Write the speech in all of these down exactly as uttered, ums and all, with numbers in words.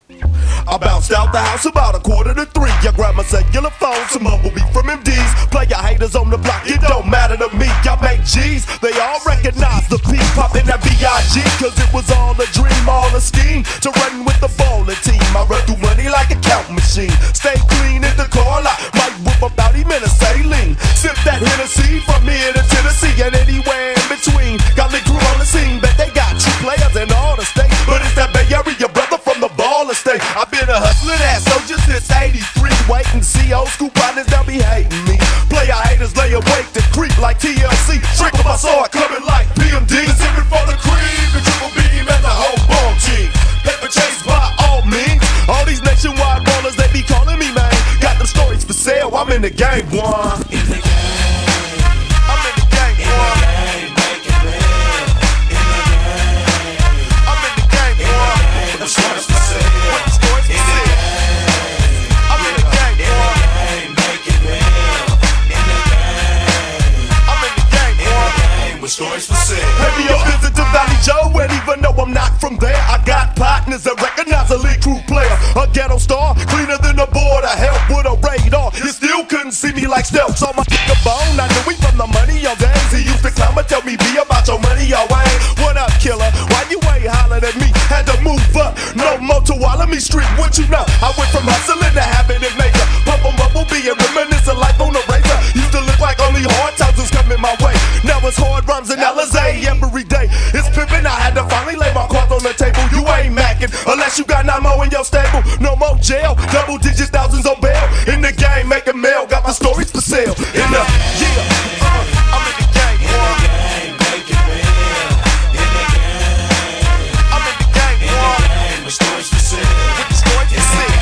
I bounced out the house about a quarter to three. I grabbed my cellular phone, some bumblebee from M Ds. Play your haters on the block, it don't matter to me. Y'all make G's, they all recognize the P. Poppin' that B I G, cause it was all a dream, all a scheme to run with the ballin' team. I run through money like a count machine. Stay clean in the car lot, might whip about a minute saline. Sip that Hennessy from here to Tennessee and anywhere in between. Got the crew on the scene, bet they got two players in all the states. But it's that Bay Area brother from the ball estate. I've been a hustling ass soldier since eighty-three. Wait and see, old school partners, they'll be hating me. Player haters lay awake to creep like T L C. Trick if I saw it coming like P M D. Sipping for the cream, the triple beam and the whole ball team. Paper chase by all means. All these nationwide ballers, they be calling me, man. Got them stories for sale, I'm in the game, boy. In the game. I'm in the game, boy. Make it real. In the game. I'm in the game, boy. With the stories for sale. With the stories for sale. I'm in the game, boy. Make it real. In the game. I'm in the game, boy. With stories for sale. Pay me a visit to Valley Joe, and even though I'm not from there, I got partners that recognize a lead crew player. A ghetto star, cleaner than a board. I help with a radar. You still couldn't see me like stealth on my nigga bone. I knew we from the money, yo days. He used to climb and tell me be about your money, yo ain't. What up, killer? Why you ain't hollering at me? Had to move up, no more to Wallaby Street. What you know? I went from hustling to having it major. Pump on bumblebee and reminisce of life on the razor. Used to look like only hard times was coming my way. Now it's hard rhymes in Alizé every day. It's pimpin', I had to finally lay my cards on the table. You ain't mackin' unless you got nine more in your stable. No more jail, double digits, thousands on bail. In the game, making mail, got my stories for sale. In the, yeah, uh, I'm in the game, boy. Make it real. In the game. I'm in the game, boy. With stories for sale. With the stories for sale.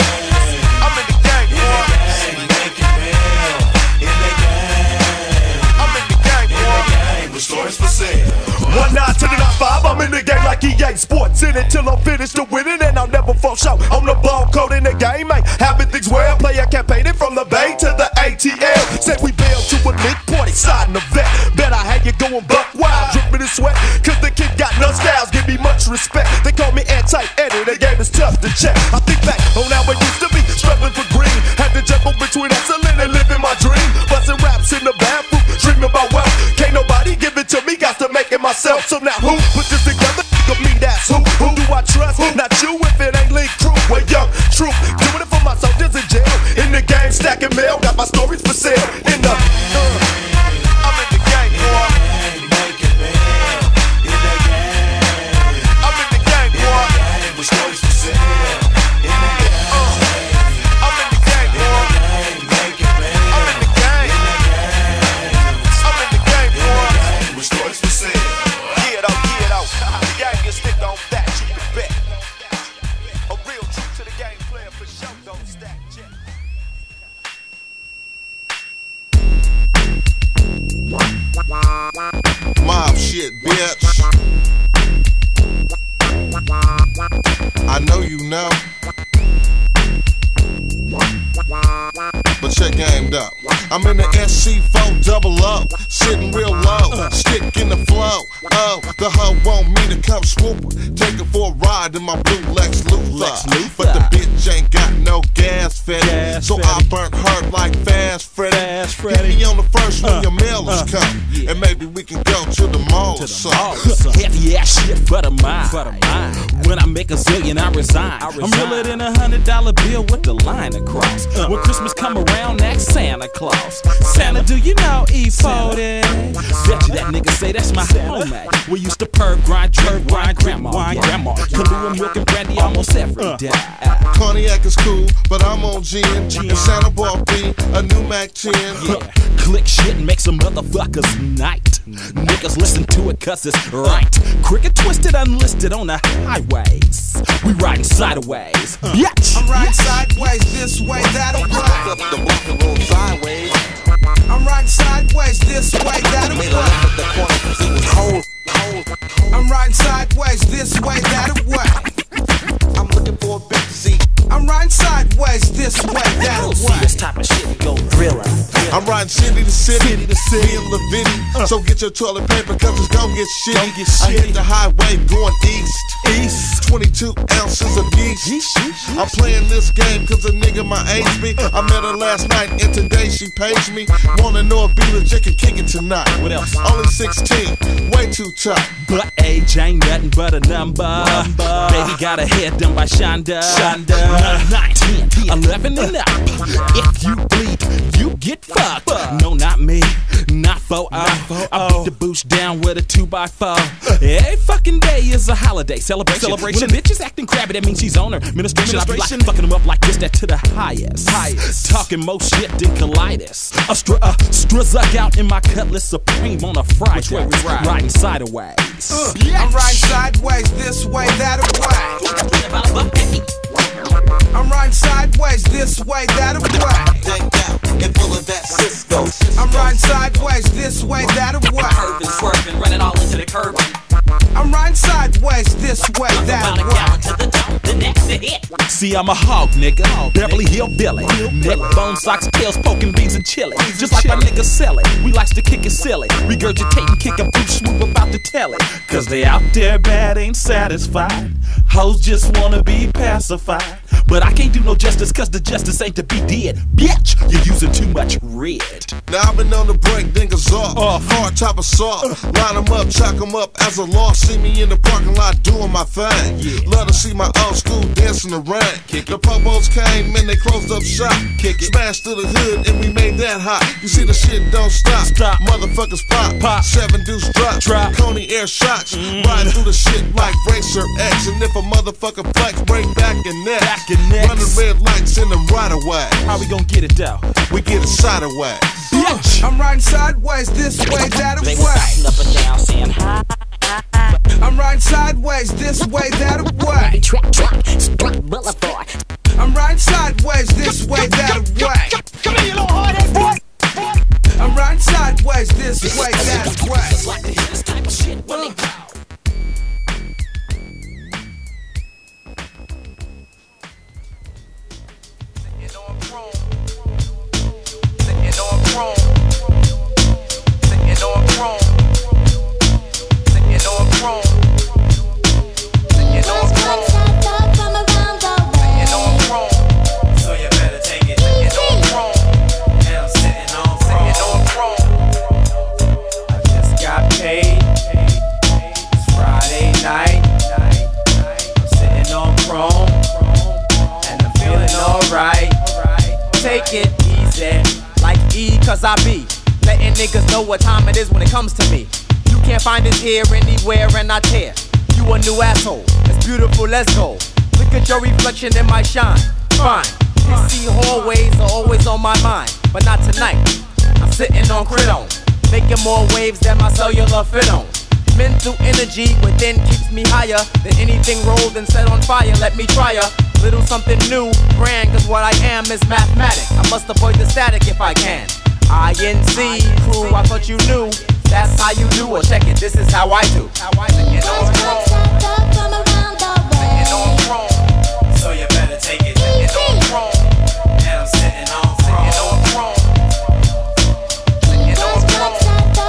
I'm in the game, boy. Make it real. In the game. I'm in the game, boy. With stories for sale. One nine to the nine five, I'm in the game like E A Sports. In it till I'm finished to winning, and I'll never fall short. On the ball code in the game, ain't having things well. Player campaigning from the Bay to the A T L. Said we bailed to a mid-party side in the vet. Bet I had you going buck wild, dripping in sweat. Cause the kid got no styles, give me much respect. They call me anti-Eddie, the game is tough to check. I think back on how it used to be, struggling for green. Had to juggle between hustling and living my dream. Busting raps in the bathroom, dreaming about wealth. Can't nobody give it to me, got to make it myself. So now who put this together? Me, that's who. Who do I trust? Not you if it ain't League Crew. Well, young troop, doing it for my soldiers in jail. In the game, stacking mail, got my stories for sale. In the, uh, I'm in the game, boy. Make it real. In the game. I'm in the game, boy. With stories for sale. In the game. Uh, I'm in the game, boy. Make it real. I'm in the game. I'm in the game, boy. With stories for sale. Yeah, though, yeah, though. The game gets stick on that, you can bet. A real truth to the game player for sure, don't stack jet. Mob shit, bitch. I know you know, but check gamed up. I'm in the S C four double O, sitting real low, stick in the flow. Oh, the hoe want me to come swoop her, take her for a ride in my blue Lex Luthor. But the bitch ain't got no gas fetty, so I burnt her like Fast Freddy. Get me on the first when your mail is coming, and maybe we can go to the mall or something. Heavy ass shit for the mind. When I make a zillion, I resign. I'm realer than a hundred dollar bill with the line across. When Christmas come around, ask Santa Claus. Santa, do you know E forty? Bet you that nigga say that's my homie. We used to perv grind, drink, grind, grandma, wine, grandma. Kahlua, milk and brandy almost every day. Cognac is cool, but I'm on gin. And Santa bought me a new Mac ten. Yeah, click shit and make some motherfuckers night. Niggas listen to it cause it's right. Cricket twisted, unlisted on the highways. We riding sideways. Bitch! I'm riding sideways, this way, that way. Up the block a little sideways. I'm riding sideways, this way, that way. Up the corner cause it was cold, cold. I'm riding sideways, this way, that way. I'm looking for a big seat. I'm riding sideways, this way, that See way. this type of shit go Thriller. I'm riding city to city, City to city. me and LaVitty. So get your toilet paper, cause it's gon' get shitty. Gon' get I hit shitty. the highway going east. East. twenty-two ounces of yeast. I'm playing this game cause a nigga my age be. I met her last night and today she paged me. Wanna know if B legit can kick it tonight. What else? Only sixteen, way too tough. But age ain't nothing but a number. number. Baby got her hair done by Shonda. Shonda. nine, ten, eleven and up. If you bleed, you get fucked. No, not me. Not for oh. I beat the boost down with a two by four. Every fucking day is a holiday celebration. celebration. When a bitch is acting crabby, that means she's on her ministration. I be like fucking them up like this, that to the highest. highest. Talking more shit than colitis. A str uh, struzzuck out in my Cutlass Supreme on a Friday. Which way we ride? Riding sideways. Uh, I'm riding sideways, this way, that way. I'm riding sideways, this way, that way. Decked out and full of that Cisco. I'm riding sideways, this way, that way. Curving, swerving, running all into the curb. I'm riding sideways, this way, that About a way. gallon to the dome, the next to hit. See, I'm a hog, nigga. Beverly Hill Billy. Neck bone, socks, tails, poking beans and chili. Just like my niggas sell it. We likes to kick it silly. Regurgitate and kick a boot swoop about to tell it. Cause they out there bad, ain't satisfied. Hoes just wanna be pacified. But I can't do no justice cause the justice ain't to be dead. Bitch, you're using too much red. Now I've been on the break, niggas off. Off. Hard top assault. Line them up, chalk them up as a law. See me in the parking lot doing my thing. Yeah. Love to see my old school dancing around. The popos came and they closed up shop. Kick it. Smashed to the hood and we made that hot. You see the shit don't stop. Stop. Motherfuckers pop. Pop. Seven deuce drop. Drop. Coney air shots. Riding through the shit like Racer X. And if a motherfucker flex, break back and neck. Back and necks. Running red lights in them right away. How we gon' get it though? We get it side away. Bitch! I'm riding sideways, this way, that They way. was acting up and down saying hi. I'm riding sideways, this way, that way. Trap, trap, strut boulevard. I'm riding sideways, this way, that way. Come here, you little hard-ass boy. I'm riding sideways, this way, that way. Like to hear this type of shit when they go. Sitting on chrome. Sitting on chrome. Sitting on chrome. Sitting on chrome. Sitting on chrome. Sitting on chrome. So you better take it. Sitting on chrome. And I'm sitting on Sitting chrome. on chrome. I just got paid. It's Friday night. I'm sitting on chrome. And I'm feeling alright. Take it easy. Like E, cause I be letting niggas know what time it is when it comes to me. You can't find it here, anywhere, and I tear. You a new asshole. It's beautiful, let's go. Look at your reflection in my shine. Fine. Pissy hallways are always on my mind. But not tonight. I'm sitting on Cridon. Making more waves than my cellular fit on. Mental energy within keeps me higher than anything rolled and set on fire. Let me try a little something new, grand, cause what I am is mathematic. I must avoid the static if I can. I N C crew, I thought you knew. That's how you do, or check it, this is how I do. Sitting on chrome. Sitting on chrome. So you better take it. Sitting on chrome. And I'm sitting on Sitting chrome. on chrome. Sitting on chrome.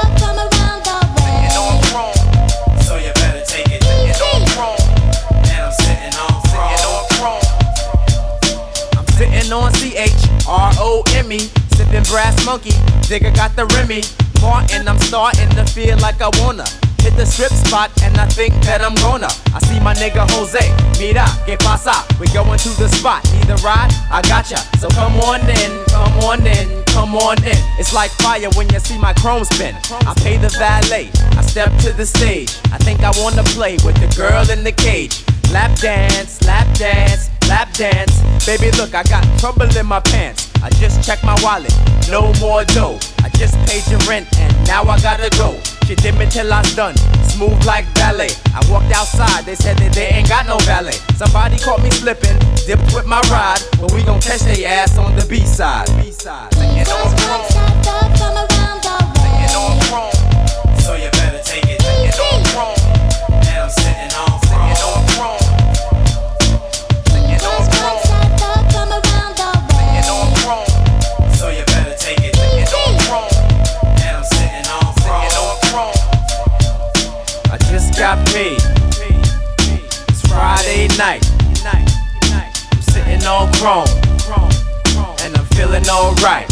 Sitting on chrome. So you better take it. Sitting on chrome. And I'm sitting on Sitting on chrome. chrome. I'm sitting on C H R O M E, sipping brass monkey, digger got the Remy. Martin, I'm starting to feel like I wanna hit the strip spot, and I think that I'm gonna. I see my nigga Jose, mira, que pasa? We going to the spot, need a ride? I gotcha, so come on in, come on in, come on in. It's like fire when you see my chrome spin. I pay the valet, I step to the stage. I think I wanna play with the girl in the cage. Lap dance, lap dance, lap dance. Baby, look, I got trouble in my pants. I just checked my wallet, no more dough. I just paid your rent and now I gotta go. She did me till I was done, smooth like ballet. I walked outside, they said that they ain't got no valet. Somebody caught me slipping, dipped with my ride, but we gon' catch they ass on the B-side. B-side. Sitting on chrome. Sitting on chrome. So you better take it. Sitting on chrome. And I'm sitting on Sitting chrome. on chrome. Sitting on chrome. Sitting on chrome. So you better take chrome, and I'm feeling alright.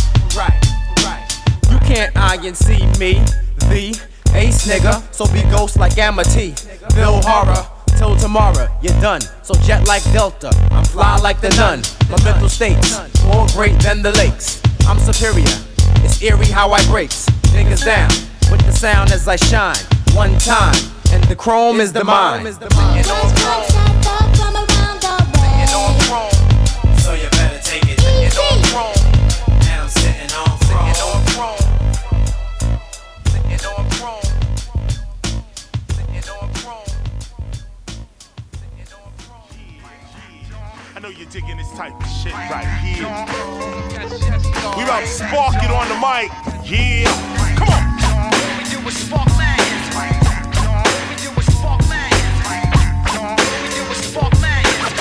You can't eye and see me, the ace nigga, so be ghost like Amity. Bill Horror, till tomorrow, you're done. So jet like Delta, I'm fly like the nun. My mental state's more great than the lakes. I'm superior, it's eerie how I breaks niggas down with the sound as I shine. One time, and the chrome is the mine. Sitting on chrome, sitting on chrome, so you better take it. Sitting on chrome, and I'm sitting on chrome, sitting on chrome, sitting on chrome, sitting on chrome, sitting on chrome. I know you're digging this type of shit right here. We about to spark it on the mic. Yeah, come on. We do a spark man. We do a spark man. We do a spark man.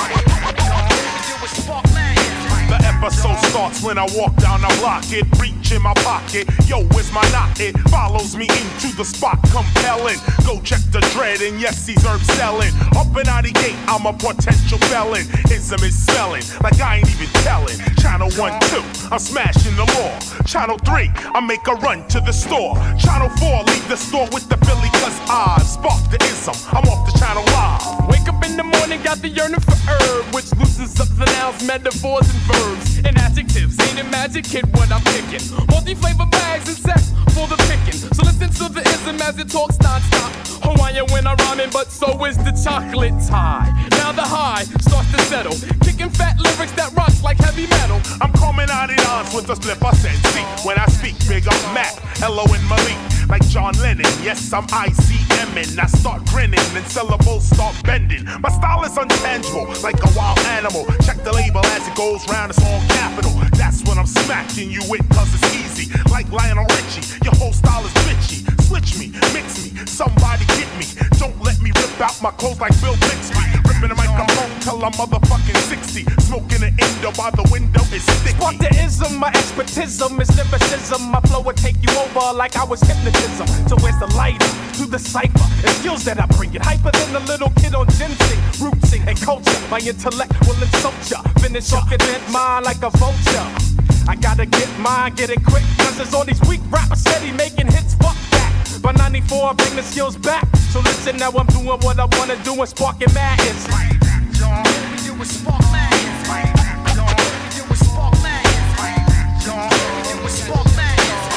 We do a spark man. The episode starts when I walk down the block. It reach in my pocket. Yo, where's my knot? It follows me into the spot, compelling. Go check the dread, and yes, he's herb selling. Up and out the gate, I'm a potential felon. Ism is smelling like I ain't even telling. Channel one, two, I'm smashing the law. Channel three, I make a run to the store. Channel four, leave the store with the Philly, cause I spark the ism. I'm off the channel live. Wake up in the morning, got the yearning for herb, which loosens up the nouns, metaphors, and verbs, and adjectives. Ain't it magic, kid, what I'm picking? Multi-flavor bags and sex for the picking. So listen to the ism as it talks non-stop. Hawaiian when I'm rhyming, but so is the chocolate tie. Now the high starts to settle, kicking fat lyrics that rock like heavy metal. I'm coming out of dance with a slip I said, see, when I speak big, I'm Mac, Hello and Malik. Like John Lennon, yes, I'm I C M-ing. I start grinning and syllables start bending. My style is untangible, like a wild animal. Check the label as it goes round, it's all capital. That's what I'm smacking you with, cause it's easy. Like Lionel Richie, your whole style is bitchy. Switch me, mix me, somebody get me. Don't let me rip out my clothes like Bill Bixby. Ripping the microphone till I'm motherfucking sixty. Smoking an Indo by the window is sticky. Spark the ism, my expertism is lyricism. My flow will take you over like I was hypnotism. So where's the lighter to the cipher? The skills that I bring it hyper than a little kid on ginseng, rootsing and culture. My intellect will insult ya. Finish your cadet mind like a vulture. I gotta get mine, get it quick, cause there's all these weak rappers steady making hits, fuck that. By ninety-four, I bring the skills back. So listen, now I'm doing what I wanna do and sparking madness. We do a spark man. We do a spark man. We do a spark man.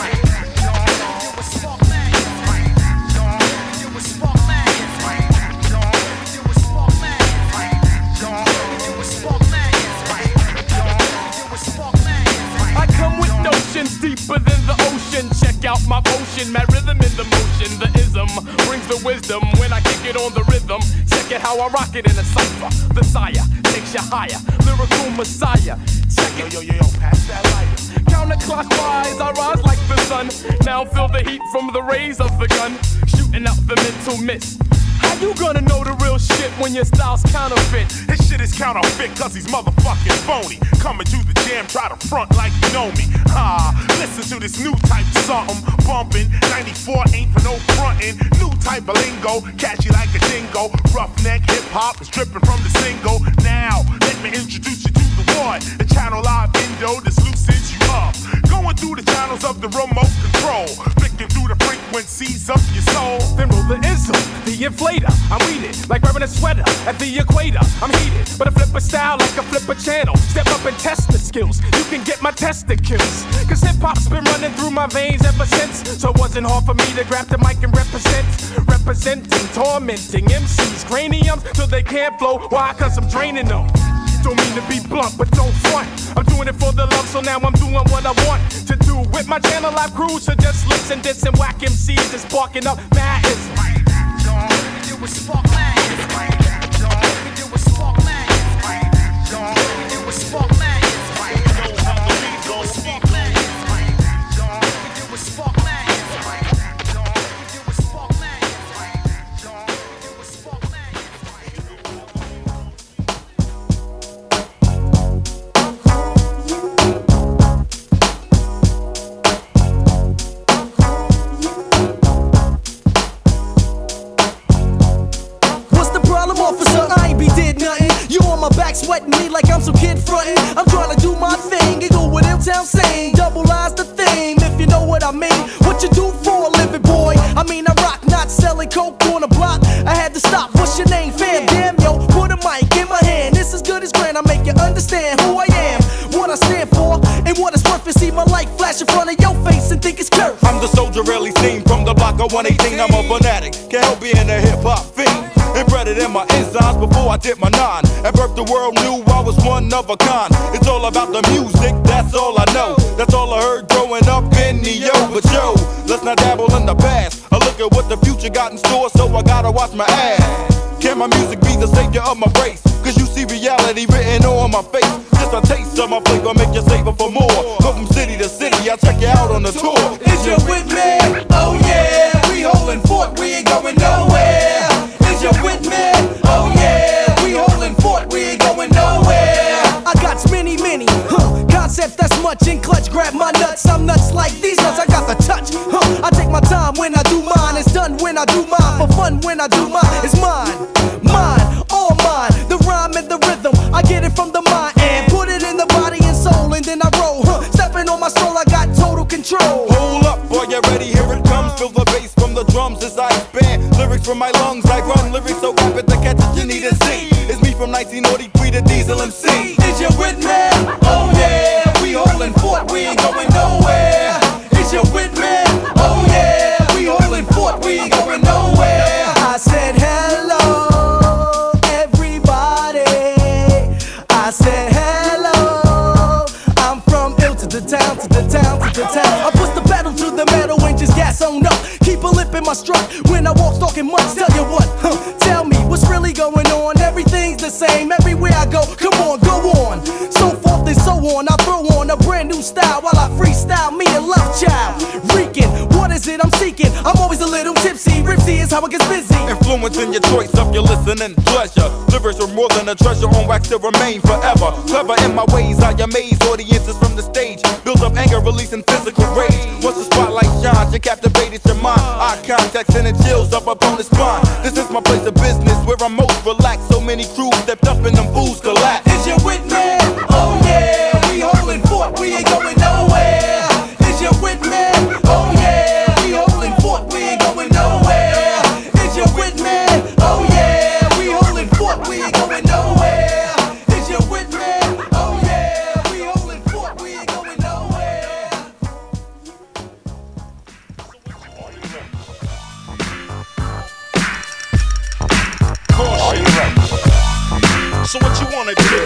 Deeper than the ocean, check out my potion, mad rhythm in the motion. The ism brings the wisdom when I kick it on the rhythm. Check it how I rock it in a cipher. The sire takes you higher, lyrical messiah. Check it, yo yo yo, pass that lighter. Counterclockwise, I rise like the sun. Now feel the heat from the rays of the gun, shooting out the mental mist. How you gonna know the real shit when your style's counterfeit? His shit is counterfeit cause he's motherfucking phony. Coming to the jam, try to front like you know me. Ah, listen to this new type of something. Bumping, ninety-four ain't for no frontin'. New type of lingo, catchy like a dingo. Roughneck hip-hop is dripping from the single. Now, let me introduce you to the one. The channel live Indo, this loosens you up. Going through the channels of the remote control. Flicking through the frequencies of your soul. Then roll the ism, the inflator. I'm weeded, like wearing a sweater at the equator. I'm heated, but I flip a style like a flipper channel. Step up and test the skills. You can get my testicles. Cause hip hop's been running through my veins ever since. So it wasn't hard for me to grab the mic and represent. Representing, tormenting M Cs, craniums till they can't flow. Why? Cause I'm draining them. Don't mean to be blunt, but don't front. I'm doing it for the love, so now I'm doing what I want to do with my channel live crew. So just listen, this and whack M Cs is sparking up madness. We do a spark man. We do a spark man. We do a spark man. I'm some kid frontin', I'm trying to do my thing and go with Ill-Town sing. Double I's the theme, if you know what I mean. What you do for a living, boy? I mean, I rock, not selling coke on the block. I had to stop. What's your name, fam? Damn, yo, put a mic in my hand. This is good as grand. I make you understand who I am, what I stand for, and what it's worth. And see my light flash in front of your face and think it's curved. I'm the soldier rarely seen from the block of one eighteen. I'm a fanatic, can't help being a hip-hop fiend. Embedded in my enzymes before I did my nine. At birth the world knew I was one of a kind. It's all about the music, that's all I know. That's all I heard growing up in the yo. But yo, let's not dabble in the past. I look at what the future got in store, so I gotta watch my ass. Can my music be the savior of my race? Cause you see reality written on my face. Just a taste of my flavor make you savor for more. Go from city to city, I'll check you out on the tour. Is you with me? Oh yeah, we holding fort, we ain't going nowhere. Is you with me? Oh yeah, we holding fort, we ain't going nowhere. I got many, many, huh, concepts that's much in clutch. Grab my nuts, I'm nuts like these nuts. I got the touch, huh, I take my time when I do mine. It's done when I do mine, for fun when I do mine. It's mine, mine, all mine. The rhyme and the rhythm, I get it from the mind and put it in the body and soul. And then I roll, huh, stepping on my soul, I got total control. Hold up, boy, you ready? Here it comes. Feel the bass from the drums as I expand. Lyrics from my lungs, I run lyrics so rapid to catch it, you need to see. It's me from nineteen forty-three to Diesel M C. Is you with me? Oh yeah, we holding fort, we ain't going nowhere. Is you with me? Oh yeah, we holding fort, we ain't going nowhere. I said hello, everybody. I said hello. I'm from ill to the town, to the town, to the town. I push the pedal to the metal and just gas on up. Keep a lip in my strut when I walk talking much. Tell you what, huh, tell me what's really going on. Everything's the same everywhere I go. Come on, go on. So forth and so on. I throw on a brand new style while I freestyle me a love child. Reeking, what is it I'm seeking? I'm always a little tipsy. Ripsy is how it gets busy. Influencing your choice of your listening pleasure. Lyrics are more than a treasure on wax to remain forever. Clever in my ways, I amaze audiences from the stage. Build up anger, releasing physical rage. Once the spotlight shines, you captivated your mind. Eye contact sending chills up up on the spine. This is my place of business where I'm most relaxed. So many crews stepped up and them fools collapsed. Is you with me? Oh yeah, we holding fort, we ain't going nowhere. Is you with me? Oh yeah, we holding fort, we ain't going nowhere. Is you with me? Oh yeah, we holding fort, we ain't going nowhere. Is you with me? Oh yeah, we holding fort, we ain't going nowhere. Are you ready? So what you wanna do?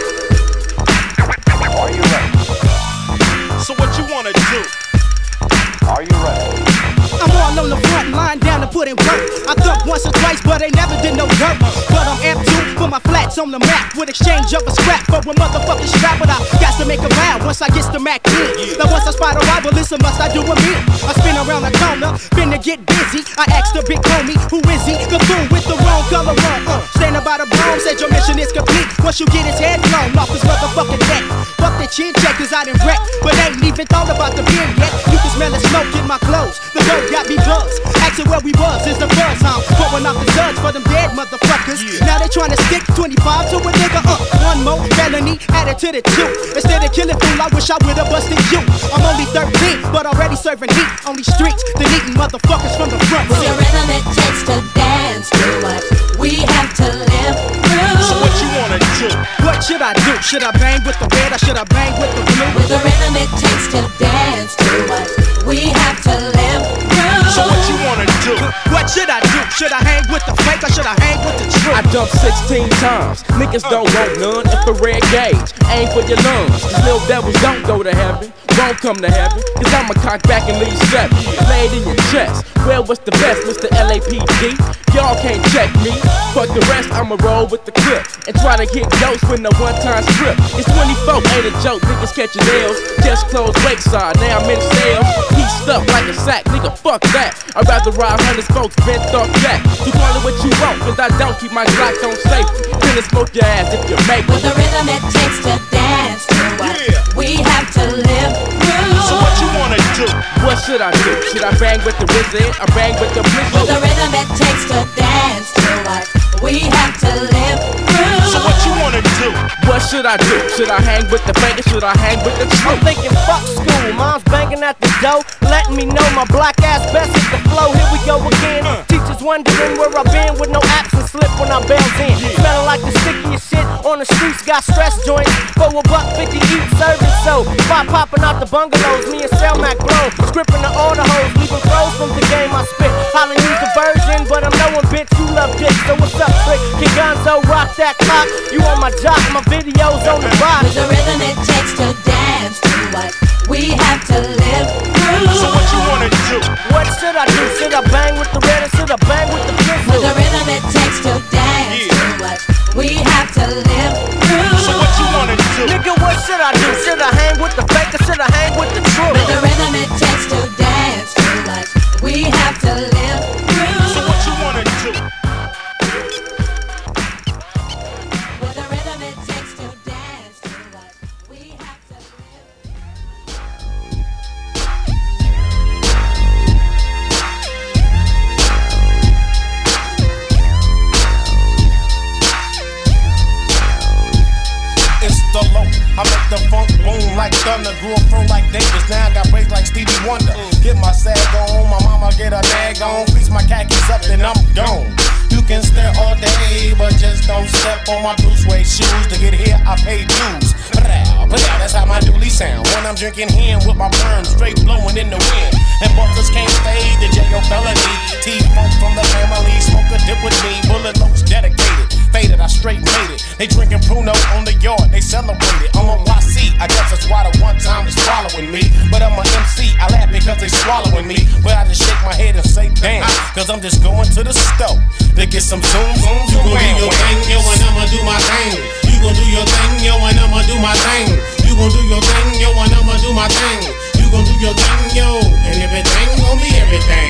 Are you ready? So what you wanna do? Are you ready? I'm all on the front line down to put in work. I thought once or twice, but they never did no work. But I'm amped to put my flats on the map with exchange of a scrap for a motherfucking strap. But I got to make a vow once I get the Mac in. Now once I spot a rival, listen, must I do a me? I spin around the corner, finna get busy. I asked the big homie, who is he? The fool with the wrong color on. Uh, standing by the broom, said your mission is complete. Once you get his head blown off his motherfucking neck. Fuck the chin check, cause I done wreck. But ain't even thought about the beer yet. You can smell the smoke in my clothes. The bird got me buzzed. Asking where we was, is the buzz, huh? Going off the judge for them dead motherfuckers. Yeah. Now they tryna stick twenty-five to a nigga, uh. One more felony added to the two. Instead of killing fool, I wish I would've busted you. I'm only thirteen, but already serving heat on these streets. Deleting motherfuckers from the front. With your rhythm it takes to dance to what we have to live through. So what you wanna do? What should I do? Should I bang with the red or should I bang with the blue? With the rhythm it takes to dance to what we have to live through. So what you wanna do? What should I do? Should I hang with the fake or should I hang with the true? I dumped sixteen times. Niggas don't want none. Infrared gauge, aim for your lungs. These little devils don't go to heaven, won't come to heaven. Cause I'ma cock back and leave seven. Lay it in your chest. Well, what's the best, Mister L A P D? Y'all can't check me. Fuck the rest, I'ma roll with the clip and try to hit ghosts with no one-time script. It's twenty-four, ain't a joke. Niggas catching nails. Just closed Lakeside, now I'm in sales. Pieced up like a sack, nigga, fuck that. I'd rather ride hundreds folks bent off jack. You call it what you want, cause I don't keep my Glock on safety. Then smoke your ass if you make it. With the rhythm it takes to dance to what yeah. we have to live through. So what you wanna do? What should I do? Should I bang with the wizard or bang with the blizzard? With the rhythm it takes to dance to what we have to live through. So what you wanna do? What should I do? Should I hang with the fake or should I hang with the I'm truth? thinking fuck school, mom's banging at the door, letting me know my black ass best is the flow. Here we go again. Teachers wondering where I've been with no absence slip when I bailed in. Smelling like the stickiest shit on the streets, got stress joints for a buck fifty each service. So by popping out the bungalows, me and Selmac blow, scripting the order hoes, leaving froze from the game I spit. Holla use the version, but I'm knowing bitch you love dick. So what's up, trick? King Gonzo rock that clock. You on my jock, my videos on the box. With the rhythm it takes to dance to what we have to live through. So what you wanna do? What should I do? Should I bang with the red or should I bang with the pistol? With the rhythm it takes to dance Yeah. to what we have to live through. So what you wanna do? Nigga, what should I do? Should I hang with the fake or should I hang with the truth? With the rhythm it takes to dance to what we have to live through. So what you wanna do? With the rhythm it takes to dance to what we have to live. It's the low. I make the funk boom like thunder. Grew up from like Davis. Now I got braids like Stevie Wonder. Get my sag on, my mama get a nag on. Fix my khakis up, then I'm gone. You can stare all day, but just don't step on my blue suede shoes. To get here, I pay dues. But yeah, that's how my dually sound. When I'm drinking hen with my perm straight blowing in the wind. And bumpers can't fade, the J O felony. T-Funk from the family, smoke a dip with me. Bullet notes dedicated, faded, I straight made it. They drinking Pruno on the yard, they celebrate it. I'm a Y C, I guess that's why the one time is following me. But I'm a M C, I laugh because they swallowing me. But I just shake my head and say damn, cause I'm just going to the stove to get some zoom, zoom, zoom. You gon' do your thing, yo, and I'ma do my thing. You gon' do your thing, yo, and I'ma do my thing. You gon' do your thing, yo, and I'ma do my thing. You gon' do your thing, yo, and everything gon' be everything.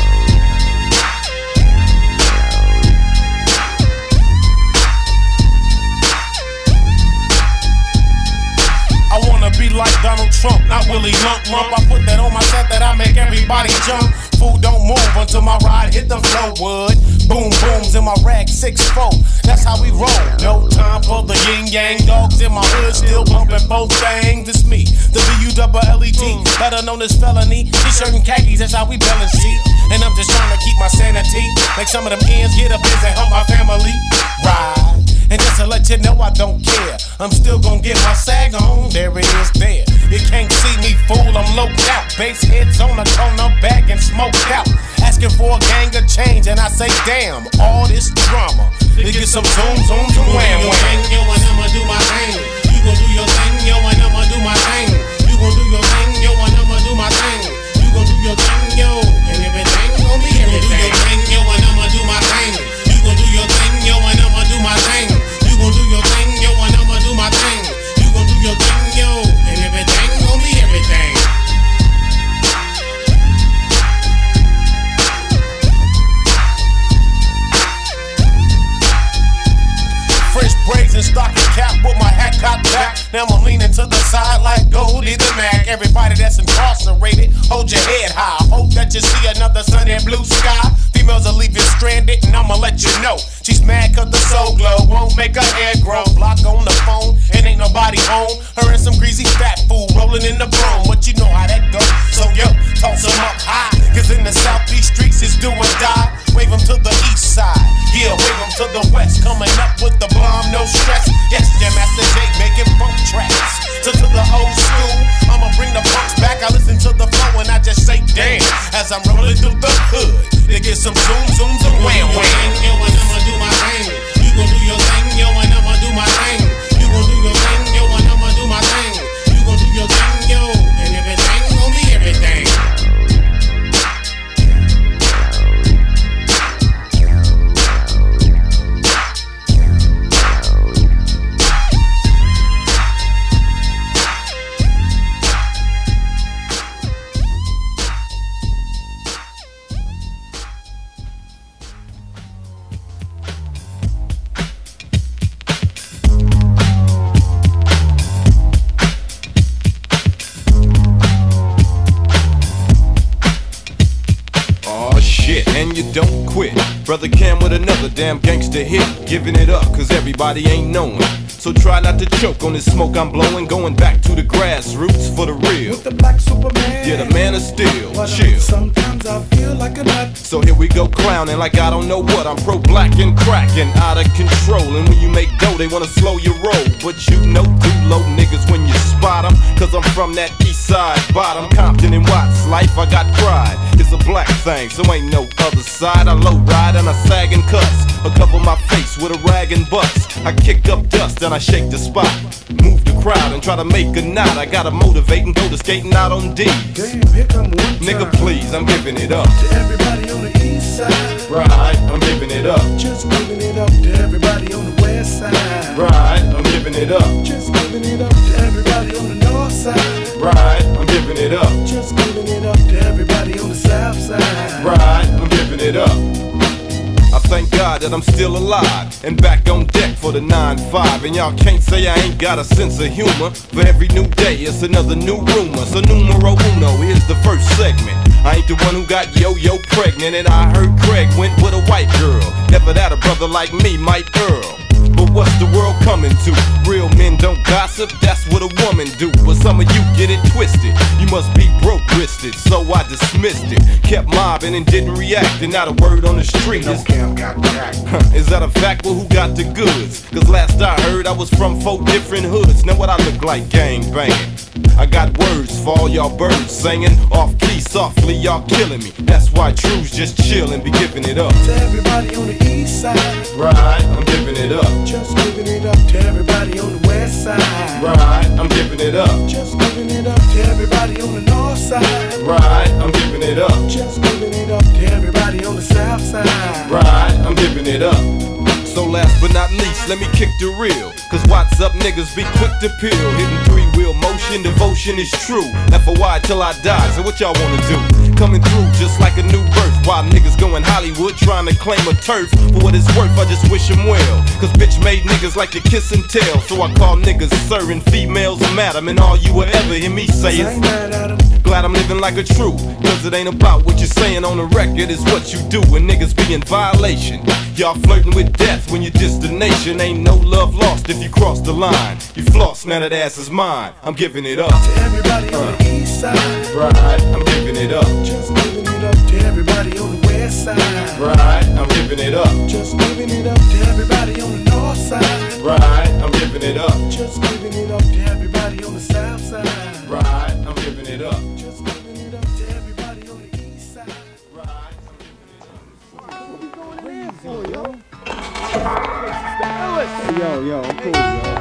I wanna be like Donald Trump, not Willie Lump Lump. I put that on my set that I make everybody jump. Food don't move until my ride hit the flow. Wood, boom booms in my rag six four. That's how we roll. No time for the yin yang. Dogs in my hood still bumping both things. It's me, the B U double L E T, better known as felony. T-shirt and khakis, that's how we balance sheet. And I'm just trying to keep my sanity. Make some of them ends get up and help my family ride. And just to let you know I don't care, I'm still gon' get my sag on. There it is there. You can't see me, fool, I'm loped out. Bass heads on the corner, back and smoked out. Asking for a gang of change, and I say, damn, all this drama. To get some zoom, zoom, zoom, wham, wham. Yo, and I'ma do my thing. You gon' do your thing, yo, and I'ma do my thing. You gon' do your thing, yo, and I'ma do my thing. You gon' do your thing, yo, and everything gon' be everything. You gon' do your thing, yo, and I'ma do my thing. You gon' do your thing, yo, and I'ma do my thing. You gon' do your thing, yo, and I'ma do my thing. You gon' do your thing, yo, and everything gon' be everything. Fresh braids and stocking cap with my hat cocked back. Now I'm leaning to the side like Goldie the Mac. Everybody that's incarcerated, hold your head high. Hope that you see another sunny blue sky. Females will leave you stranded, and I'ma let you know. She's mad cause the soul glow won't make her hair grow. Block on the phone, and ain't nobody home. Her and some greasy fat fool rolling in the broom. But you know how that goes, so yo, toss them up high. Cause in the southeast streets it's do or die. Wave them to the east side, yeah, wave them to the west. Coming up with the bomb, no stress. Yes, Jam Master J making funk tracks. So to the old school, I'ma bring the punks back. I listen to the flow and I just say damn as I'm rolling through the hood. They get some zoom, zoom, zoom, wham, wham. Yo, and I'ma do my thing. You gon' do your thing, yo, and I'ma do my thing. You gon' do your thing, yo, and I'ma do my thing. You gon' do your thing, yo, and everything gon' be everything. And you don't quit. Brother Cam with another damn gangster hit. Giving it up cause everybody ain't knowing. So try not to choke on this smoke I'm blowing. Going back to the grassroots for the real. With the black Superman. Yeah, the man is still But chill. sometimes I feel like a nut. So here we go clowning like I don't know what. I'm pro-black and cracking out of control. And when you make dough, they wanna slow your roll. But you know do low niggas when you spot them. Cause I'm from that east side bottom. Compton and Watts, life I got pride. It's a black thing, so ain't no other side. I low ride and I sag and cuss. I cover my face with a rag and bust. I kick up dust and I shake the spot. Move the crowd and try to make a knot. I gotta motivate and go to skating out on D's. Damn, here come one Nigga, time. please, I'm giving it up. To everybody on the east side. Right, I'm giving it up. Just giving it up to everybody on the west side. Right, I'm giving it up. Just giving it up to everybody on the north side. Right, I'm giving it up. Just giving it up to everybody on the south side. Right, I'm giving it up. I thank God that I'm still alive and back on deck for the nine five. And y'all can't say I ain't got a sense of humor. For every new day, it's another new rumor. So numero uno, here's the first segment. I ain't the one who got yo-yo pregnant. And I heard Craig went with a white girl. Never that a brother like me might Earl. But what's the world coming to? Real men don't gossip, that's what a woman do. But some of you get it twisted. You must be broke-wristed, so I dismissed it. Kept mobbing and didn't react, and not a word on the street is, is that a fact? Well, who got the goods? Cause last I heard I was from four different hoods. Now what I look like, gang banging. I got words for all y'all birds singing off key softly, y'all killing me. That's why True's just chillin', be giving it up to everybody on the east side. Right, I'm giving it up. Just giving it up to everybody on the west side. Right, I'm giving it up. Just giving it up to everybody on the north side. Right, I'm giving it up. Just giving it up to everybody on the south side. Right, I'm giving it up. So last but not least, let me kick the real. Cause what's up niggas be quick to peel. Hitting three wheel motion, devotion is true. F O I till I die, so what y'all wanna do? Coming through just like a new birth. While niggas going Hollywood trying to claim a turf. For what it's worth, I just wish them well. Cause bitch made niggas like to kiss and tell. So I call niggas sir and females madam. And all you will ever hear me say is glad I'm living like a true. Cause it ain't about what you're saying on the record, it's what you do. And niggas be in violation. Y'all flirting with death when you diss the nation. Ain't no love lost if you cross the line. You floss, now that ass is mine. I'm giving it up to everybody on the east side. Right, I'm giving it up. Just giving it up to everybody on the west side. Right, I'm giving it up. Just giving it up to everybody on the north side. Right, I'm giving it up. Just giving it up to everybody on the south side. Right, I'm giving it up. Just giving it up to everybody on the east side. Right, I'm giving it up. What we going in for, yo? Yo, yo, I'm cool, yo.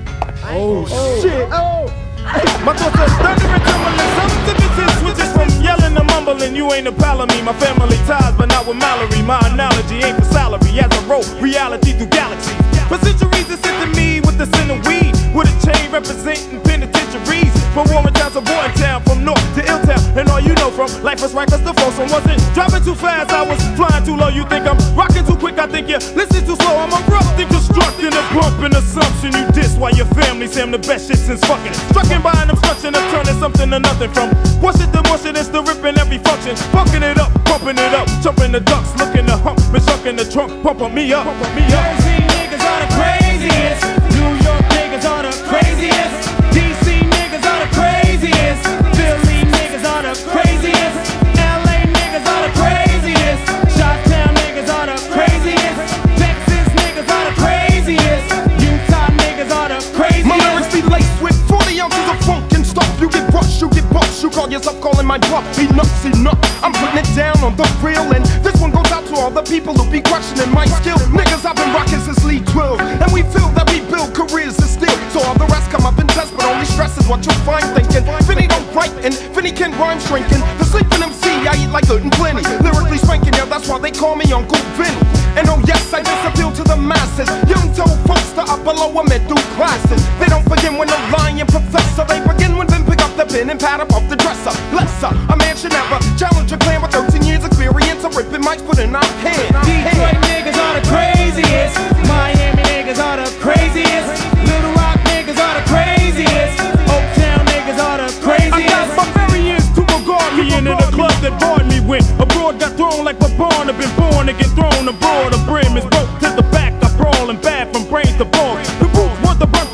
Oh, oh shit. Oh. My thoughts are thundering, tumbling. Some dividends switches from yelling to mumbling. You ain't a pal of me. My family ties, but not with Mallory. My analogy ain't for salary. As I roll reality through galaxies. For centuries, it's to me with the sin of weed. With a chain representing penitentiaries. From Warren Town to Boy Town, from North to Illtown. And all you know from life is right, cause the first one wasn't dropping too fast. I was flying too low. You think I'm rocking too quick? I think you listen too slow. I'm erupting, constructing a bumping assumption. You diss while your family say I'm the best shit since fucking. Strucking by an obstruction of turning something to nothing. From what's it, the motion, it's the ripping every function. Fucking it up, pumping it up, jumping the ducks, looking to hump, been stuck in the trunk, pumping me up, pumping me up. Jersey niggas are the craziest. New York niggas are the craziest. D C niggas are the craziest. Philly niggas are the craziest. L A niggas are the craziest. Chi-Town niggas are the craziest. Texas niggas are the craziest. Utah niggas are the craziest. My lyrics be laced with forty ounces of funk and stuff. You get brushed, you get bumped. You call yourself calling my bluff. Enough's enough. I'm putting it down on the real, and this one goes out to all the people who be questioning my skill. Niggas, I've been rocking since Lee twelve, and we feel that we build careers and still. So all the rest come up and test, but only stress is what you'll find thinking. Vinny don't write and Vinny can rhyme shrinking. The sleeping M C, I eat like good and plenty. Lyrically spanking, yeah, that's why they call me Uncle Vinny. And oh yes, I just appeal to the masses. Young told folks to upper lower middle classes. They don't begin with no lying professor. They begin when them pick up the pen and pad up off the dresser. Lesser, a man should never challenge a clan with thirteen years experience of ripping mics put in our hand. Detroit niggas are the craziest. Miami niggas are the craziest. Little Rock niggas are the craziest. Oaktown niggas are the craziest. I got barbarians to regard me into the club that bored me when abroad got thrown like a barn. I've been born to get thrown abroad. The brim is broke to the back. I brawl and bad from brains to balls. The roots want the burn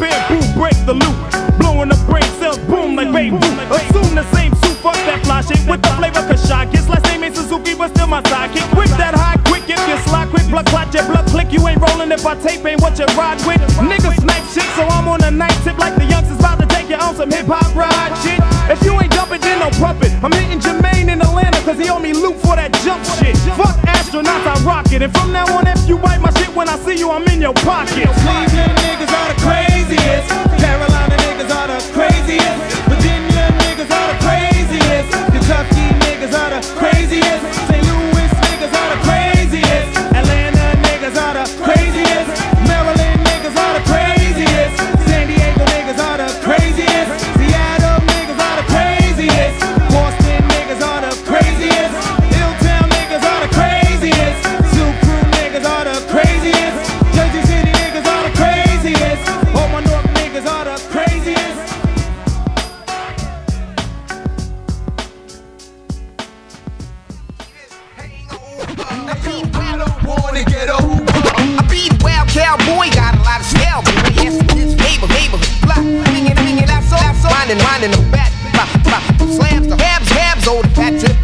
when the brain cells boom like baby. Assume the same suit, fuck that fly shit with the flavor Kashai. Gets like same ain't Suzuki, but still my sidekick. Quick that high, quick if you slide quick, blood clot your blood click. You ain't rolling if I tape ain't what you ride with. Niggas snipe shit, so I'm on a night tip like the youngsters about to take you on some hip hop ride shit. If you ain't jumping, then no puppet. I'm hitting Jermaine in Atlanta, cause he owe me loot for that jump shit. Fuck astronauts, I rock it. And from now on, if you bite my shit when I see you, I'm in your pocket. Cleveland niggas are the craziest. Carolina niggas are the craziest. Virginia niggas are the craziest. Kentucky niggas are the craziest. Saint Louis niggas are the craziest. Atlanta niggas are the craziest. Maryland niggas are the craziest. San Diego niggas are the craziest. Seattle niggas are the craziest. Boston niggas are the craziest. Hilltown niggas are the craziest. Zoo Crew niggas are the craziest. Jersey City niggas are the craziest. All my North niggas are the craziest. I don't wanna get over. I be the wild cowboy, got a lot of style, boy. Yes, it's neighbor, neighborhood block. Minging, minging, that's all, that's all. Winding, winding the bat, pop, pop, slabs, the habs, habs, old fat tip.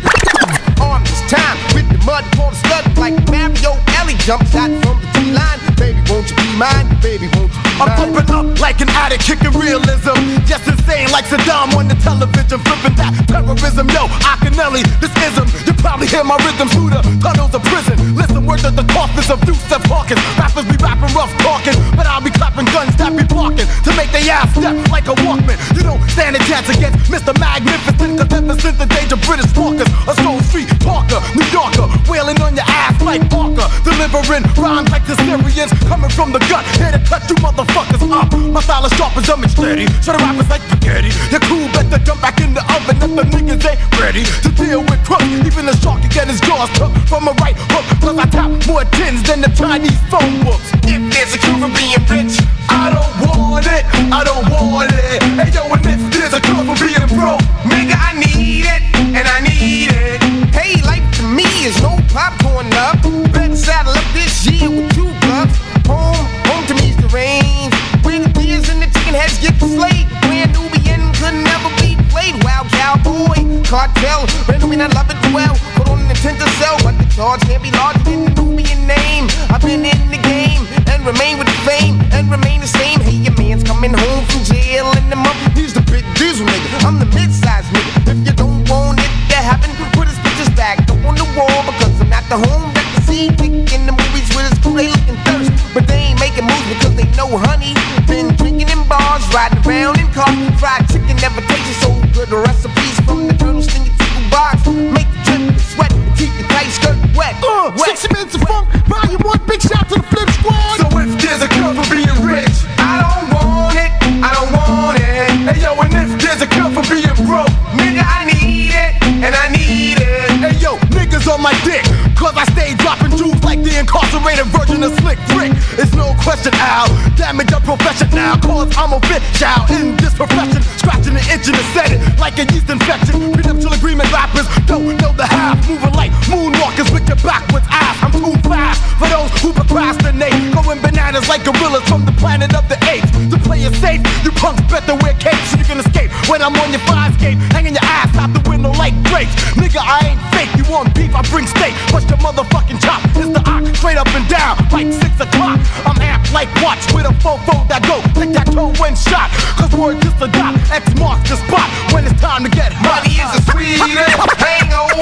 Arm this time with the mud, pour the stud like Mario Ellie. Jump shot from the T line. Baby, won't you be mine? Baby, won't you be mine? I'm pumping up like an addict, kicking realism. Just insane like Saddam on the television, flipping that terrorism. Yo, Akinelli, this ism. You probably hear my rhythms through the tunnels of prison. Listen, word of the coffins of Deuce F. Hawkins. Rappers be rapping rough talking, but I'll be clapping guns that be blocking to make they ass step like a Walkman. You don't stand a chance against Mister Magnificent, cause ever since the days of British walkers, a Stone Street talker, New Yorker, wailing on your ass like Parker, delivering rhymes like the Syrians, coming from the gut, here to cut you motherfuckers up. My style is sharp as I'm steady, so the rappers like spaghetti. Your crew better jump back in the oven if the niggas ain't ready to deal with crooks. Even the shark can get his jaws took from a right hook, cause I tap more tins than the Chinese phone books. If there's a cure for being rich, I don't want it, I don't want it. Hey yo, and if there's a cure for being broke, nigga, I need it, and I need it. Hey, life to me is no popcorn love. Better saddle up this year with two gloves. Home, home to me's the range, where the beers and the chicken heads get slayed. Where Nubian could never be played. Wild cowboy, cartel, randomly I love it well. Put on an Nintendo cell, but the charge can't be larger than the Nubian name. I've been in the game, and remain with the fame, and remain the same. Hey, your man's coming home from jail in the month. He's the big diesel nigga, I'm the mid-sized nigga. If you don't want it to happen, put his bitches back up on the wall, because I'm not the home that you see in the movies with his crew, they looking thirst. But they ain't making moves because they know honey. Been drinking in bars, riding around in cars. Fried chicken never tasted so good. The recipes from the Colonel Stingy Tickle box make the drip, the sweat, and keep your tight skirt wet. Uh, wet. sixty minutes of funk, volume one, big shout to the Flip Squad. So if there's a cure for being rich, I don't want it, I don't want it. Hey yo, and if there's a cure for being broke, nigga, I need it, and I need it. Hey yo, niggas on my dick, cause I stay dropping jewels like the incarcerated version of Slick Rick. It's no question, Al, damage your profession now, cause I'm a bitch, Al, in this profession. Scratching and itching and set it like a yeast infection. Prenuptial agreement rappers don't know the half, moving like moonwalkers with your backwards ass. I'm too fast for those who procrastinate, going bananas like gorillas from the planet of the apes. To play it safe, you punks better wear capes so you can escape when I'm on your fire escape, hanging your ass out the window like grapes. Nigga, I ain't fake, you want beef, I bring steak. Bust your motherfucking chop, it's the ox, straight up and down, like six o'clock. I'm amped like watch with a fofo that go, take that toe when shot. Cause word just a dot, X marks the spot when it's time to get hot. Money is the sweetest hangover.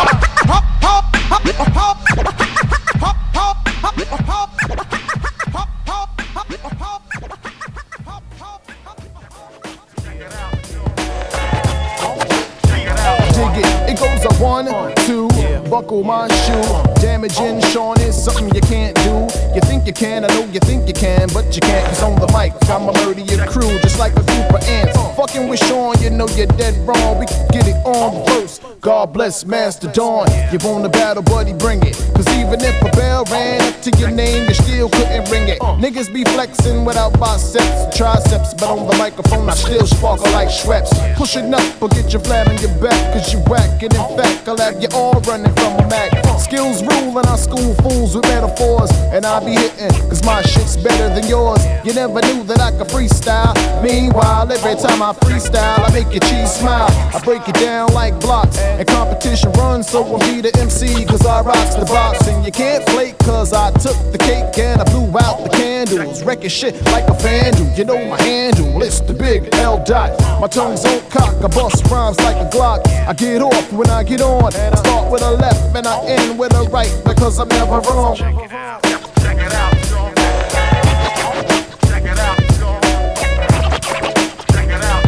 Dig it, it goes a one, two, buckle my shoe. Damaging Sean is something you can't do. You think you can, I know you think you can, but you can't, cause on the mic, I'ma murder your crew just like a group of ants. Fucking with Sean, you know you're dead wrong. We can get it on first, God bless Master Dawn. You want a battle, buddy, bring it. Cause even if a bell ran up to your name, you still couldn't ring it. Niggas be flexing without biceps and triceps, but on the microphone I still sparkle like Schweppes. Pushing up or get your flat on your back, cause you whack. And in fact, I'll have you all running from a Mac. Skills rule and I school fools with metaphors. And I be hitting, cause my shit's better than yours. You never knew that I could freestyle. Meanwhile, every time I freestyle, I make your cheese smile. I break it down like blocks. And competition runs, so I'll be the M C, cause I rocks the box. And you can't flake, cause I took the cake and I blew out the candles. Wrecking shit like a vandal. You know my handle, it's the big L dot. My tongue's on cock, I bust rhymes like a Glock. I get off when I get on. I start with a left and I end with a right, because I'm never wrong. Check it out, check it out, check it out, check it out,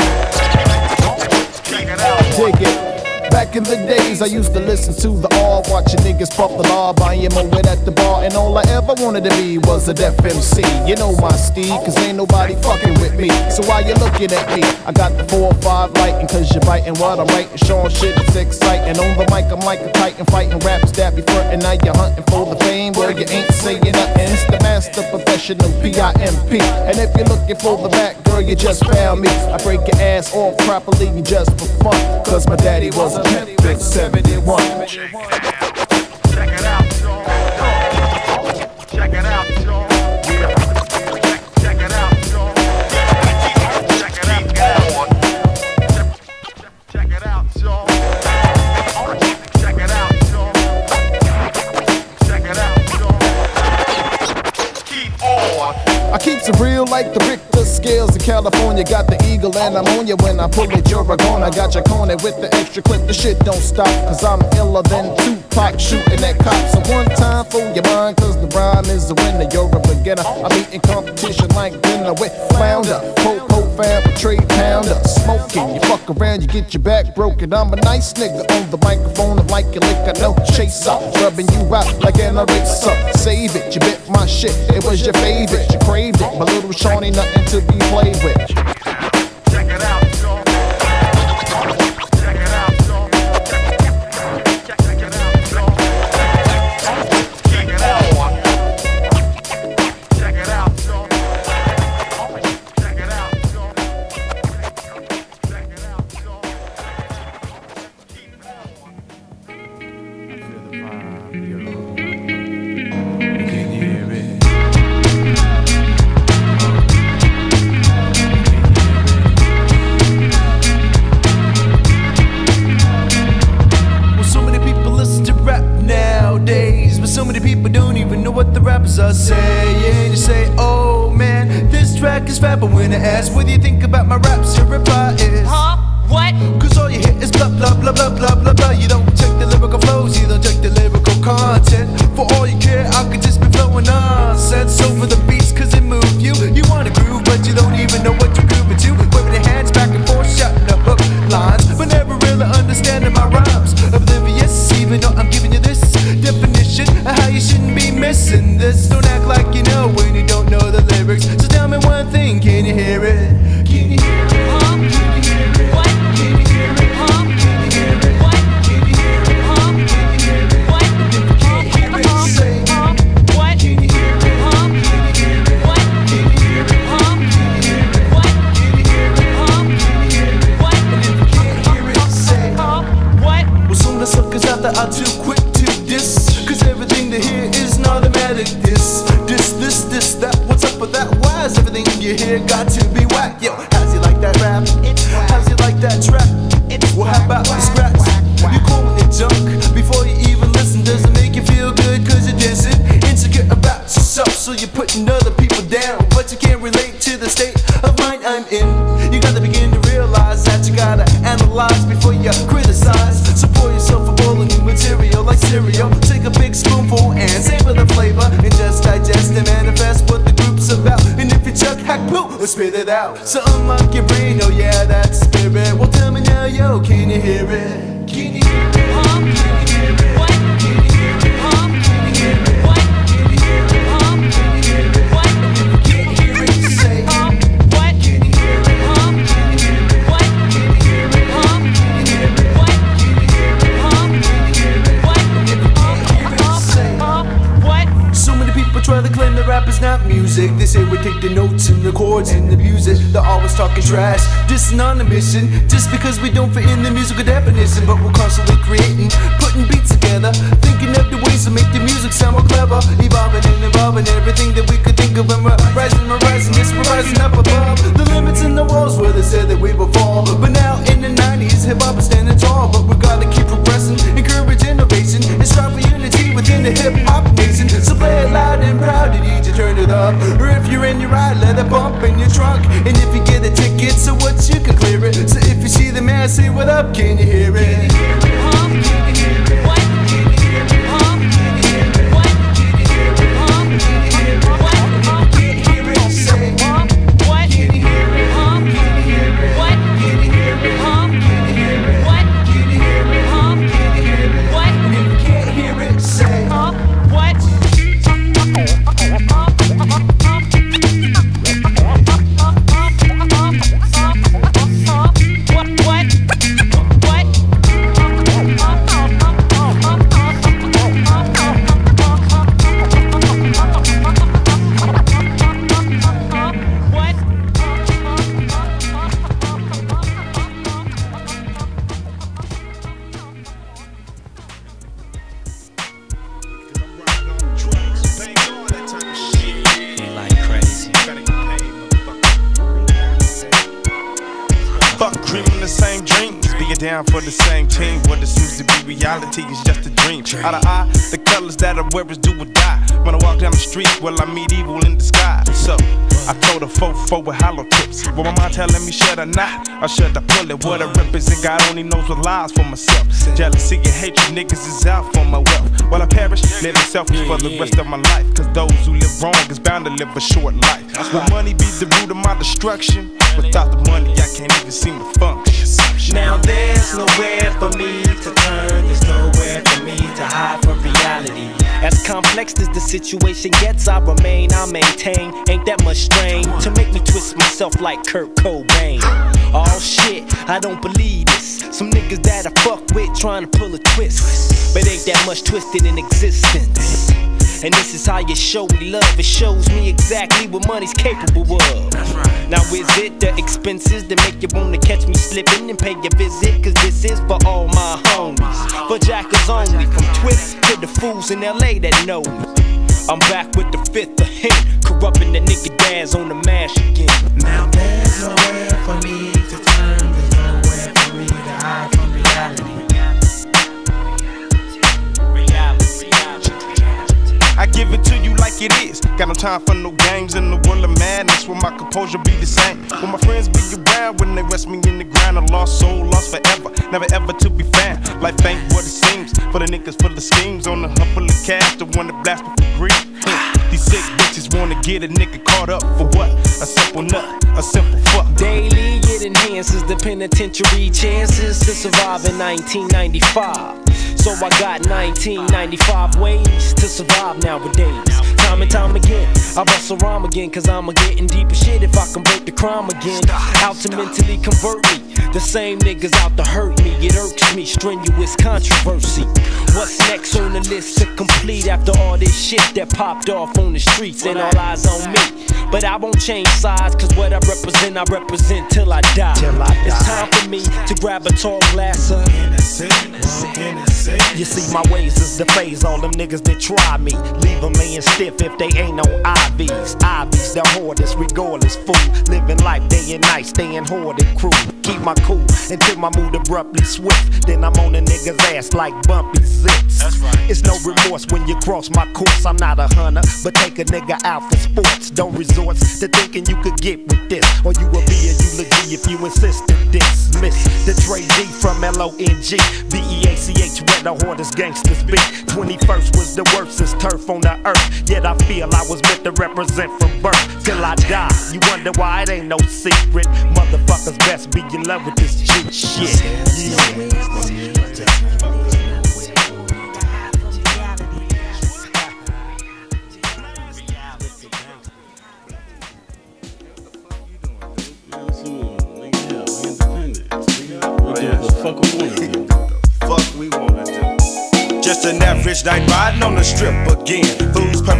check it out. Dig it. Back in the days, I used to listen to the R, watching niggas puff the law, buying my wit at the bar, and all I ever wanted to be was a deaf M C. You know my steed, cause ain't nobody fucking with me. So why you looking at me? I got the four or five lighting, cause you're biting what I'm writing, showing shit that's exciting. On the mic, I'm like a titan, fighting raps that be frontin'. Now you're hunting for the fame, where you ain't saying nothing. It's the master professional, P I M P. And if you're looking for the back, girl, you just found me. I break your ass off properly just for fun, cause my daddy was a big seventy-one. Check it out, check it out, check it out, check it out, check it out, check it out, check it out, check it out, keep on. I keeps it real like the Richter scales in California. Got the eagle and I'm on you when I pull it, you're a gonna. Got your corner with the extra clip, the shit don't stop. Cause I'm iller than Tupac shooting at cops. So one time for your mind, cause the rhyme is the winner. You're a beginner, I'm eating competition like dinner with flounder. Po-po fam, trade pounder. Smoking, you fuck around, you get your back broken. I'm a nice nigga on the microphone, I'm like your liquor, no chaser. Rubbing you out like an eraser. Save it, you bet my shit, it was your favorite. You craved it, my little Shawnee, nothing to be played with. Check it out, check it out, check it out, check it out, check it out, check it out, check it out. rappers are saying. You say, oh man, this track is fat, but when I ask what do you think about my raps, your reply is, huh? What? Cause all you hear is blah blah blah blah blah blah blah. You don't check the lyrical flows, you don't check the lyrical content. For all you care, I could just be flowing nonsense over the beats cause it moved you. You wanna groove, but you don't even know what you're grooving to. Waving your hands back and forth, shouting the hook lines, but never really understanding my rhymes. Oblivious, even though I'm giving you this definition of how you shouldn't be missing this. Don't act like you know when you don't know the lyrics. So tell me one thing, can you hear it? Can you hear it? Huh? Can you hear it? What? Can you hear it? Huh? Can you hear it? What? Can you hear it? Huh? Can you hear it? What? If you can't hear it, say huh? What? Can you hear it? Huh? Can you hear it? What? Can you hear it? Huh? Can you hear it? What? Can you hear it? Huh? Can you hear it? What? And if you can't hear it, say huh? What? Well, some of the suckers out there are too quick to diss, cause everything they hear is an automatic diss. This, this, this, that, what's up with that? Why is everything you hear got to be whack? Yo, how's you like that rap? How's you like that track? Well, how about the scratch? You calling it junk before you even listen. Doesn't make you feel good cause you're dancing insecure about yourself, so you're putting other people down, but you can't relate to the state of mind I'm in. You gotta begin to realize that you gotta analyze before you criticize. So pour yourself a bowl of new material like cereal. Take a big spoonful and savor the flavor, and just digest and manifest what the group's about. And if you chuck hack poo, or spit it out. So unlock your brain, oh yeah, that's spirit. Well tell me now, yo, can you hear it? Can you hear it? Huh? Can you hear it? What? Can you hear it? Huh? Can you hear it? What? Can you hear it? Huh? Can you hear it? What? And if you can't hear it, say huh? What? Can you hear it? Huh? Can you hear it? What? Can you hear it? Huh? Can you hear it? What? Can you the notes and the chords and the music. They're always talking trash, dissing on a mission, just because we don't fit in the musical definition. But we're constantly creating, putting beats together, thinking of the ways to make the music sound more clever, evolving and evolving everything that we could think of. And we're rising, we're rising, yes, we're rising up above the limits and the walls where they said that we would fall. But now in the nineties, hip hop is standing tall. But we gotta keep progressing, encourage innovation, and strive for unity within the hip hop nation. So play it loud and proud, to D J turn it up. Or if you're in your ride, let it bump in your trunk. And if you get a ticket, so what, you can clear it. So if you see the man, say what up, can you hear it? Down for the same team, what it seems to be reality is just a dream. Out of eye, the colors that I wear is do or die. When I walk down the street, well, I meet evil in disguise. So I told a four four with hollow tips. Well, my mind telling me should I not, or should I pull it? What I represent, God only knows what lies for myself. Jealousy and hatred, niggas is out for my wealth. While I perish, living selfish for the rest of my life. Cause those who live wrong is bound to live a short life. Will money be the root of my destruction? Without the money, I can't even seem to function. Now there's nowhere for me to turn, there's nowhere for me to hide from reality. As complex as the situation gets, I remain, I maintain. Ain't that much strain to make me twist myself like Kurt Cobain. Oh shit, I don't believe this. Some niggas that I fuck with trying to pull a twist, but ain't that much twisted in existence. And this is how you show me love. It shows me exactly what money's capable of. Now is it the expenses that make you wanna catch me slipping and pay your visit? Cause this is for all my homies, for jackers only, from Twist to the fools in L A that know me. I'm back with the fifth of hint, corrupting the nigga dads on the mash again. Now there's nowhere for me to turn, there's nowhere for me to hide from reality. I give it to you like it is. Got no time for no games in the world of madness, where my composure be the same. When my friends be around, when they rest me in the ground, a lost soul, lost forever, never ever to be found. Life ain't what it seems, for the niggas full of schemes, on the hunt full of cash, the one that blast me for greed. These sick bitches wanna get a nigga caught up for what? A simple nut, a simple fuck. Daily it enhances the penitentiary chances to survive in nineteen ninety-five. So I got nineteen ninety-five ways to survive nowadays. Time and time again, I bust a rhyme again, cause I'ma get in deeper shit if I convert the crime again. Out to mentally convert me, the same niggas out to hurt me. It irks me, strenuous controversy. What's next on the list to complete after all this shit that popped off on the streets? And all eyes on me, but I won't change sides, cause what I represent, I represent till I die. Till I die. It's time for me to grab a tall glass of innocent, innocent. You see my ways is the phase, all them niggas that try me, leave them laying stiff if they ain't on I Vs. I Vs, they're hoarders, regardless, fool. Living life day and night, staying hoarded crew. Keep my cool until my mood abruptly swift. Then I'm on a nigga's ass like bumpy zips. That's right. It's no remorse when you cross my course. I'm not a hunter, but take a nigga out for sports. Don't resort to thinking you could get with this, or you will be a eulogy if you insist to dismiss the Trey D from L O N G B E A C H, where the hardest gangsters be. twenty-first was the worst since turf on the earth, yet I feel I was meant to represent from birth till I die. You wonder why it ain't no secret. Motherfuckers best be in love with this G shit. Yeah. Fuck we wanna do. Fuck we wanna do. Just an average night riding on the strip again. Fools pumping up at the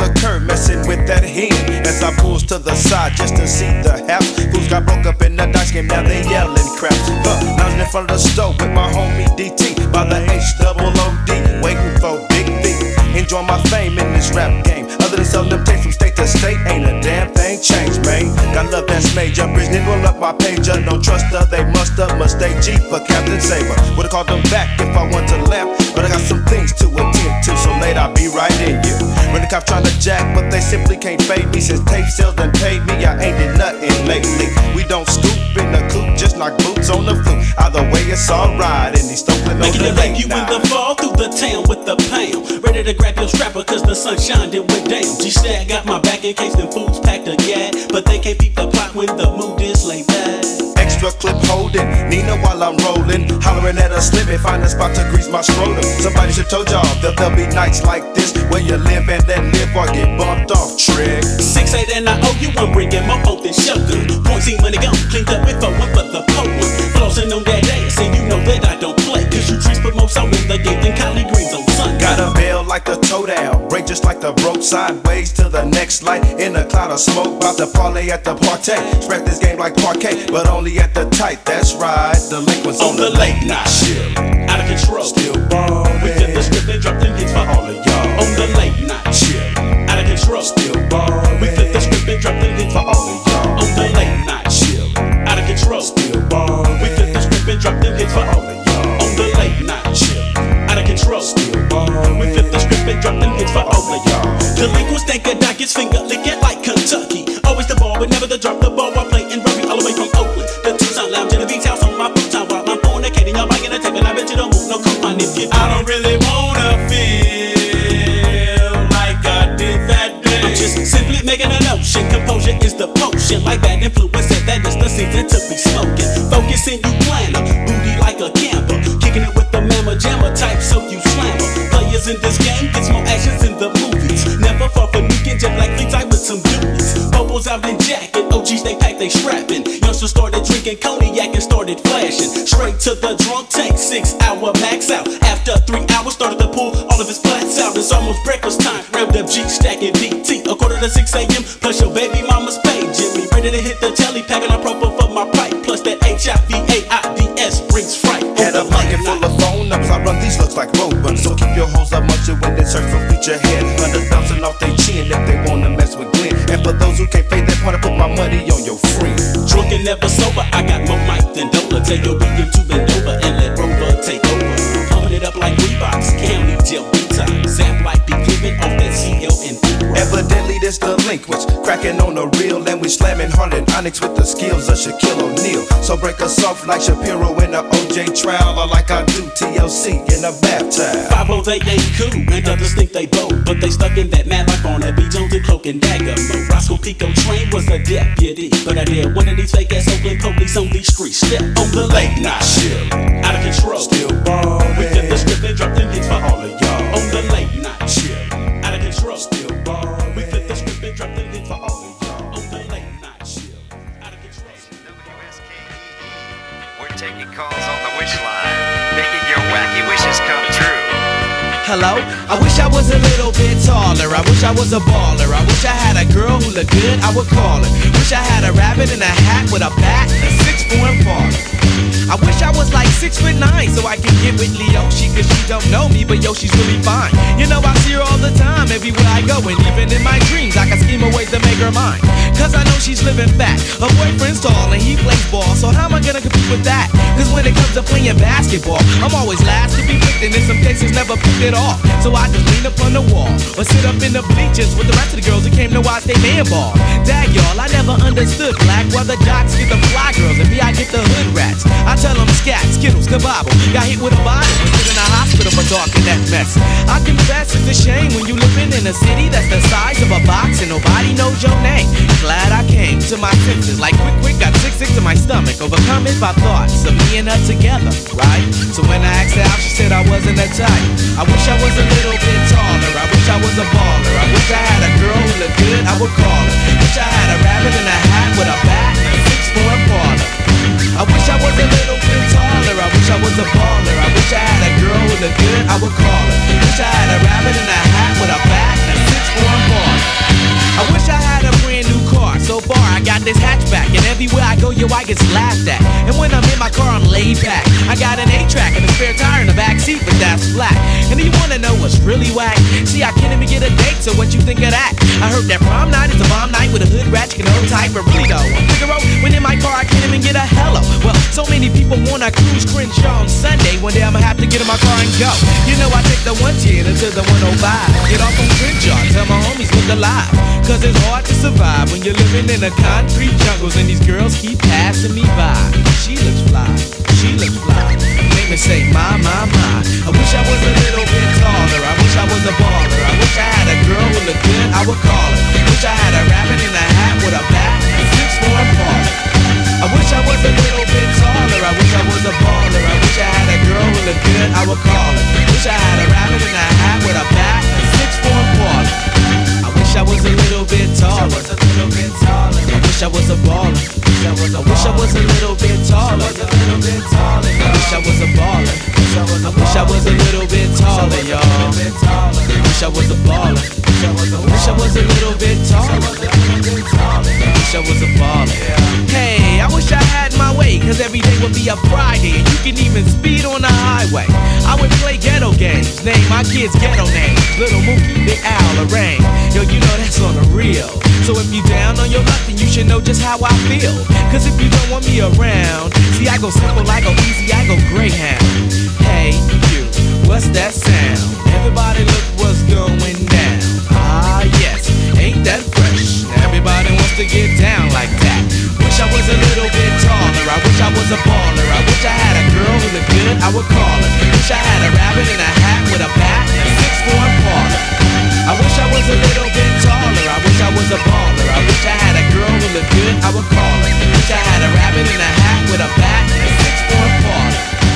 the curb, messing with that hen. As I pulls to the side just to see the house. Fools got broke up in the dice game, now they yelling crap. Huh, lounging in front of the stove with my homie D T by the H double O D, waiting for Big B. Enjoy my fame in this rap game. Other than selling them tapes from state to state, ain't a damn thing changed, man. Got love that's major. Bridge roll up my pager. No truster, they muster. Mistake G for Captain Saber. Would've called them back if I want to laugh, but I got some things to attend to. So late I'll be right in you. When the cops trying to jack, but they simply can't fade me. Since tape sales done paid me, I ain't did nothing lately. We don't scoop in the coop, just knock boots on the flute. Either way, it's alright. And he's stomping on Making the it like you night. in the fall through the town with the pound. Ready to grab your strapper cause the sun shined it went down. G-Stag got my back in case them fools packed a gat. But they can't beat the plot when the mood is laid back. Extra clip holding, Nina while I'm rolling. Hollering at a slimming, find a spot to grease my scrotum. Somebody should told y'all that there'll be nights like this where you live and let live or get bumped off, trick. six eight and I owe you one, bringing more hope than sugar. Point C money gone, cleaned up with a one for the poet. Flossing on that ass, and you know that I don't play. Cause you trees put more so in the game than collard greens on Sunday. Got a bell like the toe down, break just like the broke sideways to the next light. In a cloud of smoke, bout to parlay at the party. Spread this game like parquet, but only at the tight, that's right. Delinquents on, on the late night shit. Out of control, still ballin'. We flip the script and drop them hits for all of y'all. On the late night shit. Out of control, still ballin'. We flip the script and drop them hits for all of y'all. On the late night shit. Out of control, still ballin'. We flip the script and drop them hits for all of y'all. On the late night shit. Out of control, still ballin'. We flip the script and drop them hits for all of y'all. Delinquents think a doc is finger licking like Kentucky. Always the ball, but never the drop the ball while playing rugby all the way from Oakland. The Tucson lounge in the beach house on my futon while I'm fornicating. Y'all buying a tape and I bet you don't move no coupon if you. I don't really wanna feel like I did that day. I'm just simply making a notion. Composure is the potion. Like bad influence, said that is the season to be smoking. Focusing you planner, booty like a camper. Kicking it with the mamma jammer type, so you slammer. Players in this game gets more actions in the movies. Never far from nuking jet black fleets like with some duties. Bubbles out in jacket, O Gs they pack, they strapping. Youngsters started drinking cognac and started flashing. Straight to the drunk tank, six hour max out. After three hours, started to pull all of his plats out. It's almost breakfast time, revved up G stacking D T. A quarter to six a m, plus your baby mama's paging me. Ready to hit the telly, packing a proper for my pipe. Plus that H I V A I D S brings fright. Had a pocket full of phone numbers, I run these looks like road runners. So keep your hoes up much when they search for feature head. Hundred thousand off they chin if they wanna mess with Glenn. And for those who can't fade that part, I put my money on your friend. Drunk and never sober, I got more mic than Dola. Tell your William to bend over and let Rover take over. Pumping it up like Reeboks, County Jail time. Zap like be giving off that C L and B. Evidently this delinquents cracking on the real, and we slamming hard and Onyx with the skills of Shaquille O'Neal. So break us off like Shapiro in a O J trial, or like I do T L C in a bathtub. Five O's they ain't cool, and others think they bold, but they stuck in that mad like on a B. Jones and Cloak and Dagger mode. Roscoe Pico Train was a deputy, but I did one of these fake ass Oakland police on these streets. Step on the late night shit, out of control, still ballin'. We flip the script and drop them hits for all of y'all. On the late night shit, out of control, still ballin'. We flip the script and drop them hits for all of y'all. On the late night shit, out of control. W S K E E, we're taking calls on the wish line, making your wacky wishes come true. Hello? I wish I was a little bit taller. I wish I was a baller. I wish I had a girl who looked good, I would call her. Wish I had a rabbit in a hat with a bat and a six four baller. I wish I was like six foot nine so I could get with Leoshi, cause she don't know me, but yo, she's really fine. You know I see her all the time, everywhere I go, and even in my dreams I can scheme a way to make her mine. Cause I know she's living fat, her boyfriend's tall and he plays ball, so how am I gonna compete with that? Cause when it comes to playing basketball, I'm always last to be picked, and in some cases never picked at all. So I just lean up on the wall, or sit up in the bleachers with the rest of the girls who came to watch they man ball. Dag y'all, I never understood black, why the jocks get the fly girls and me I get the hood rats. I tell them scat, skittles, kabobble, got hit with a bottle and put in a hospital for talking that mess. I confess it's a shame when you living in a city that's the size of a box and nobody knows your name. Glad I came to my senses, like quick quick, got sick sick to my stomach, overcome it by thoughts of me and her together, right? So when I asked her out, she said I wasn't a type. I wish I was a little bit taller, I wish I was a baller, I wish I had a girl who looked good, I would call her. Wish I had a rabbit in a hat with a bat and a six four baller. I wish I was a little bit taller, I wish I was a baller, I wish I had a girl who looked good, I would call her. Wish I had a rabbit in a hat with a bat and a six four baller. gets laughed at. And when I'm in my car, I'm laid back. I got an eight track and a spare tire in the back seat, but that's flat. And do you wanna know what's really whack? See, I can't even get a date, so what you think of that? I heard that prom night is a bomb night with a hood ratchet and old type, but really though, on Figaro, when in my car, I can't even get a hello. Well, so many people wanna cruise Crenshaw on Sunday. One day I'ma have to get in my car and go. You know I take the one ten to the one oh five. Get off on Crenshaw, tell my homies look alive. Cause it's hard to survive when you're living in the concrete jungles and these girls keep passing me by. She looks fly, she looks fly. Make me say, my, my, my. I wish I was a little bit taller. I wish I was a baller. I wish I had a girl who looked good, I would call her. Wish I had a rabbit in a hat with a bat and six for a baller. I wish I was a little bit taller. I wish I was a baller. I wish I had a girl who looked good, I would call her. Wish I had a rabbit in a hat with a bat and six for a baller. I wish I was a little bit taller. I wish I was a baller. I wish I was a little bit taller. I wish I was a baller. I wish I was a little bit taller, y'all. I wish I was a baller. I wish I was a little bit taller. I wish I was a baller. Hey, I wish I had my way, cause every day would be a Friday and you can even speed on the highway. I would play ghetto games, name my kids ghetto names. Little Mookie, Big Al, Lorraine. Yo, you know that's on the real. So if you down on your luck, then you should know just how I feel. Cause if you don't want me around, see I go simple, I go easy, I go Greyhound. Hey, you, what's that sound? Everybody look what's going down. Ah, yes, ain't that fresh? Everybody wants to get down like that. Wish I was a little bit taller. I wish I was a baller. I wish I had a girl who looked good, I would call her. Wish I had a rabbit in a hat with a bat and a six for a baller. I wish I was a little bit taller. I wish I was a baller. I wish I had a girl who looked good, I would call her. Wish I had a rabbit in a hat with a bat and a six for a baller.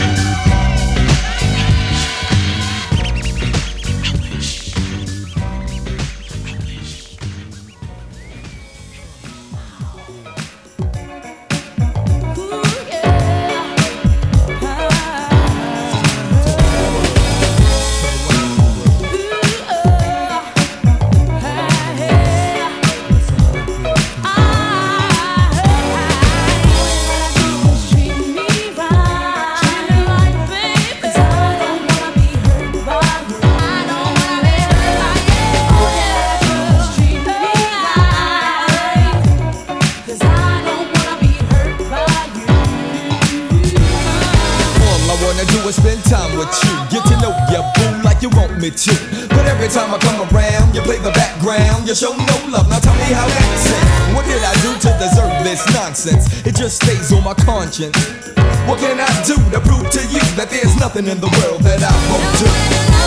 To. But every time I come around, you play the background, you show no love. Now tell me how that sound. What did I do to deserve this nonsense? It just stays on my conscience. What can I do to prove to you that there's nothing in the world that I won't do?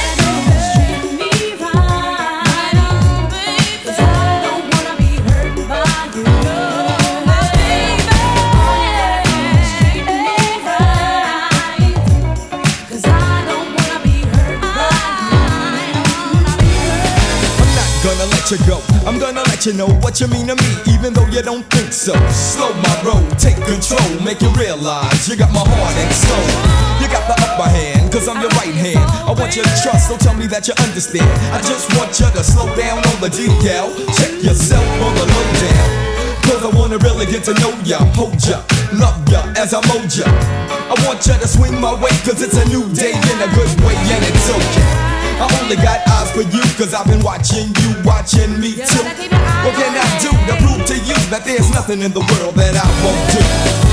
You go. I'm gonna let you know what you mean to me, even though you don't think so. Slow my roll, take control, make you realize you got my heart and soul. You got the upper hand, cause I'm your right hand. I want you to trust, so tell me that you understand. I just want you to slow down on the decal. Check yourself on the lowdown, cause I wanna really get to know ya, hold ya, love ya as I mold ya. I want you to swing my way, cause it's a new day in a good way, and it's okay. I only got eyes for you, cause I've been watching you, watching me too. What can I do to prove to you that there's nothing in the world that I won't do?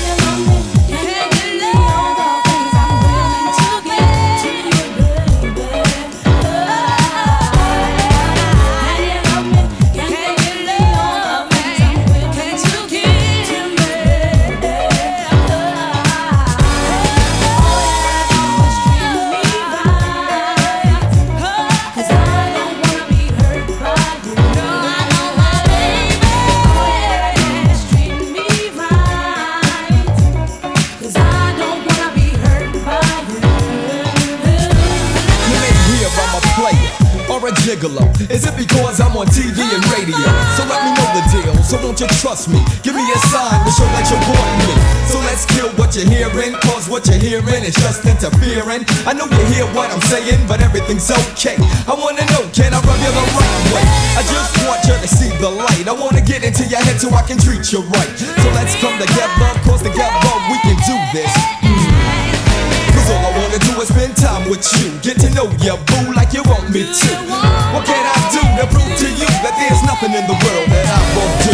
Is it because I'm on T V and radio? So let me know the deal, so won't you trust me? Give me a sign to show that you want me. So let's kill what what you're hearing, cause what you're hearing is just interfering. I know you hear what I'm saying, but everything's okay. I wanna know, can I rub you the right way? I just want you to see the light. I wanna get into your head so I can treat you right. So let's come together, cause together we can do this. Cause all I wanna do is spend time with you, get to know you, boo, like you want me to. What can I do to prove to you that there's nothing in the world that I won't do?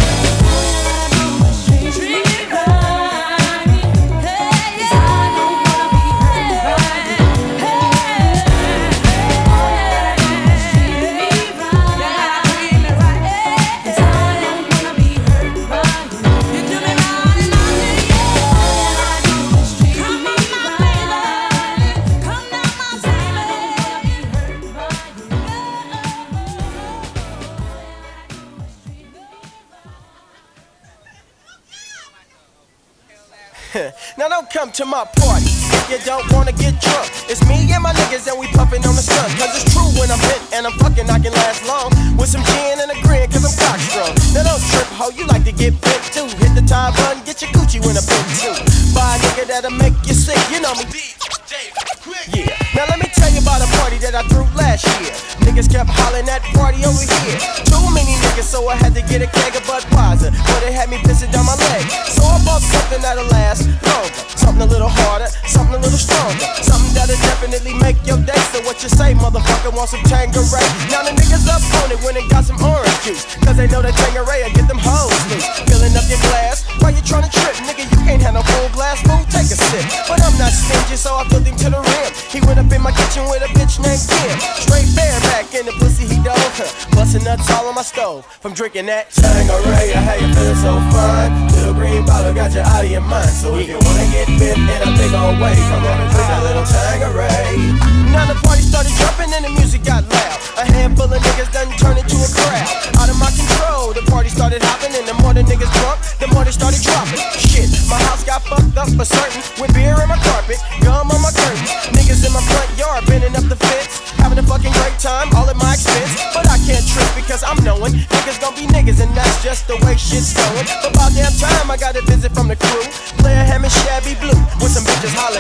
Now don't come to my party if you don't wanna get drunk. It's me and my niggas and we puffin' on the skunk. Cause it's true when I'm bent and I'm fucking I can last long. With some gin and a grin cause I'm cockstrong. Now don't trip ho, you like to get bent too. Hit the tie button, get your Gucci when I'm bent too. Buy a nigga that'll make you sick, you know me. Yeah, now let me tell you about a party that I threw last year. Niggas kept hollering at party over here. Too many niggas, so I had to get a keg of Budweiser. But they had me pissing down my leg. So I bought something that'll last longer. Something a little harder, something a little stronger. Something that'll definitely make your day. So what you say, motherfucker, want some Tanqueray? Now the niggas up on it when they got some orange juice. Cause they know that Tanqueray will get them hoes loose. Filling up your glass, why you tryna trip? Nigga, you can't have no full glass, fool, take a sip. But I'm not stingy, so I filled him to the rim. He went up in my kitchen with a bitch named Kim. Straight bareback in the pussy he dove. Bustin' nuts all on my stove from drinking that Tanqueray. How you feel so fine? Little green bottle got you out of your mind. So if you wanna get bit in a big old way, come on and drink a little Tanqueray. Now the party started jumping and the music got loud. A handful of niggas done turned into a crowd. Out of my control, the party started hopping. And the more the niggas drunk, the more they started dropping. Shit, my house got fucked up for certain. With beer in my carpet, gum on my curtains. Niggas in my front yard bending up the fence. Having a fucking great time, all at my expense. But I can't trip because I'm knowing niggas gon' be niggas and that's just the way shit's going. But about damn time I got a visit from the crew. Play a ham and shabby blue with some bitches hollering.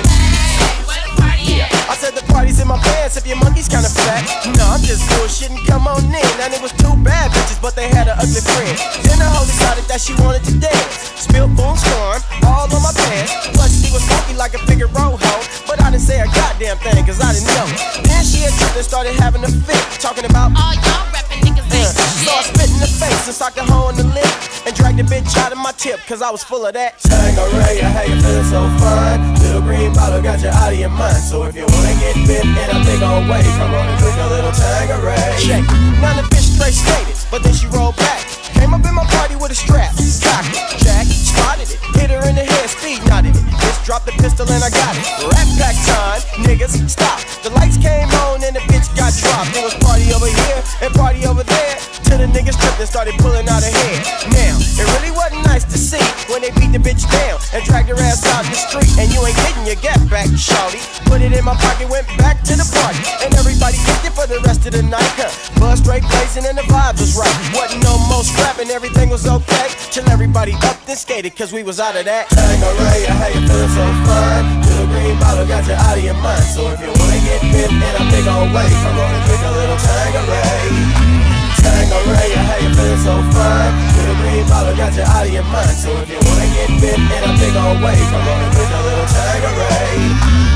Yeah. I said the party's in my pants if your monkey's kinda fat. No, I'm just bullshitting, come on in. And it was two bad bitches, but they had an ugly friend. Then the hoe decided that she wanted to dance. Spilled boom storm all on my pants. Plus she was funky like a Figaro hoe. But I didn't say a goddamn thing, cause I didn't know. Then she had tripped and started having a fit. Talking about all y'all rapping niggas ain't uh, shit. So I spit in the face and socked the hoe in the lip. And dragged the bitch out of my tip, cause I was full of that Tanqueray. How you feeling so fine? Little green bottle got you out of your mind. So if you wanna get bit in a big old way, come on and drink a little Tanqueray. Check. Now the bitch straight skated, but then she rolled back. Came up in my party with a strap. Cocked it, Jack, spotted it, hit her in the head, speed nodded it. Bitch dropped the pistol and I got it. Rat pack time, niggas, stop. The lights came on and the bitch got dropped. It was party over here and party over there. Till the niggas tripped and started pulling out her hair. Now, it really wasn't nice to see when they beat the bitch down and dragged her ass out in the street. And you ain't getting your get back, shawty. Put it in my pocket, went back to the party. And everybody kicked it for the rest of the night, huh? Buzz straight blazing and the vibe was right. Wasn't no more scrapping, everything was okay. Till everybody up and skated, cause we was out of that Tanqueray. How you feeling so fine? Little green bottle got you out of your mind. So if you wanna get bit in a big old way, come on and drink a little Tanqueray. Tanqueray, how you feeling so fine? Little green bottle got you out of your mind. So if you wanna get bit in a big old way, come on and drink a little Tanqueray.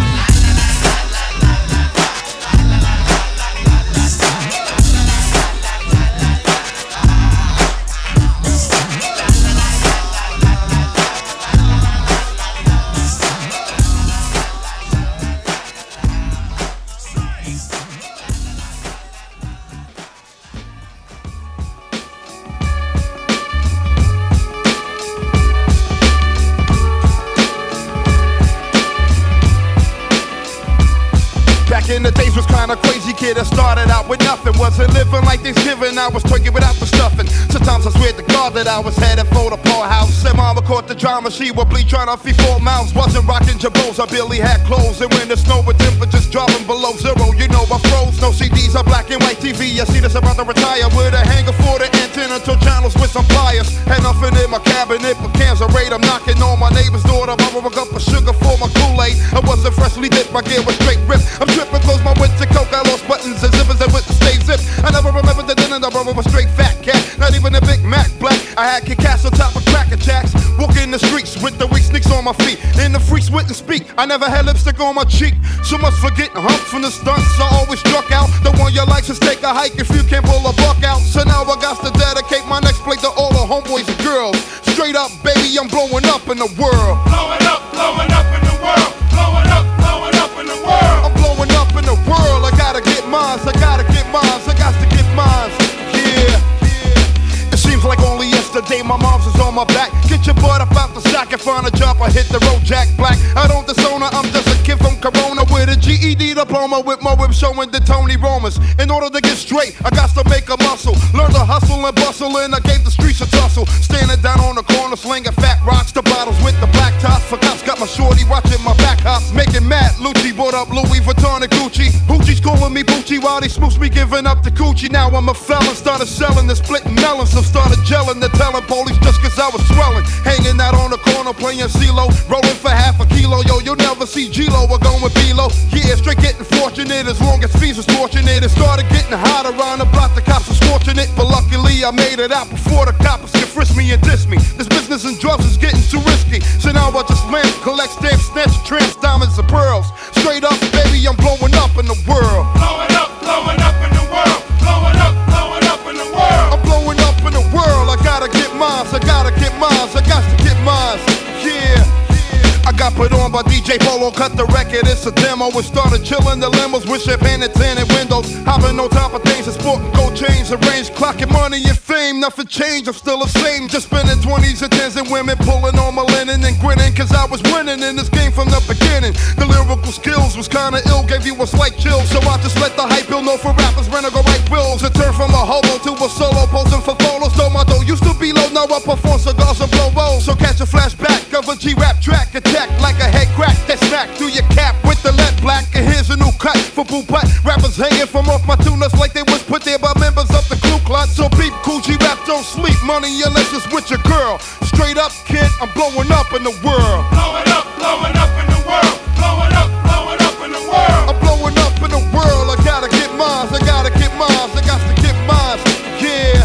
In the days was kinda crazy, kid. I started out with nothing. Wasn't living like Thanksgiving, I was twerking without the stuffing. Sometimes I swear to God that I was headed for the poorhouse. Said mama caught the drama, she would bleed trying to feed four mouths. Wasn't rocking jabos, I barely had clothes. And when the snow with temperatures dropping below zero, you know I froze. No C Ds, a black and white T V. I see this about to retire with a hanger for the antenna to channels with some pliers. Had nothing in my cabinet but cans of raid. I'm knocking on my neighbor's door to borrow a cup of sugar freshly dipped, my gear was straight ripped. I'm tripping, close my wits to coke, I lost buttons and zippers that wouldn't stay zipped. I never remember the dinner, the brother was straight fat cat, not even a Big Mac black. I had Kit Kats on top of cracker jacks, walking the streets with the weak sneaks on my feet, and the freaks wouldn't speak. I never had lipstick on my cheek, so much for getting humped from the stunts. I always struck out, the one you like is take a hike if you can't pull a buck out. So now I got to dedicate my next plate to all the homeboys and girls. Straight up, baby, I'm blowing up in the world. Blowing up, blowing up in the world. Blowing up, blowing up in the world. I'm blowing up in the world. I gotta get mines, I gotta get mines, I got to get mines. Yeah, yeah. It seems like only yesterday my mom's was on my back. Get your butt up out the sack and find a job. I hit the road, Jack Black. I don't disown her, I'm just a kid from Corona with a G E D diploma, with my whip showing the Tony Romans. In order to get straight, I got to make a muscle, learn to hustle and bustle, and I gave the streets a tussle. Standing down on the corner, slinging fat rocks, the bottles with the black tops. For cops got my shorty watching my back hops, making mad. Lucci bought up Louis Vuitton and Gucci. Hoochie's calling me Poochie while they smooch me, giving up the coochie. Now I'm a felon, started selling the splitting melons, so started gelling the telling police just cause I was swelling. Hanging out on the corner playing CeeLo, rolling for half a kilo. Yo, you'll never see G-Lo or going with B-Lo. Yeah, straight getting fortunate as long as fees was fortunate. It started getting hot around the block, the cops was fortunate, but luckily I made it out before the cops could frisk me and diss me. This business and drugs is getting too risky, so now I just lamp, collect stamps, snatch tramps, diamonds and pearls. Straight up, baby, I'm blowing up in the world. Blowing up, blowing up in the world. Blowing up, blowing up in the world. I'm blowing up in the world. I gotta get mines, I gotta get mines, I got to get mines. Yeah. I got put on by D J Polo, cut the record, it's a demo. We started chillin' the limos with champagne and tinted windows, hopping on top of things and sporting gold chains, arranged, clocking money and fame. Nothing changed, I'm still the same, just spending twenties and tens and women pulling on my linen and grinning, cause I was winning in this game from the beginning. The lyrical skills was kinda ill, gave you a slight chill, so I just let the hype bill know for rappers when I go right wills. It turned from a hobo to a solo, posing for photos, though my dough used to be low, now I perform cigars and blow rolls. So catch a flashback of a G-rap track, attack like a head crack that snack through your cap with the lead black. And here's a new cut for Boo Putt. Rappers hanging from off my tunas like they was put there by members of the Ku Klux. So beep, cool G-rap, don't sleep, money unless it's with your girl. Straight up, kid, I'm blowing up in the world. Blowing up, blowing up in the world. Blowing up, blowing up in the world. I'm blowing up in the world. I gotta get mines, I gotta get mines, I got to get mines. Yeah.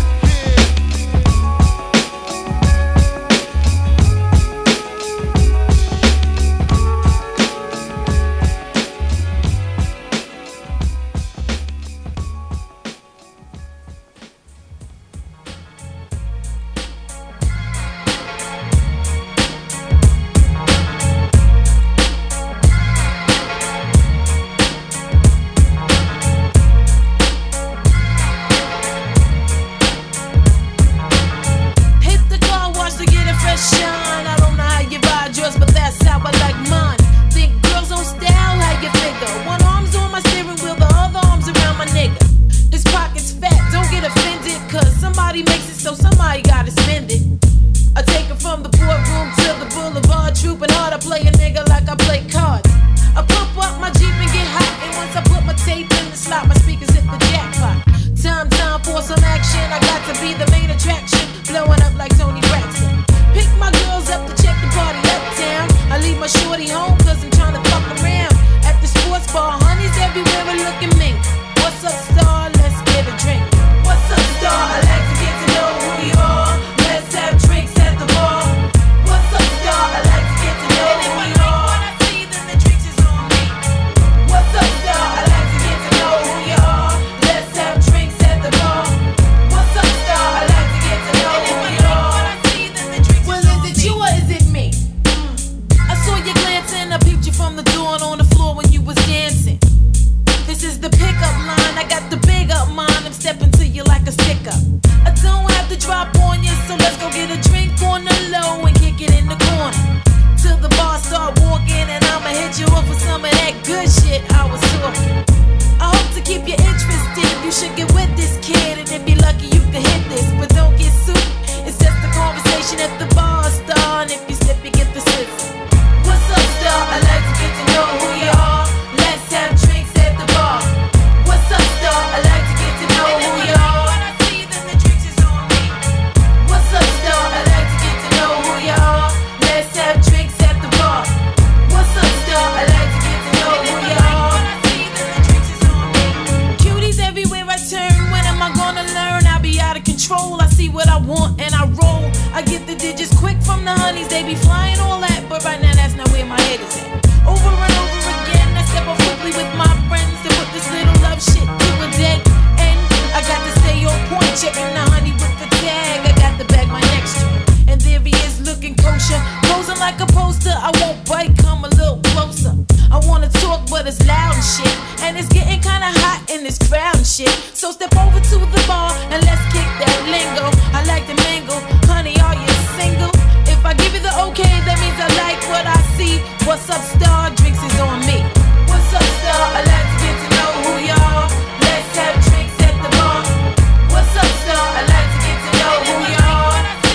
where my head is at. Over and over again, I step up quickly with my friends to put this little love shit to a dead end. I got to stay on point, checking the honey with the tag. I got to bag my next joint, and there he is looking kosher, posing like a poster. I won't bite, come a little closer. I wanna talk, but it's loud and shit, and it's getting kinda hot in this crowd and shit. So step over to the bar and let's kick that lingo. I like to mingle, honey, are you single? If I give you the okay, that means I like what I see. What's up, star? Drinks is on me. What's up, star? I like to get to know who y'all. Let's have drinks at the bar. What's up, star? I like to get to know who y'all.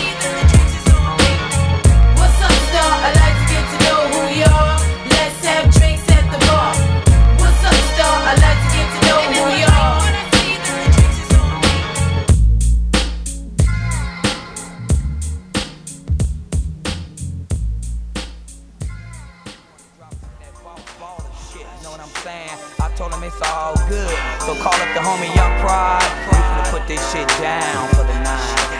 What's up, star? I like to get to know who y'all. Let's have drinks at the bar. What's up, star? I like to get to know who y'all. I told him it's all good, so call up the homie Young Pride. We finna put this shit down for the nine to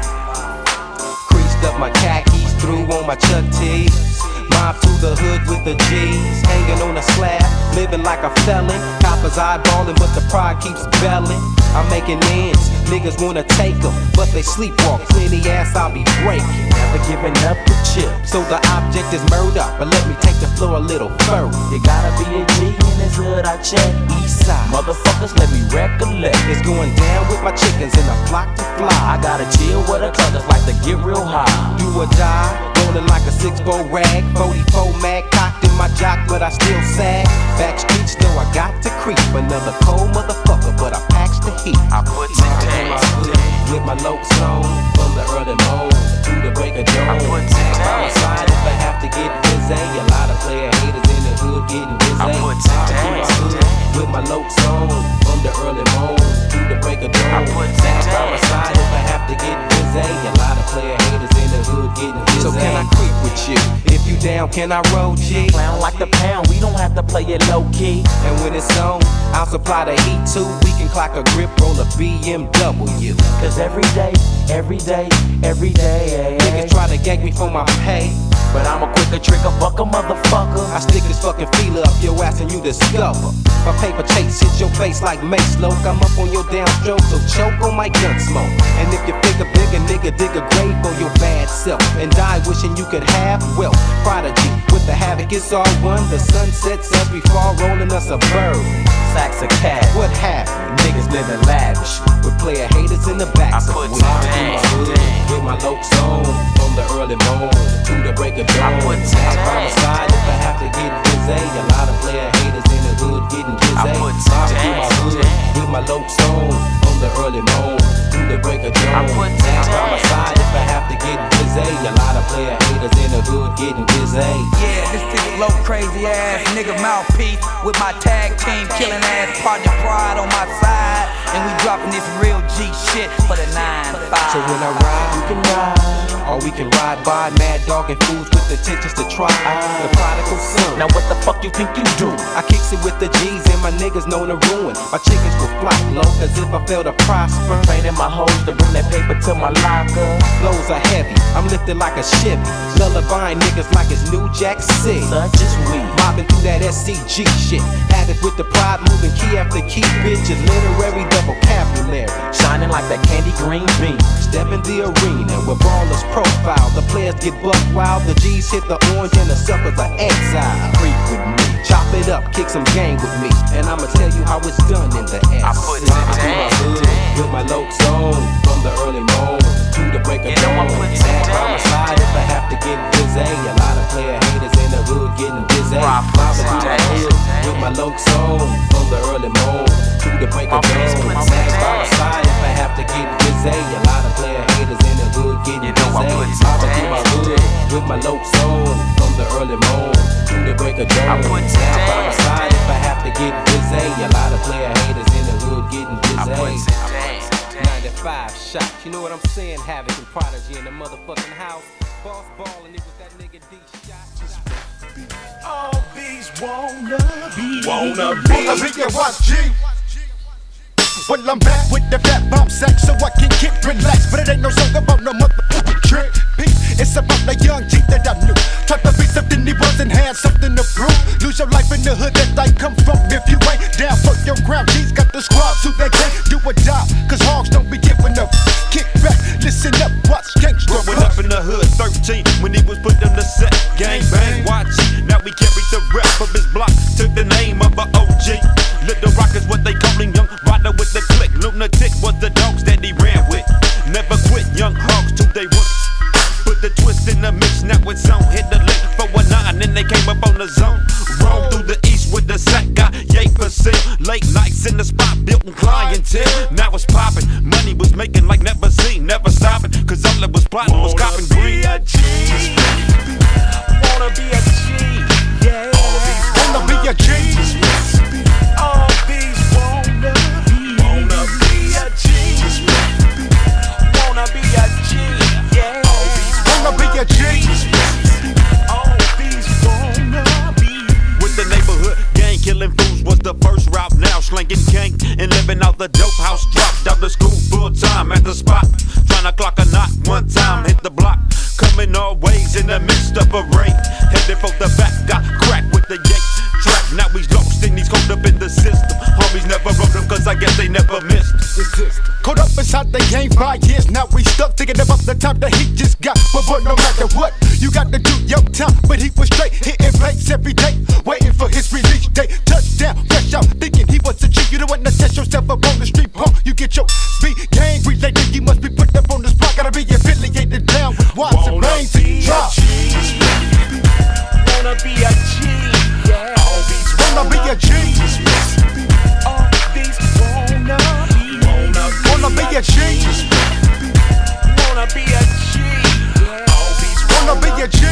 five. Creased up my khakis, threw on my Chuck tees. Mob through the hood with the G's, hanging on a slab, living like a felon. Coppers eyeballing, but the pride keeps belling. I'm making ends, niggas wanna take them, but they sleepwalk, plenty ass I'll be breaking. Never giving up the chip, so the object is murder. But let me take the floor a little further. You gotta be a G in this hood, I check. East side, motherfuckers, let me recollect. It's going down with my chickens in a flock to fly. I gotta chill with the cluckers like to get real high. Do or die, rolling like a six four rag, forty-four mag, cocked in my jock, but I still sag. Back streets, though I got to creep. Another cold motherfucker, but I packs the heat. I put it down with my low song from the early morning to the break of dawn. I put it down if I have to get busy. A lot of player haters in the hood getting busy. I put it down with my low song from the early morning to the break of dawn. I put it down if I have to get busy. A lot of player haters in the hood getting busy. So can I creep with you? If you down, can I roll G? Clown like the pound, we don't have to play it low key. And when it's on, I'll supply the heat too. We can clock a grip, roll a B M W. Cause every day, every day, every day, niggas try to gag me for my pay, but I'm a quicker trigger, fuck a motherfucker. I stick this fucking feeler up your ass and you discover. My paper chase hits your face like Mace Loke. I'm up on your downstroke, so choke on my gun smoke. And if you figure bigger, nigga, dig a grave for your bad self and die wishing you could have wealth. Prodigy with the havoc, it's all one. The sun sets as we fall, rolling us a bird. Sacks of cash. What happened? Niggas living lavish with player haters in the back. I put it down with my low song from the early morning to the break of dawn. I put it down by my side if I have to get busy. A lot of player haters in the hood getting busy. I put it down with my low song from the early morning to the break of dawn. I put it down by my side if I have to get busy. A lot of player haters in the hood getting busy. Yeah, this is low crazy ass nigga mouthpiece with my tag team killing ass partner Pride on my side, and we dropping this real G shit for the nine five. So when I ride, you can ride, or we can ride by mad dog and fools with intentions to try. The prodigal son. Now what the fuck you think you do? I kicks it with the G's and my niggas known to ruin. My chickens will flock low as if I fail to prosper. Training my hoes to bring that paper to my locker. Flows are heavy, I'm lifted like a Chevy. Lullabying niggas like it's New Jack City. Such as we mobbing through that S C G shit. Havoc with the pride, moving key after key. Bitches, literary, the vocabulary. Shining like that candy green beam. Step in the arena where ballers profile. The players get buck wild. The G's hit the orange and the suckers are exile. Creep with me, chop it up, kick some gang with me, and I'ma tell you how it's done in the S. I put it down with my low song from the early morning to the break of dawn. By my side if I have to get busy. A lot of player haters in the hood getting busy. With my low song from the early morning to the break of dawn. By my side if I have to get busy. A lot of player haters in the hood getting busy. With my low song from the early morning to the break of dawn. By my side if I have to get busy. A lot of player haters in the hood getting busy. ninety-five shots, you know what I'm saying? Havoc and Prodigy in the motherfucking house. Boss ball and it was that nigga D shot. All these wanna be, wanna be, wanna be your watch G. Well, I'm back with the fat bomb sack so I can get relaxed. But it ain't no song about no motherfucking trick. It's about the young G that I knew. Tried to be something he wasn't, had something to prove. Lose your life in the hood that I come from. If you ain't down for your ground, G's got the squad so they can't do a job. Cause hogs don't be giving up. Kick back, listen up, watch gangsta. Growing up in the hood, thirteen, when he was put on the set. Gang bang, watch. Now we carry the rep of his block. Took the name of a O G. Little Rock is what they call him, young rider with the click. Lunatic was the dogs that he ran with. Never quit, young hogs till they won. Put the twist in the mix, now it's on. Hit the lick for a nine, and they came up on the zone. Roll through the east with the sack, got yay for sale. Late nights in the spot, building clientele. Now it's popping, money was making like never seen, never stopping. Cause all that was plotting was copping green. Wanna be a G, wanna be a G, yeah. Wanna be a G. All these wanna be, wanna be a G, wanna be a G, yeah. Wanna be a G. All these wanna be. With the neighborhood gang, killing fools was the first route. Now slinging gang and living out the dope house. Dropped out of school full time at the spot. Trying to clock a knot one time, hit the block. Coming all ways in the midst of a rain. Headed for the back, got cracked with the yank track. Now he's lost and he's caught up in the system. Homies never wrote him cause I guess they never missed. Caught up inside the game five years, now we stuck thinking about the time that he just got. But boy, no matter what, you got to do your time. But he was straight, hitting blanks every day, waiting for his release date. Touchdown, fresh out, thinking he was a G. You don't want to test yourself up on the street, punk. You get your beat gang related, you must be put up on the spot. Gotta be affiliated down with Watts and Brains and drop. Wanna be a G, yeah. All these wanna be a G. All these wanna be, wanna be a G. Wanna be a G, yeah. All these wanna be a G.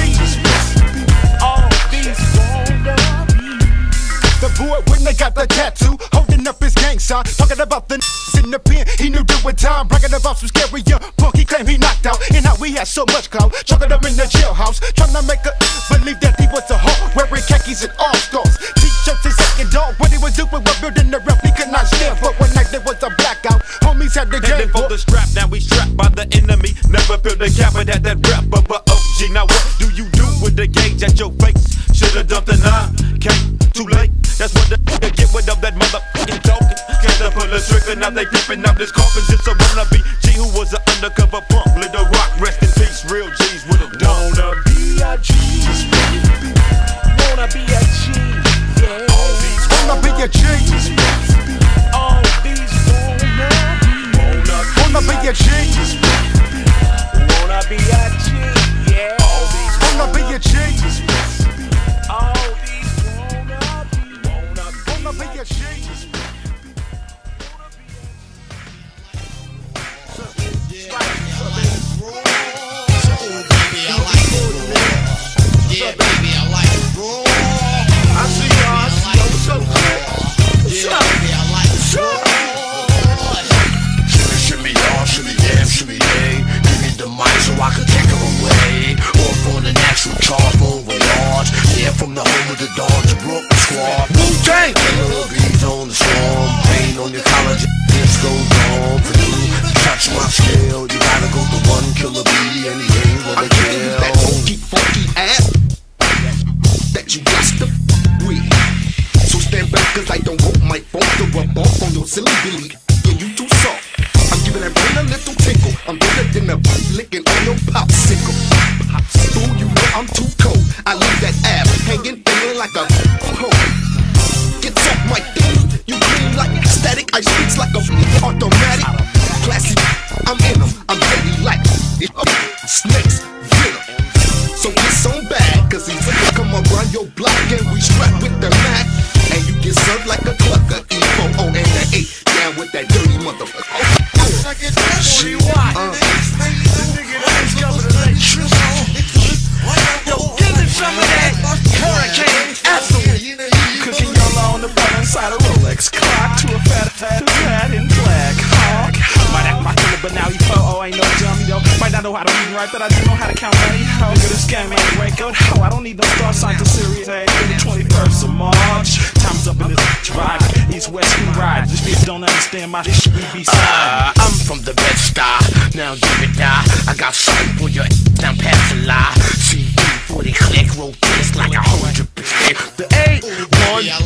All these wanna be. The boy when they got the tattoo, holding up his gang sign, talking about the n***s in the pen. He knew doing time, bragging about some scary young punk. He claimed he knocked out, and how he had so much clout, chucking him in the jailhouse, trying to make her believe that he was a hawk, wearing khakis and all stars, t-shirts and second dog. What he was doing was building the rep. He could not stand for one night there was a blackout. Homies had the game for the strap. Now we strapped by the enemy. Never filled the cap, but had that rap of a O G. Now what do you do with the gauge at your face? Should've dumped the nine, came too late. That's what the nigga get rid of that motherfucking talking. Can't pull a trigger, now they flipping out this coffin. Just a wannabe G who was an undercover punk. Little Rock, rest in peace, real G's with a dome. Wanna be a G, wanna be a G, yeah. All these wanna be a G. All these wanna be, wanna be a G. Wanna be a G, yeah. All these wanna be a G. All these wanna be, wanna be a G. Yeah, baby, I like it raw. I see y'all, so so Yeah, baby, I like it raw. Shimmy, shimmy, y'all, shimmy, damn, shimmy, yay. Give me the mic so I can take her away. Off on the natural charcoal with large. Yeah, from the home of the Dodge Brooklyn squad. Wu-Tang! Little bees on the storm. Pain on your college, this goes on for you. Touch my scale, you gotta go to one killer bee, and he ain't gonna kill. That funky, funky ass that you got to with. So stand back, cause I don't want my phone to rub off on your silly billy. Yeah, you too soft. I'm giving that brain a little tickle. I'm better than a licking on your popsicle. Fool, you know I'm too cold. I leave that ass hanging, feeling like a hoe. Get off my thing. You clean like static. I speaks like a automatic. Classy, I'm in them. I'm ready like snakes, venom. So it's on bad, cause he's gonna come around your block and we strap with the Mac. And you get served like a clucker, E four O and the eight, down with that dirty motherfucker. She what? Uh. Yo, give me some of that hurricane acid. Cooking y'all on the bottom side of Rolex clock to a fat fat fat in black hawk. Might act my killer, but now he po oh ain't no dummy though. Might not know how to read and write, but I do know how to count money. How good this game ain't wake up. Oh, I don't need no star sign to Sirius. Hey, the twenty-first of March. Time's up in this ride. East West we ride. This bitch don't understand my shit. We be side. Uh, I'm from the Red Star. Now give it die. I got something for your down past the lie. C D forty click, roll this like a hundred percent. The A one. Yeah,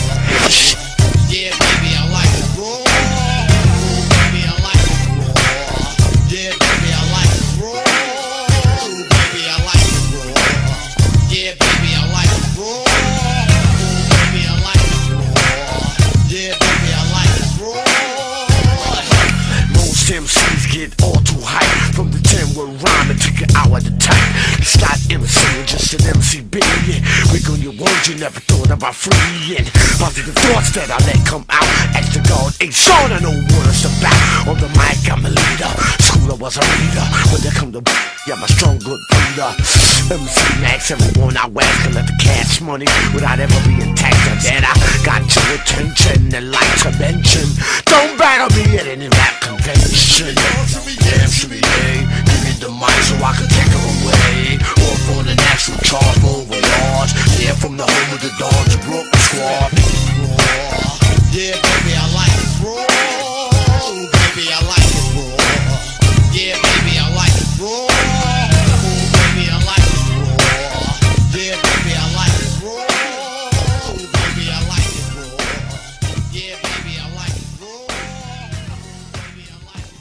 baby, I like it raw. Baby, I like it raw. Yeah, baby, I like it raw. Baby, I like it raw. Yeah, baby, I like it raw. Baby, I like it raw. Yeah, baby, I like it raw. Most M Cs get all too hype. From the ten word rhyme and take an hour to type. It's not MCing, just an M C being. Wiggle your words you never thought about freeing. Positive thoughts that I let come out. Extra guard ain't sure to know words about. On the mic I'm a leader. School I was a reader. When they come to I'm a strong good breeder. M C Max, everyone I wax can let the cash money without ever being taxed on that. I got your attention and like to mention. Don't battle me at any rap convention. Dance to me, yeah. Give me the mic so I can take her away. Or for the national charge for overlords. Yeah, from the home of the Dodge Brooklyn squad. Yeah, baby, I like it raw. Baby, I like it raw. Yeah, baby, I like it raw. Baby, I like it raw. Yeah, baby, I like it raw. Baby, I like it raw. Yeah, baby, I like it raw. Baby, I like it.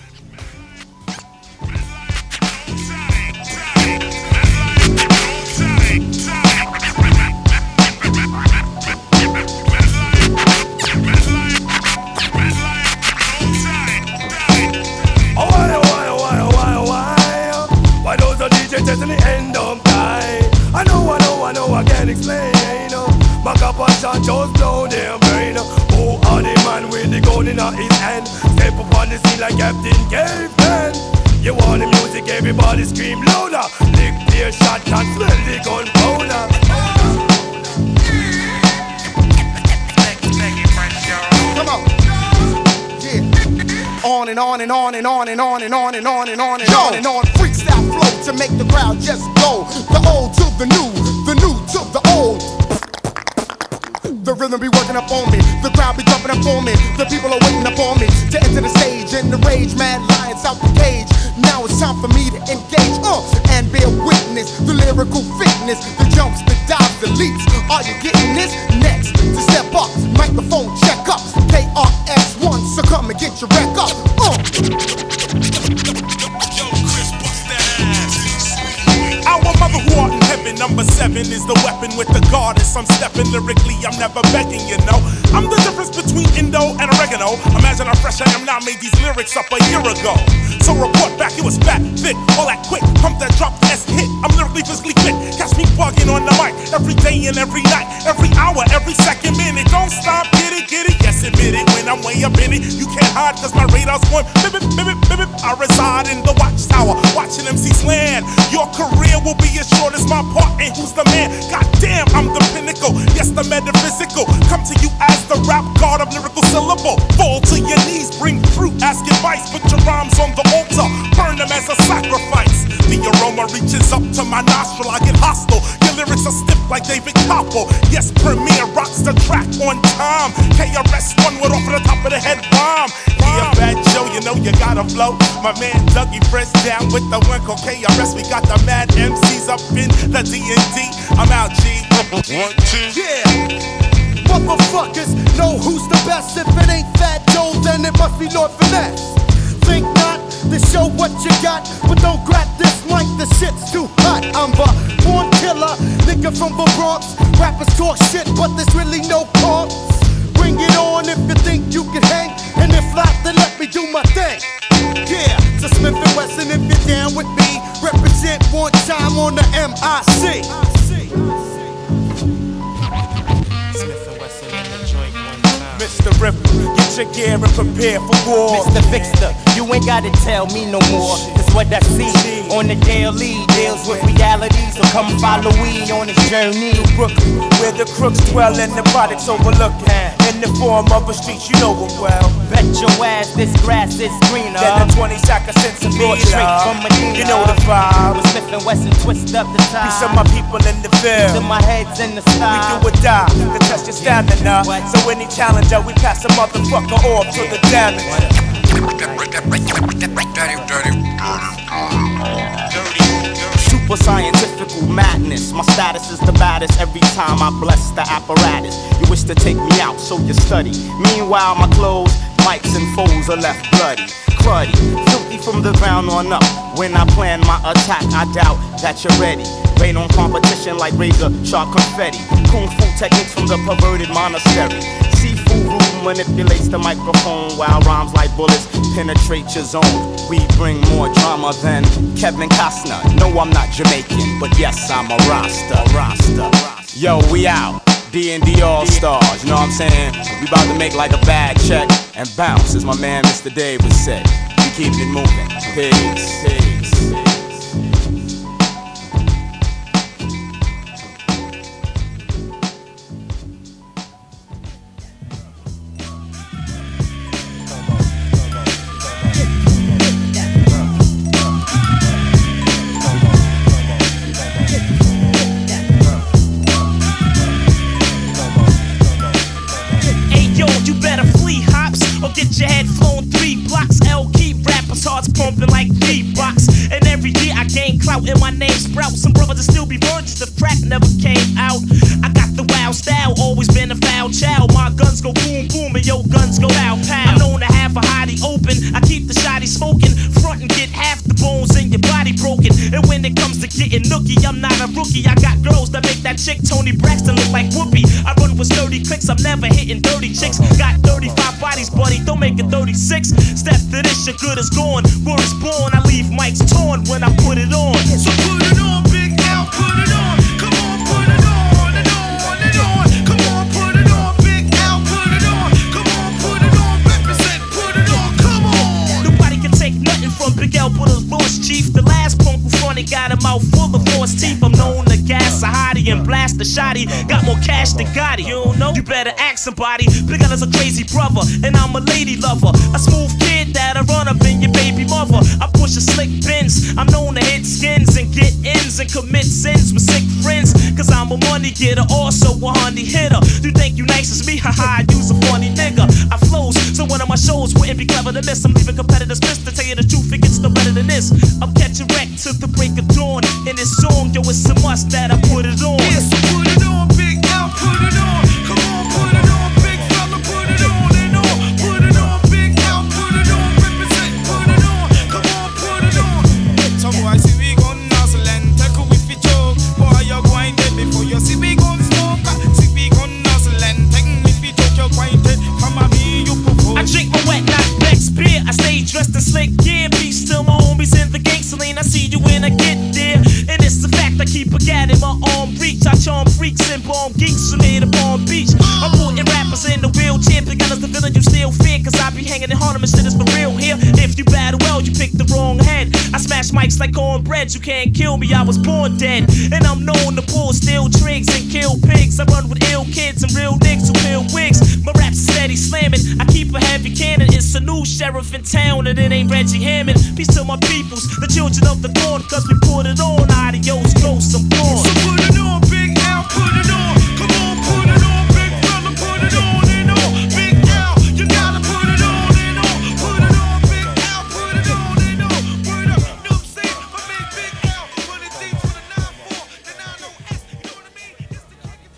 In the end of time. I know, I know, I know, I can't explain. My compassion just blow their brain. Who are the man with the gun in his hand? Step up on the scene like Captain Caveman. You want the music, everybody scream louder. Lick their shot and smell the gunpowder. Come on. Yeah. On and on and on and on and on and on and on and on and on and on. Freestyle flow to make the crowd just go. The old to the new, the new to the old. The rhythm be working up on me, the crowd be jumping up on me. The people are waiting up on me to enter the stage and the rage. Mad lions out the cage. Now it's time for me to engage uh, and bear witness. The lyrical fitness, the jumps, the dives, the leaps. Are you getting this? Next to step up, microphone check up. K R S one, so come and get your wreck up. Uh. Our mother who art in heaven, number seven is the weapon with the goddess. I'm stepping lyrically, I'm never begging, you know. I'm the difference between Indo and oregano. Imagine how fresh I am now, made these lyrics up a year ago. So report back, it was fat, thick, all that quick. Pump that drop, S hit, I'm lyrically physically fit. Catch me bugging on the mic, every day and every night. Every hour, every second minute, don't stop, get it, get it. Yes, admit it, when I'm way up in it. You can't hide, cause my radar's going bip, bip, bip, bip, bip. I reside in the watchtower, watching M Cs land. Your career will be as short as my part, and who's the man? Goddamn, I'm the pinnacle, yes, the metaphysical. Come to you as the rap god of lyrical syllable. Fall to your knees, bring fruit, ask advice. Put your rhymes on the altar, burn them as a sacrifice. The aroma reaches up to my nostril, I get hostile. Your lyrics are stiff like David Coppo. Yes, Premier rocks the track on time. K R S one went off at the top of the head bomb. Yeah, Fat Joe, you know you gotta flow. My man Dougie Fresh down with the one called K R S. We got the mad M Cs up in the D and D. I'm out, G. One, two. Yeah. Motherfuckers know who's the best. If it ain't Fat Joe, then it must be Lord Finesse. Think not to show what you got, but don't grab this mic, the shit's too hot. I'm a born killer, nigga from the Bronx. Rappers talk shit, but there's really no pumps. Bring it on if you think you can hang, and if not, then let me do my thing. Yeah, so Smith and Wesson, if you're down with me, represent one time on the M I C. Mister Ripper, get your gear and prepare for war. Mister Fixter, you ain't gotta tell me no more. Cause what I see on the daily. Deals with reality, so come follow me on this journey. Brooklyn, where the crooks dwell and the products overlooking. In the form of a street, you know it well. Bet your ass this grass is greener than the twenty sack of cents and me straight from Medina. You know the vibe. With Smith and Wesson, twist up the tie. Peace of my people in the field. To my heads in the sky. We do or die to test your stamina. So any challenger, we pass a motherfucker off to the damage. Super scientifical madness. My status is the baddest every time I bless the apparatus. You wish to take me out, so you study. Meanwhile, my clothes, mics and foes are left bloody, cruddy, filthy from the ground on up. When I plan my attack, I doubt that you're ready. Rain on competition like razor sharp confetti. Kung fu techniques from the perverted monastery. Seafood room manipulates the microphone while rhymes like bullets penetrate your zone. We bring more drama than Kevin Costner. No, I'm not Jamaican, but yes, I'm a Rasta, Rasta. Yo, we out. D and D All-Stars, you know what I'm saying? We about to make like a bad check and bounce, as my man Mister Davis said. We keeping it moving. Peace, peace. Get your head flown three blocks. L keep rappers hearts pumping like beatbox. And every year I gain clout and my name sprouts. Some brothers that still be virgins if crack never came out. I got the wild style, always been a foul child. My guns go boom boom and your guns go pow pow. I'm known to have a hottie open. I keep the shotty smoking. Front and get half the bones in your body broken. And when it comes to getting nookie, I'm not a rookie. I got girls that make that chick Tony Braxton look like Whoopi. I run with sturdy clicks, I'm never hitting dirty chicks. Got thirty-five bodies, buddy, don't make it thirty-six. Step to this, your good is gone. Word is born, I leave mics torn when I put it on. So put it on, Big L, put it on. Come on, put it on and on and on. Come on, put it on, Big L, put it on. Come on, put it on, represent, put it on, come on. Nobody can take nothing from Big L, but a lost chief. The last punk who fronted got a mouth full of lost teeth. I'm known to gas a hottie and blast a shotty. Got more cash than Gotti, you don't know? You better ask somebody. Big L is a crazy brother, and I'm a lady lover. A smooth kid that'll run up in your baby mother. I push a slick Benz. I'm known to hit skins and get ins and commit sins with sick friends. Cause I'm a money getter, also a honey hitter. You think you nice as me? Haha, I use a funny nigga. I flows, so one of my shows wouldn't be clever to miss. I'm leaving competitors pissed. To tell you the truth, it gets no better than this. I'm catching wreck to the break of dawn. In this song, yo, it's a must that I put it on. Yeah, so put it on, Big L, put it on. Come on, put it on, big fella, put it on and on. Put it on, Big L, put it on, represent, put it on. Come on, put it on. So boy, see we gon' nuzzle and take a whiffy joke. Boy, you're going dead before you see we gon' smoke. See we gon' nuzzle and take a whiffy joke. You're going dead from a me, you propose. I drink my wet, not Beck's beer. I stay dressed in slick gear. Peace to my homies in the gang, Celine. I see you when I get there. And it's the fact I keep a gat in my arm reach. I charm freaks and bomb geeks from here to Palm Beach. I'm putting rappers in the wheelchair. Because the villain you still fear. Cause I be hanging in Harlem and shit is for real here. If you battle well, you pick the wrong head. I smash mics like cornbread. You can't kill me, I was born dead. And I'm known to pull steel tricks and kill pigs. I run with ill kids and real niggas who peel wigs. My rap's steady slamming. I keep a heavy cannon. It's a new sheriff in town and it ain't Reggie Hammond. Peace to my peoples, the children of the corn. Cause we put it on. Adios, ghosts, I'm gone. So put it on, Big L, put it on. Come on, put it on, big fella, put it on and on. Big L, you gotta put it on and on. Put it on, Big L, put it on and on. Word up, no say, my big Big L. Put it deep for the nine four, the nine oh S. You know what I mean? It's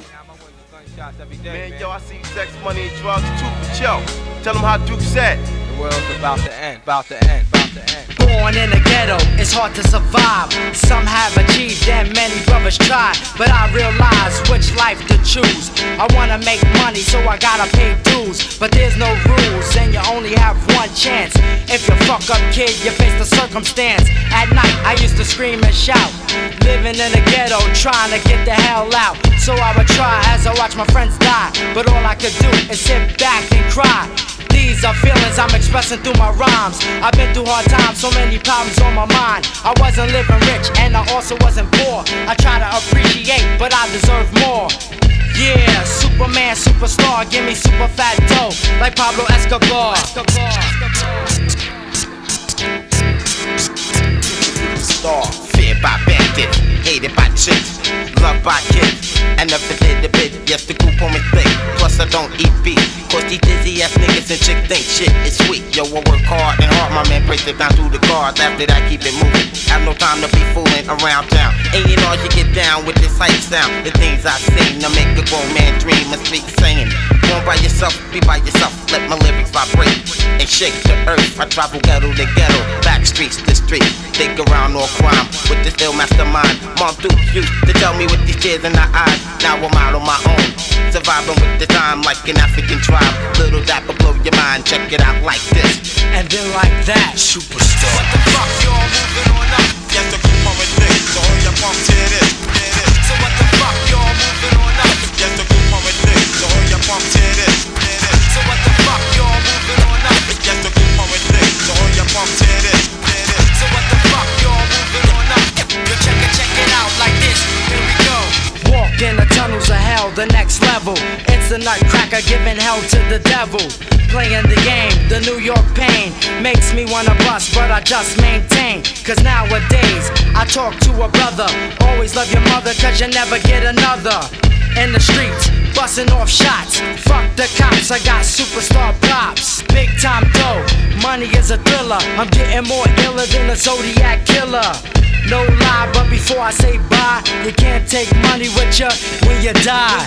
the gunshots every day, man. Yo, I see sex, money, and drugs too, but yo, tell them how Duke said. The world's about to end, about to end, about to end. Born in the ghetto, it's hard to survive. Some have achieved and many brothers try. But I realize which life to choose. I wanna make money, so I gotta pay dues. But there's no rules, and you only have one chance. If you fuck up, kid, you face the circumstance. At night, I used to scream and shout. Living in the ghetto, trying to get the hell out. So I would try as I watch my friends die. But all I could do is sit back and cry. These are feelings I'm expressing through my rhymes. I've been through hard times, so many problems on my mind. I wasn't living rich and I also wasn't poor. I try to appreciate, but I deserve more. Yeah, Superman, superstar, give me super fat dough like Pablo Escobar. Star, feared by bandits, hated by chicks, loved by kids. I never did a bit, yes the group on me thick. Plus I don't eat beef, cause these dizzy ass niggas and chicks think shit is sweet. Yo, I work hard and hard, my man breaks it down through the cards. After that, keep it moving. Have no time to be fooling around town. Ain't it all you get down with this hype sound? The things I seen, I make a grown man dream and speak saying. Born by yourself, be by yourself. Let my lyrics vibrate and shake the earth. I travel ghetto to ghetto, back streets to street. Think around all crime with this ill mastermind. Mom Duke used to tell me with these tears in her eyes. Now I'm out on my own, surviving with the time like an African tribe. Little dapper blow your mind, check it out like this. And then like that, superstar. What the fuck, y'all moving on up? Yes, the group on with this, so hold your pumps, hear this, hear this. So what the fuck, y'all moving on up? Yes, the group on with this, so hold your pumps, hear this, hear this. So what the fuck, y'all moving on up? Yes, the group on with this, so hold your pumps, hear this, hear this. So what the fuck, y'all moving on up? Yo, check it, check it out like this, here we go. walk in the tunnels of hell, the next level. It's a nutcracker giving hell to the devil. Playing the game, the New York pain makes me wanna bust, but I just maintain. Cause nowadays, I talk to a brother. Always love your mother, cause you never get another. In the streets, busting off shots. Fuck the cops, I got superstar props. Big time dough, money is a thriller. I'm getting more iller than a Zodiac killer. No lie, but before I say bye, you can't take money with you when you die.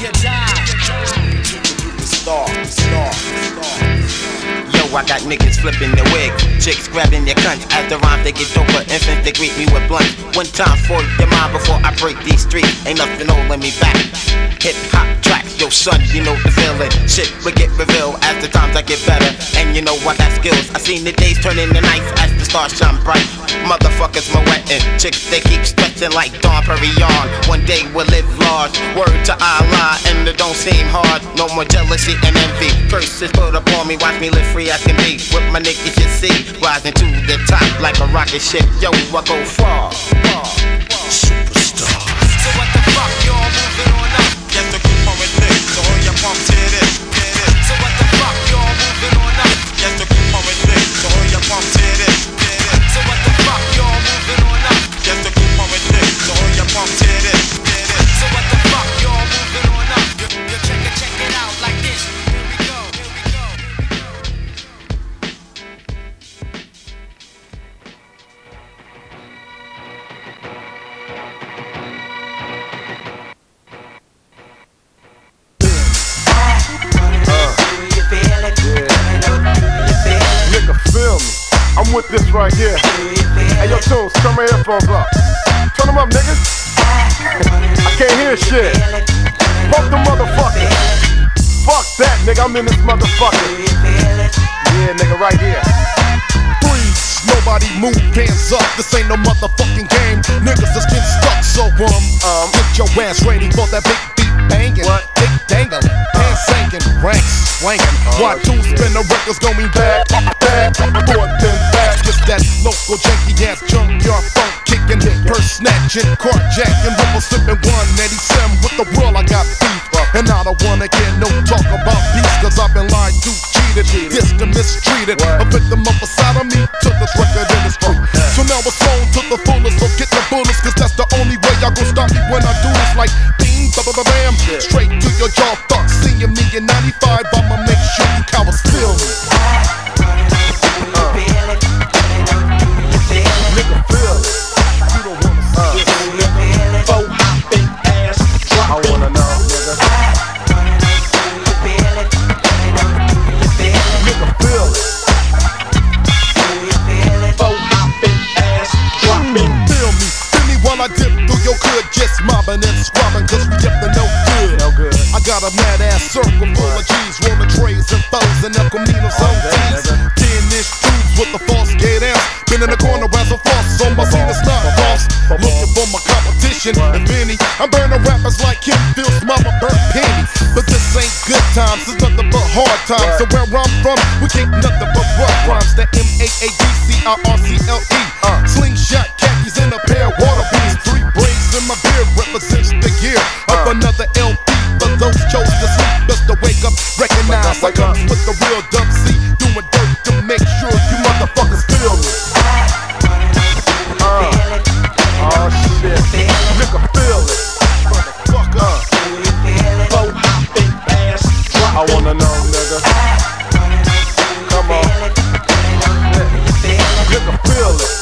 Star, star, star. Yo, I got niggas flipping their wig, chicks grabbing their cunts. As the rhymes they get doper, infants they greet me with blunts. One time for your mind before I break these streets. Ain't nothing holding me back. Hip hop tracks, yo son, you know the feeling. Shit will get revealed as the times I get better. And you know I got skills. I seen the days turn into nights as the stars shine bright. Motherfuckers my wetting, chicks they keep stretching like Dawn Perignon. One day we'll live large, word to Allah, and it don't seem hard. No more jealousy and envy. Curses put upon me, watch me live free as can be. With my niggas you see, rising to the top like a rocket ship. Yo, I go far, far, far. Superstar. So what the fuck, y'all moving on up? Yes, the group on with this, so hold your pumps, hear this, hear this. So what the fuck, y'all moving on up? Yes, the group on with this, so hold your pumps, hear this, hear this. So what the fuck, y'all moving on up? Yes, the group on with this, so hold your pumps, hear this, hear this. So what the fuck, y'all moving on up? You, you check it, check it out like this. Here we go, here we go, here we go. Nigga, feel me. I'm with this right here. Hey, yo, Tunes, turn my headphones up. Turn them up, niggas. I can't hear shit. Fuck the motherfucker. Fuck that, nigga. I'm in this motherfucker. Yeah, nigga, right here. Freeze, nobody move, hands up. This ain't no motherfucking game. Niggas just get stuck, so um, um, get your ass ready for that big beat banging, big dangling, hands sinking, ranks swinging. Why two spin the records going back, back, forth and back. Just that local janky ass junkyard funk kicking, purse snatching, carjacking, ripple sipping one eighty-seven with the world. I got beef, and I don't wanna get no talk about peace, cause I've been lied to, cheated, dissed and mistreated. A victim of a sodomy, took this record in his throat. So now it's on to the fullest, so get the bullets, cause that's the only way y'all gon' stop me when I do this. Like bing, ba ba ba bam, straight to your jaw. Thought seeing me in ninety-five, I'ma make sure you cowards feel me. Uh. Nigga, feel it. You don't wanna see it. Four hopping ass drop. I wanna know, nigga. Nigga, feel it. Four hopping ass dropping. Feel me. Feel me while I dip through your hood, just mobbing and squabbing, cause we up to no good. No good. I got a mad ass circle full of G's, rolling trays and foes and El Caminos on T's. Ten inch tubes with the false gate out. Been in the corner as a floss, so my scene is not lost. Looking for my competition, if any. I'm burning rappers like Kim Phil's mama burnt penny. But this ain't good times, it's nothing but hard times. So where I'm from, we keep nothing but rough rhymes. The M A A D C I R C L E. Slingshot khakis and a pair of water bees. Three braids in my beard represents the year of another L P. For those chose to sleep, just to wake up, recognize I come with the real dub C. Doing dirt to make sure you motherfuckers feel me. Uh, oh shit, nigga feel it. Motherfucker. I wanna know, nigga. Come on. Nigga feel it.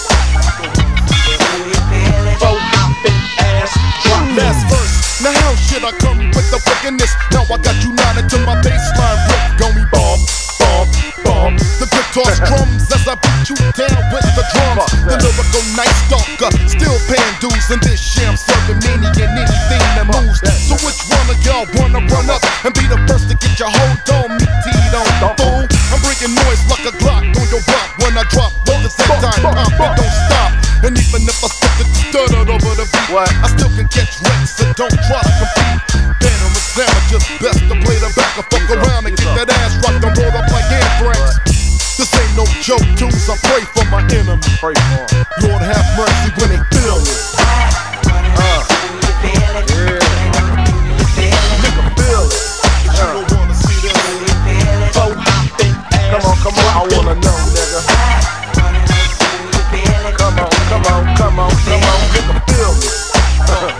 Last verse. Now how should I come with the wickedness? Now I got you nodding to my baseline. Rick, go me bomb, bomb, bomb. The guitar drums as I beat you down with the drums. The lyrical night stalker, still paying dues in this sham, serving any and anything that moves. So which one of y'all wanna run up and be the first to get your hold on me? Teed on, fool. I'm bringing noise like a Glock on your block when I drop. At the same time, pop it don't stop. And even if I stick it stuttered over the beat, I still can catch wrecks, so don't try to compete. Venomous amateurs, best to play the back or fuck around and get that ass rocked and rolled up like anthrax. This ain't no joke, tunes, I pray for my enemy. Pray for them. Lord have mercy when they feel it. Uh, yeah. Nigga feel it. You don't wanna see this. Come on, come on, I wanna know, nigga. Come on, come on, come on, come on, nigga feel me. Uh,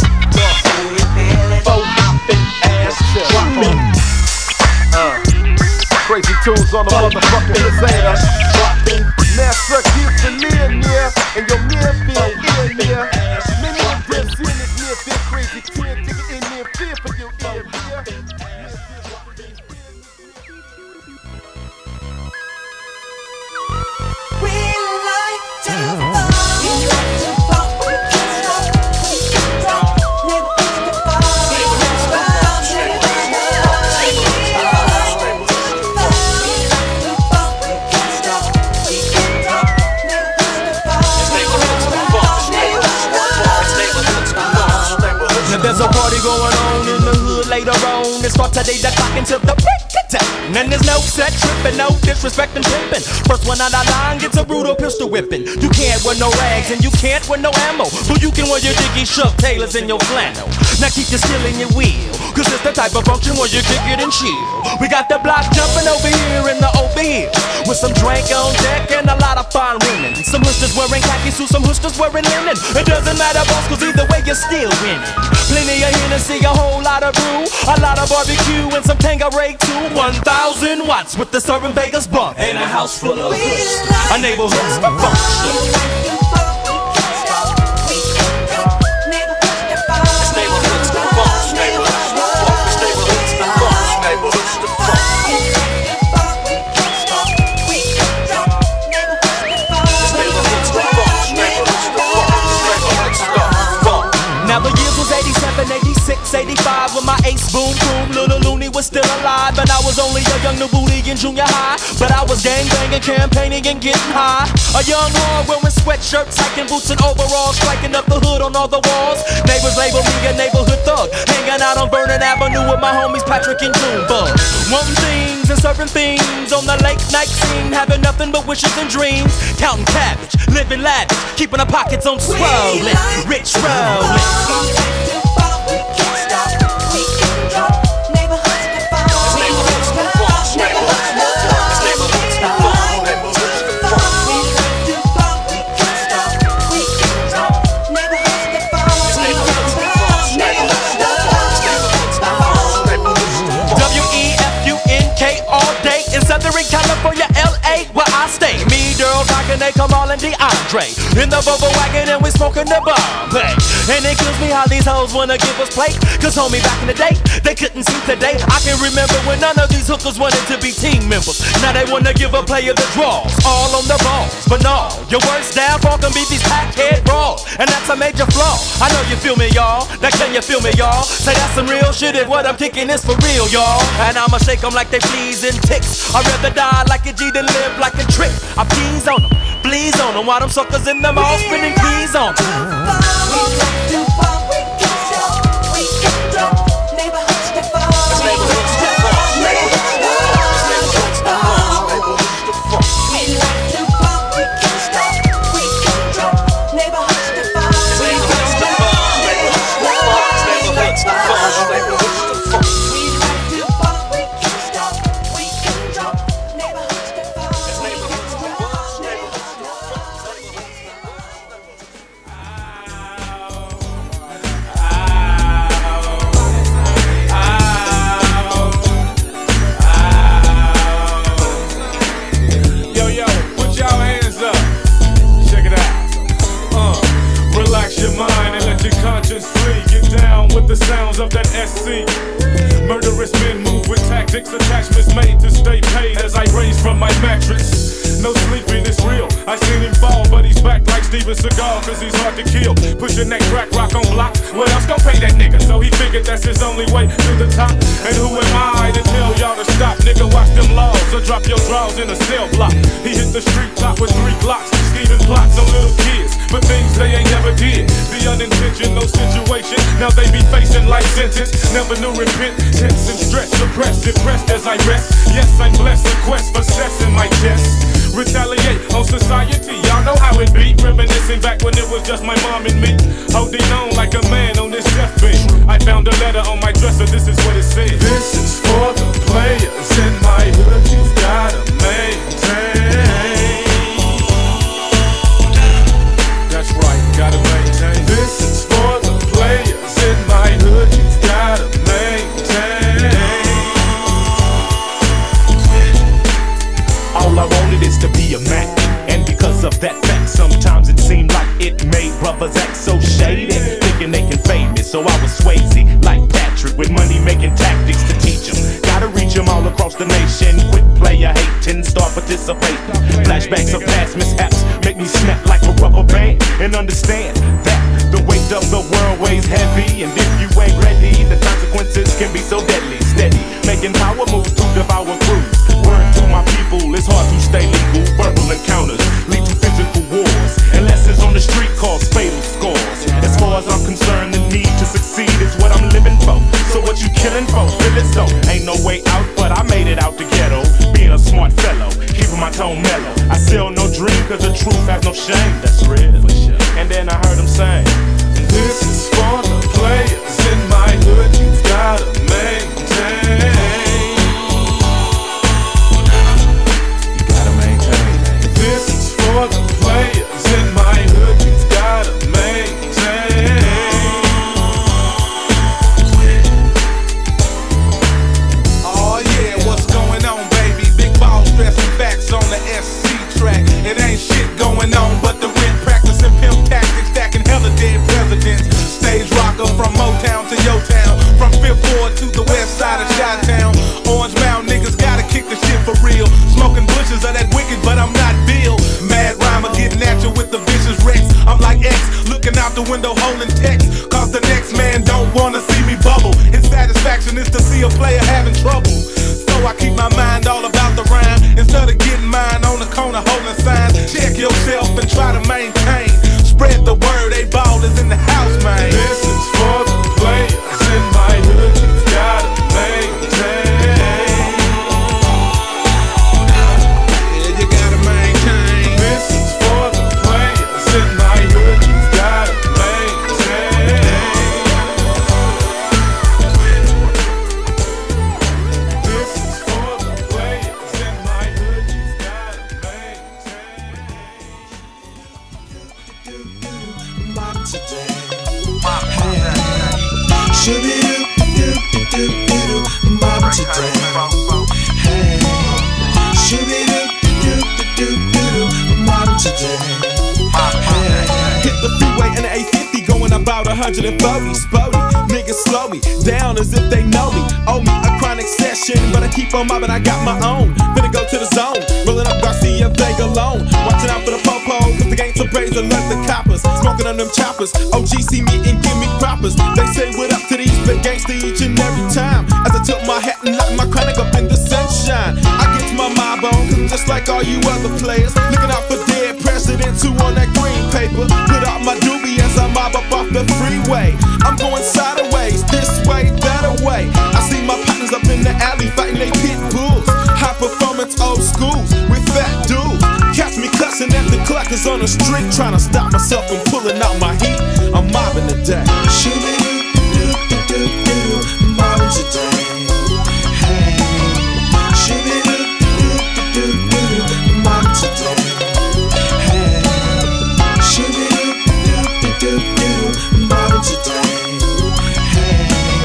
uh, crazy tunes on the motherfucking Zeta. Nessa keeps the near near, and your near feel ear near. Many of them sin is near feel crazy. Tear ticket in near fear for your ear near. We like to fall. We like to fall. We can't stop. We can't drop. Never push the fall. We can't stop. Never push the fall. We can't stop. We like to fall. We can't stop. We can't drop. Never push the fall. Never push the fall. Never push the fall. Now there's a party going on in the hood later on. It starts today, the clock until the break of time. And there's no set tripping, no disrespect and pimping. First one out of line gets a brutal pistol whipping. You can't wear no rags and you can't wear no ammo, but you can wear your Dickie Shuck Taylors in your flannel. Now keep your skill in your wheel, cause it's the type of function where you kick it and chill. We got the block jumping over here in the open hill, with some drink on deck and a lot of fine women. Some hoosters wearing khaki suits, some hoosters wearing linen. It doesn't matter, boss, cause either way you're still winning. Plenty of Hennessy, a whole lot of brew, a lot of barbecue and some Tanqueray too. One thousand watts with the serving Vegas bump in a house full of hoods. A neighborhood's the function. eighty-six, eighty-five when my ace boom boom. Little Looney was still alive, and I was only a young new booty in junior high. But I was gang banging, campaigning, and getting high. A young lord wearing sweatshirts, hiking boots, and overalls, striking up the hood on all the walls. Neighbors label me a neighborhood thug, hanging out on Vernon Avenue with my homies Patrick and Junebug. One things and serving things on the late night scene, having nothing but wishes and dreams. Counting cabbage, living lavish, keeping our pockets on swollen, rich rolling. Southern California, L A, where I stay. Me, Daryl, Doc, and they come all in DeAndre in the Volvo wagon, and we smoking the bomb. Hey. And it kills me how these hoes wanna give us play, cause homie, back in the day, they couldn't see today. I can remember when none of these hookers wanted to be team members. Now they wanna give a player the draws, all on the balls. But no, your worst downfall can be these pack-head brawls, and that's a major flaw. I know you feel me, y'all. Now can you feel me, y'all? Say that's some real shit, if what I'm kicking is for real, y'all. And I'ma shake them like they fleas and ticks. I'd rather die like a G than live like a trick. I please on them, please on them, while them suckers in them all spinning keys on them. We like to fall, we can't stop, we can't drop. Neighborhoods to fall, neighborhoods to fall, neighborhoods to fall. his cigar cause he's hard to kill. Pushing that crack rock on block. What else gon' pay that nigga? So he figured that's his only way to the top. And who am I to tell y'all to stop? Nigga, watch them laws or drop your drawers in a cell block. He hit the street top with three glocks, scheming plots on little kids for things they ain't never did. The unintentional situation, now they be facing life sentence. Never knew repentance and stress, suppressed, depressed as I rest. Yes, I'm blessed, a quest for cess in my chest. Retaliate on society, y'all know how it be. Reminiscing back when it was just my mom and me. Holding on like a man on this deathbed. I found a letter on my dresser, this is what it says. This is for the players in my hood, you've gotta maintain. That's right, gotta maintain. This is for the players in my hood, you've gotta maintain. All I wanted is to be a Mac, and because of that fact, sometimes it seemed like it made brothers act so shady, thinking they can fade me. So I was Swayze, like Patrick, with money making tactics to teach them. Gotta reach them all across the nation. Quit player hating, start participating. Flashbacks of past mishaps make me snap like a rubber band, and understand that the weight of the world weighs heavy, and if you ain't ready, the consequences can be so deadly. Steady, making power moves to devour crews. Word to my people, it's hard to stay legal. Verbal encounters lead to physical wars, and lessons on the street cause fatal scores. As far as I'm concerned, the need to succeed is what I'm living for. So what you killing for? Feel it so. Ain't no way out, but I made it out the ghetto. Being a smart fellow, keeping my tone mellow. I sell no dream, cause the truth has no shame. That's real. And then I heard him sing, this is for the players in my hood, you've gotta maintain. You gotta maintain. This is for the players in my hood, you've gotta maintain. Oh yeah, what's going on, baby? Big ball stressing facts on the S C track. It ain't shit going on but the rent, practicing pimp tactics, stacking hella dead presidents. Stage rocker from Motown to Yo Town, from Fifth Ward to the west side of Chi-Town. Orange Mound niggas gotta kick the shit for real. Smoking bushes of that wicked, but I'm not Bill. Mad rhymer getting at you with the vicious Rex. I'm like X, looking out the window holding text, cause the next man don't wanna see me bubble. His satisfaction is to see a player having trouble. So I keep my mind all about the rhyme, instead of getting mine on the corner holding signs. Check yourself and try to maintain. Spread the word, a ball is in the house, man. This is for the players in my hood, you've gotta maintain. Yeah, you gotta maintain. This is for the players in my hood, you've gotta maintain. This is for the players in my hood, you've gotta maintain. Mob today. Shoo-be-doo-doo-doo-doo-doo. Mob today. Hey. Shoo-be-doo-doo-doo-doo-doo. Mob today. Hey. Hit the freeway in the eight fifty, going about one hundred forty. Spody, niggas slow me down as if they know me. Owe me a chronic session, but I keep on mobbing, I got my own. Finna go to the zone, rolling up Garcia Vega alone. Watching out for the popo, cause the game's so brazen, let the coppers. Smoking on them choppers, O G see me and give me proppers. They say what up to these big gangsta each and every time. As I tilt my hat and lock my chronic up in the sunshine. I get to my mob on, cause just like all you other players, looking out for dead presidents who on that green paper. Put out my doobie as I mob up off the freeway. I'm going sideways, this way, that way. I see my partners up in the alley fighting they pit bulls. High performance old schools with fat dudes. Catch me cussing at the cluckers on the street, trying to stop myself from pulling out my heat. I'm mobbing today. Shoo-be-doo-doo-doo-doo. Mobbing today. Hey. Shoo-be-doo-doo-doo-doo. Mobbing today. Hey. Shoo-be-doo-doo-doo-doo. Mobbing today. Hey.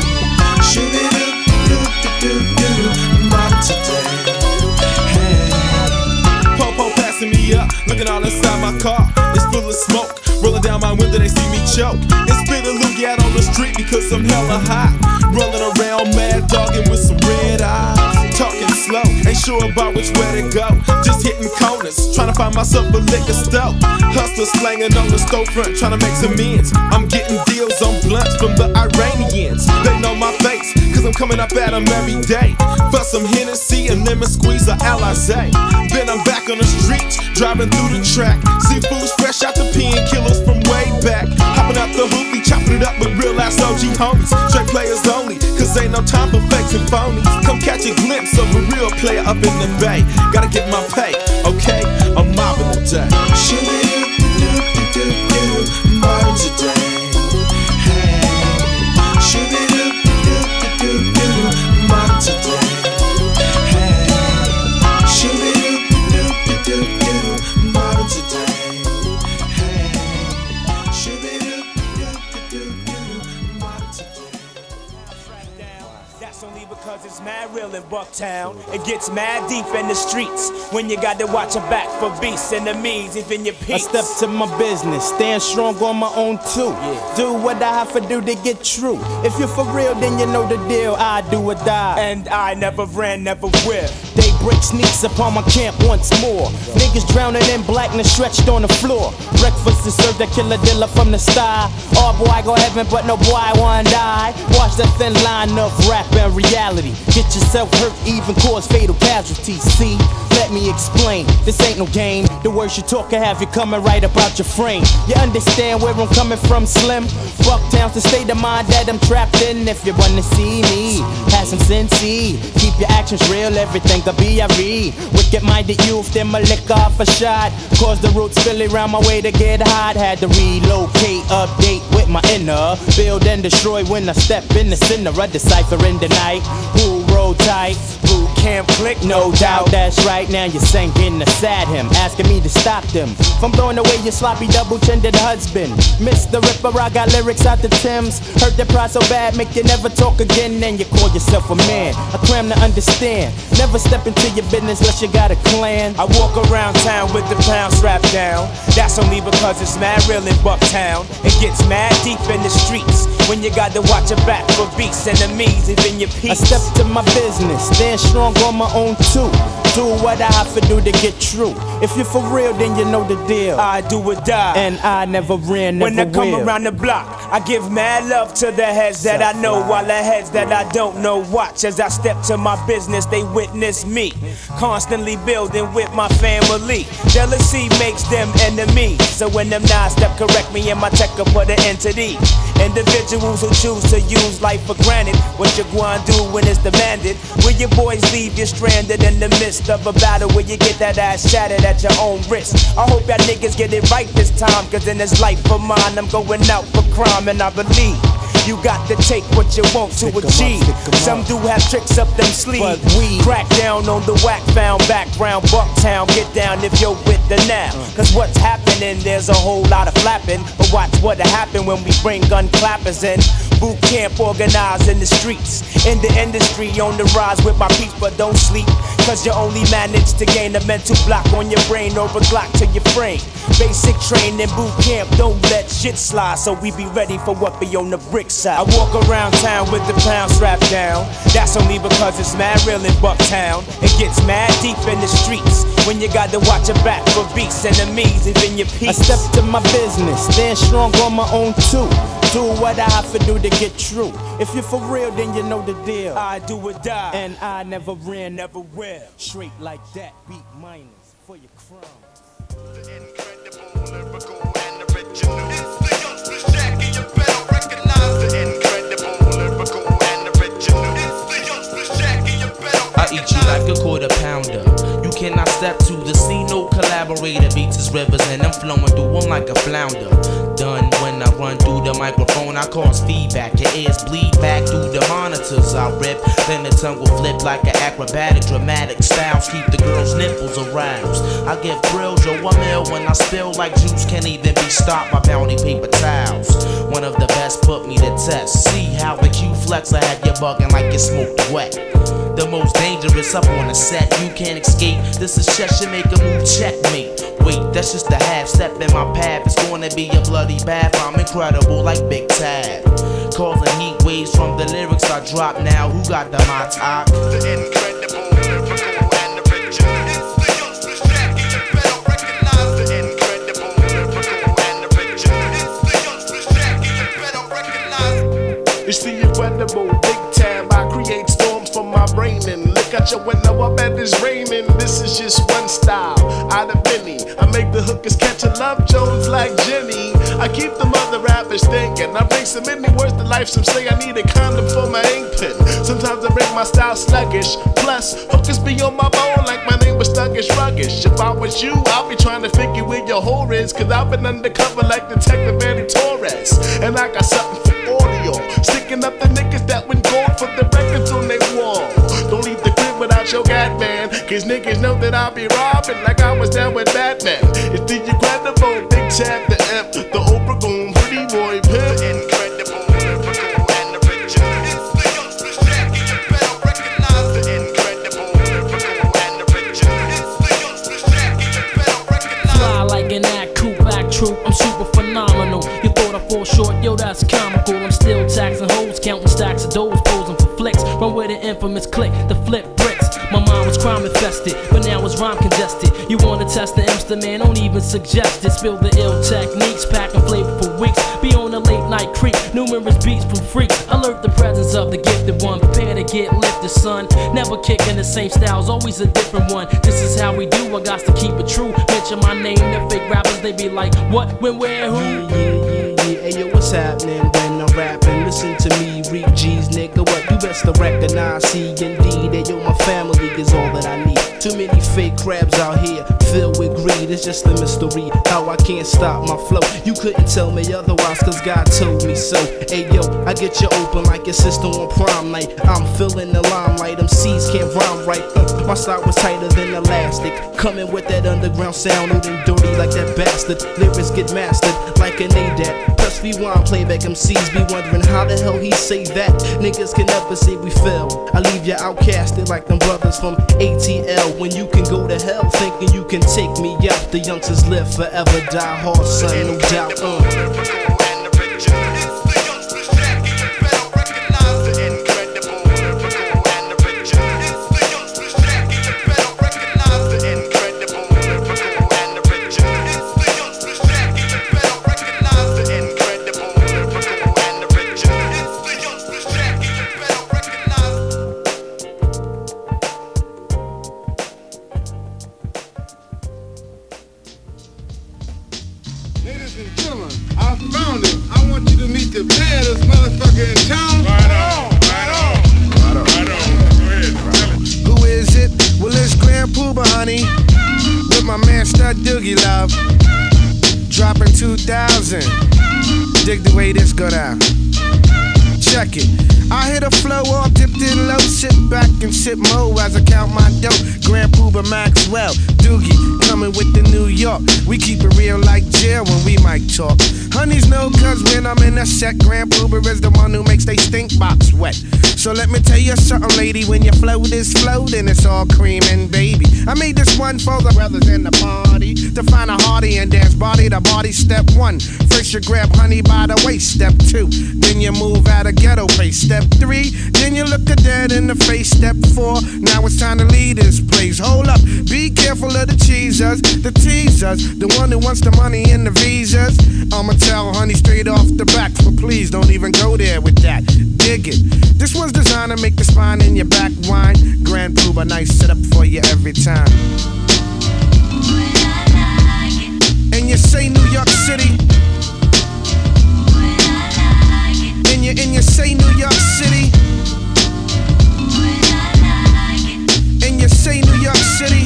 Shoo-be-doo-doo-doo-doo. Mobbing today. Hey. Popo passing me up, looking all inside my car. It's full of smoke, rolling down my window, they see me choke. It's been a loogie out on the street because I'm hella hot. Rolling around mad dogging with some red eyes. Talking slow, ain't sure about which way to go. Just hitting corners, trying to find myself a liquor store. Hustlers slanging on the storefront, trying to make some ends. I'm getting deals on blunts from the Iranians. They know my face, cause I'm coming up at them every day. For some Hennessy, a lemon squeeze, or Alizé. Then I'm back on the streets, driving through the track. Seafood's fresh out the painkillers from way back. Hopping out the hoopty, chopping it up with real ass O G homies. Straight players only, cause ain't no time for fakes and phonies. Come catch a glimpse of a real player up in the bay. Gotta get my pay, okay? I'm mobbing the day. Shoo-be-doo-doo-doo-doo-doo, mobbing today. Hey, shoo-be-doo-doo-doo-doo-doo, mobbing today. Hey, shoo-be-doo-doo-doo-doo-doo, mobbing today. Hey, shoo-be-doo-doo-doo-doo-doo, mobbing today. That's only because it's mad real in Bucktown. It gets mad deep in the streets when you got to watch your back for beasts, enemies, even your peace. I step to my business, stand strong on my own too. Yeah. Do what I have to do to get true. If you're for real, then you know the deal. I do or die, and I never ran, never will. They break sneaks upon my camp once more. Niggas drowning in blackness, stretched on the floor. Breakfast is served, a killer dealer from the sky. Oh boy, I go heaven, but no boy, I wanna die. Watch the thin line of rap and reality. Get yourself hurt, even cause fatal casualties. See, let me explain, this ain't no game. The words you talk can have you coming right about your frame. You understand where I'm coming from, Slim? Bucktown's the state of mind that I'm trapped in. If you wanna see me, have some sense. Keep your actions real, everything could be a read. Wicked-minded youth, then my lick off a shot. Cause the roots Philly round my way to get hot. Had to relocate, update with my inner. Build and destroy when I step in the center. A decipher in the night. Who roll tight? Boot camp click, no doubt. That's right, now you're sinking beside him, asking me to stop them from blowing away your sloppy double-chined husband. Mister Ripper, I got lyrics out the Thames. Heard the pride so bad, make you never talk again. Then you call yourself a man. I cram to understand. Never step into your business unless you got a clan. I walk around town with the pound strapped down. That's only because it's mad real in Bucktown. It gets mad deep in the streets when you got to watch your back for beasts, enemies, even your peace. I step to my business, stand strong on my own too. Do what I have to do to get true. If you're for real, then you know the deal. I do or die, and I never ran, never When I come will. around the block, I give mad love to the heads that I know, while the heads that I don't know watch as I step to my business. They witness me, constantly building with my family. Jealousy makes them enemies, so when them nines step correct me and my tech up put an entity. Individuals who choose to use life for granted. What you gonna do when it's demanded? Will your boys leave you stranded in the midst of a battle where you get that ass shattered at your own risk? I hope y'all niggas get it right this time, cause in this life of mine I'm going out for crime, and I believe you got to take what you want to achieve. Some do have tricks up them sleeves. Crack down on the whack found background Bucktown. Get down if you're with the now. Cause what's happening, there's a whole lot of flapping. But watch what'll happen when we bring gun clappers in. Boot camp organized in the streets. In the industry on the rise with my peeps, but don't sleep. Cause you only manage to gain a mental block on your brain or a Glock to your frame. Basic training, boot camp, don't let shit slide. So we be ready for what be on the brick side. I walk around town with the pound strapped down. That's only because it's mad real in Bucktown. It gets mad deep in the streets when you got to watch your back for beasts, enemies, even your peace. I step to my business, stand strong on my own too. Do what I have to do to get true. If you're for real, then you know the deal. I do or die, and I never ran, never will. Straight like that, beat minus for your crumb. The incredible, lyrical, and original. It's the youngsters, Jackie, you better recognize the incredible, lyrical, and original. It's the youngsters, Jackie, you better recognize. I eat you like a quarter pounder. You cannot step to the scene, no collaborator. Beats is rivers and I'm flowing through them like a flounder. Done when I run through the microphone, I cause feedback. Your ears bleed back through the monitors. I rip, then the tongue will flip like an acrobatic, dramatic styles. Keep the girls' nipples aroused. I give thrills, yo, a meal when I spill like juice. Can't even be stopped by bounty paper towels. One of the best put me to test. See how the Q flex, I have you bugging like you smoked wet. The most dangerous up on the set, you can't escape. This is Cheshire, make a move, checkmate. Wait, that's just a half step in my path. It's gonna be a bloody bath. I'm incredible like Big Tab. Causing heat waves from the lyrics I drop now. Who got the my top? The incredible, lyrical, and got your window up and it's raining. This is just one style out of many. I make the hookers catch a Love Jones like Jenny. I keep the other rappers thinking. I bring so many words to life. Some say I need a condom for my ink pen. Sometimes I bring my style sluggish. Plus, hookers be on my bone like my name was Sluggish Ruggish. If I was you, I'll be trying to figure where your whore is. Cause I've been undercover like Detective Eddie Torres. And I got something for audio. Sticking up the niggas that went gold for the records on their wall. Don't leave the crib without your gat man. Cause niggas know that I'll be robbing like I was down with Batman. It's the incredible Big Chap, the F, the Oprah Goon, Pretty Boy Pimp. Incredible, lyrical, and original. It's the youngsters Jackie, you better recognize the incredible, lyrical, and original. It's the youngsters Jackie, you better recognize. Fly like an act, cool back troop, I'm super phenomenal. You thought I fall short, yo, that's comical. I'm still taxing hoes, counting stacks of doughs, posing for flicks. Run with the infamous click, the flip bricks. My mind was crime infested, but now it's rhyme congested. You wanna test the Imster, man, don't even suggest it. Spill the ill techniques, packing flavor for weeks. Be on a late night creep, numerous beats from freaks. Alert the presence of the gifted one, prepare to get lifted, son. Never kicking the same styles, always a different one. This is how we do, I got to keep it true. Mention my name, the fake rappers, they be like, what, when, where, who? Yeah, yeah, yeah, yeah. Hey, yo, what's happening when I'm rapping? Listen to me, reap G's, nigga. What you best to recognize, see, indeed. Hey, yo, my family is all that I need. Too many fake crabs out here, filled with greed. It's just a mystery how I can't stop my flow. You couldn't tell me otherwise, cause God told me so. Hey, yo, I get you open like your sister on prom night. I'm feeling the limelight, them C's can't rhyme right. Uh, my style was tighter than elastic. Coming with that underground sound, old and dirty like that bastard. Lyrics get mastered like an A D A T. Plus rewind playback, M Cs be wondering how the hell he say that. Niggas can never say we fell. I leave you outcasted like them brothers from A T L. When you can go to hell thinking you can take me out. The youngsters live forever, die hard, son, no doubt. Uh. Ladies and gentlemen, I found him. I want you to meet the baddest motherfucker in town. Right on, right on, right on, right on. Go ahead, tell it. Who is it? Well, it's Grand Pooba, honey. With my man Stud Doogie Love. Dropping two thousand. Dig the way this go down. Check it. I hit a flow all dipped in low. Sit back and sip mo as I count my dough. Grand Pooba Maxwell, Doogie, coming with the New York. We keep it real like jail when we might talk. Honeys know cause when I'm in a set, Grand Pooba is the one who makes they stink box wet. So let me tell you something, lady, when your flow is floating, it's all creaming, baby. I made this one for the brothers in the party to find a hearty and dance body to body. Step one, first you grab honey by the waist. Step two, then you move at a ghetto pace. Step three, then you look a dead in the face. Step four, now it's time to leave this place. Hold up, be careful of the cheesers, the teasers, the one who wants the money and the visas. I'ma tell honey straight off the back, but please don't even go there with that. Dig it. This one's designed to make the spine in your back whine. Grand Pooba, nice setup for you every time. And you say New York City. And you, and you say New York City. And you say New York City.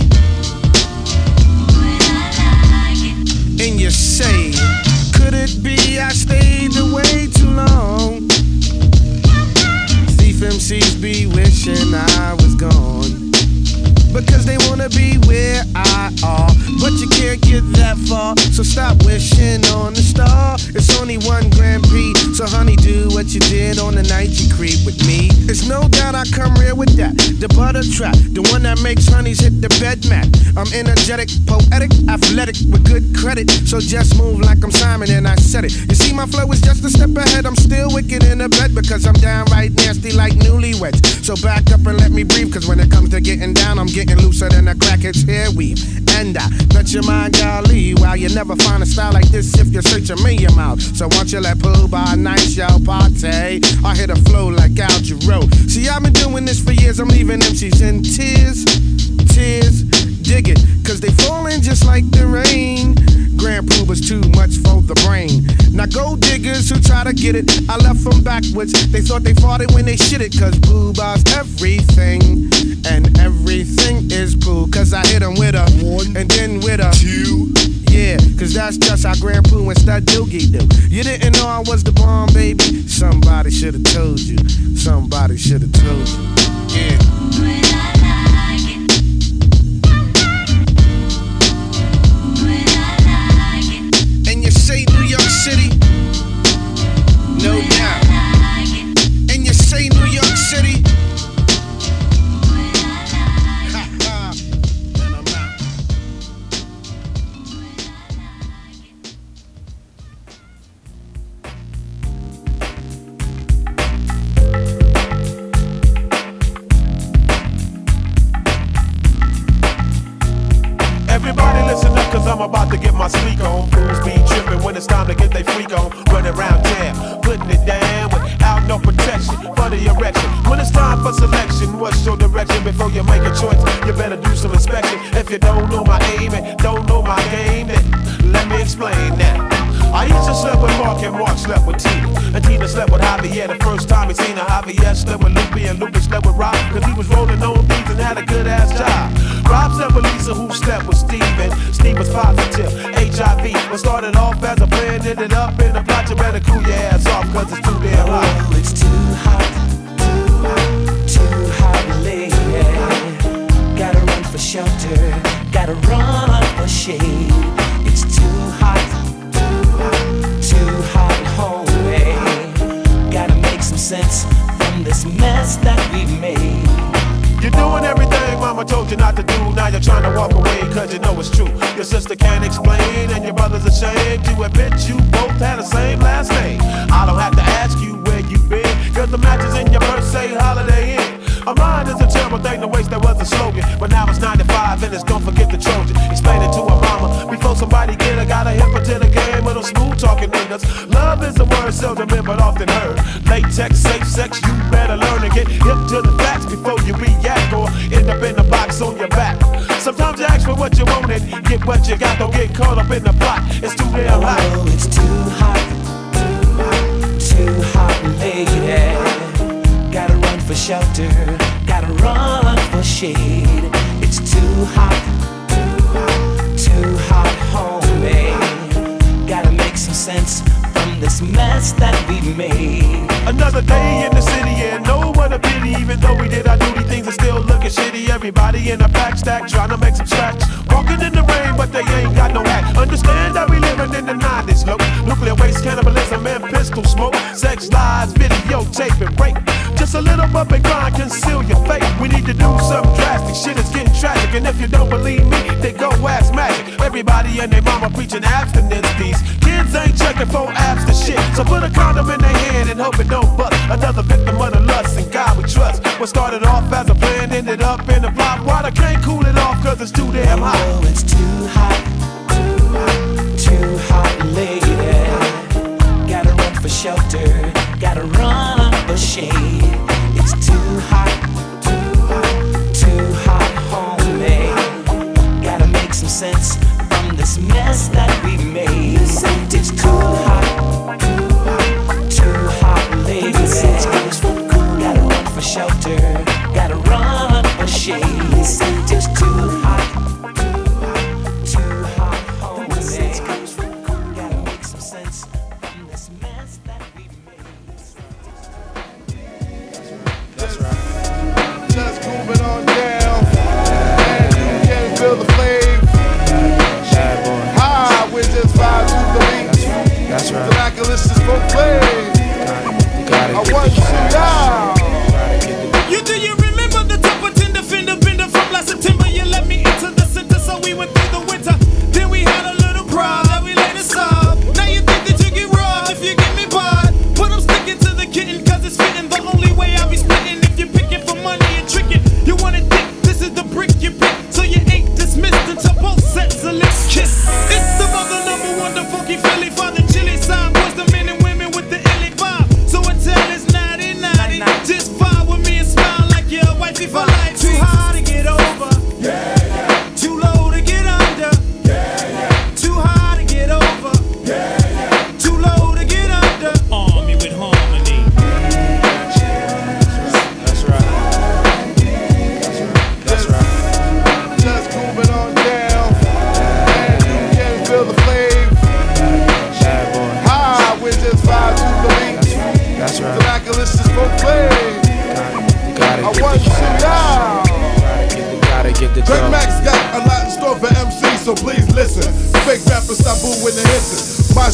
And you say, could it be I stayed away too long? Thief M Cs be wishing I was gone, because they wanna be where I are, but you can't get that far. So stop wishing on the star. It's only one Grand Prix, so honey, do what you did on the night you creep with me. It's no doubt I come real with that, the butter trap, the one that makes honeys hit the bed mat. I'm energetic, poetic, athletic, with good credit. So just move like I'm Simon and I said it. You see my flow is just a step ahead. I'm still wicked in the bed because I'm downright nasty like newlyweds. So back up and let me breathe, cause when it comes to getting down, I'm getting looser than a crackhead's hair weave. And I bet your mind, golly, while you never find a style like this if you search a million miles. So won't you let Pooh by a nice show party? I hit a flow like Al Jarreau. See, I've been doing this for years, I'm leaving M Cs in tears, tears. Dig it, cause they falling just like the rain. Grand Pooh too much for the brain. Now gold diggers who try to get it, I left them backwards. They thought they fought it when they shit it, cause Pooh Bah's everything. And everything is Pooh, cause I hit them with a one, and then with a two. Yeah, cause that's just how Grand Pooh and Stud Doogie do. You didn't know I was the bomb, baby? Somebody should've told you. Somebody should've told you. Yeah. Say New York City, no doubt. And you say New York City, ha ha, and I'm out. Everybody listen up, cause I'm about to get my speak on. Fools be tripping when it's time to get they freak on. Running around town, putting it down without no protection for the erection. When it's time for selection, what's your direction? Before you make a choice, you better do some inspection. If you don't know my aim and don't know my game, then let me explain that. I used to slept with Mark and Mark slept with Tina. And Tina slept with Javier the first time he seen her. Javier slept with Lupe and Lupe slept with Rob, cause he was rolling on beats and had a good ass job. Rob slept with Lisa who slept with Steve, and Steve was positive, H I V. What started off as a plan ended up in a plot. You better cool your ass off cause it's too damn hot. Oh, it's too hot, too hot, too hot, lady. Gotta run for shelter, gotta run for shade. It's too hot, too hot, too hot, homie. Gotta make some sense from this mess that we made. You're doing everything mama told you not to do. Now you're trying to walk away cause you know it's true. Your sister can't explain and your brother's ashamed to admit you both had the same last name. I don't have to ask you where you been, cause the matches in your purse say Holiday Inn. A mind is a terrible thing to waste, that was a slogan. But now it's ninety-five and it's don't forget the Trojan. Explain it to her mama before somebody get her. Gotta hip her to the game with them smooth talking niggas. Love is a word seldom in but often heard. Latex, safe sex, you better learn and get hip to the facts before you react or end up in the box on your back. Sometimes you ask for what you want and get what you got. Don't get caught up in the plot, it's too damn hot. Oh, it's too hot, too hot, too hot, lady. Gotta run for shelter, gotta run for shade. It's too hot, too hot, too hot, homie. Gotta make some sense from this mess that we made. Another day in the city and no one a pity. Even though we did our duty, things are still looking shitty. Everybody in a pack stack trying to make some scratch. Walking in the rain, but they ain't got no hat. Understand that we living in the nineties, look. Nuclear waste, cannibalism, and pistol smoke. Sex, lies, videotape, and rape. Just a little bump and grind, conceal your fate. We need to do something drastic, shit is getting tragic. And if you don't believe me, then go ask Magic. Everybody and their mama preaching abstinence. These kids ain't checking for abs to shit. So put a condom in their hand and hope it don't bust. Another victim of the lust and God we trust. What started off as a plan ended up in a plot. Water can't cool it off cause it's too damn hot. Oh, it's too hot, too hot, too hot, lady. Gotta run for shelter, gotta run for shade. It's too hot, too hot, too hot, homie. Gotta make some sense from this mess that we made. It's too hot, too hot, too hot, lady. Gotta run for shelter, gotta run for shade. It's too hot, too hot, too hot, homie. Gotta make some sense from this mess that we made. That's right. Just moving on down. And you can feel the flame. Bad boy. High, we just vibe to the beat. That's right. The Miraculous is for flame. I want you now. You do you remember the top of Tinder, Fender, Bender from last September? You let me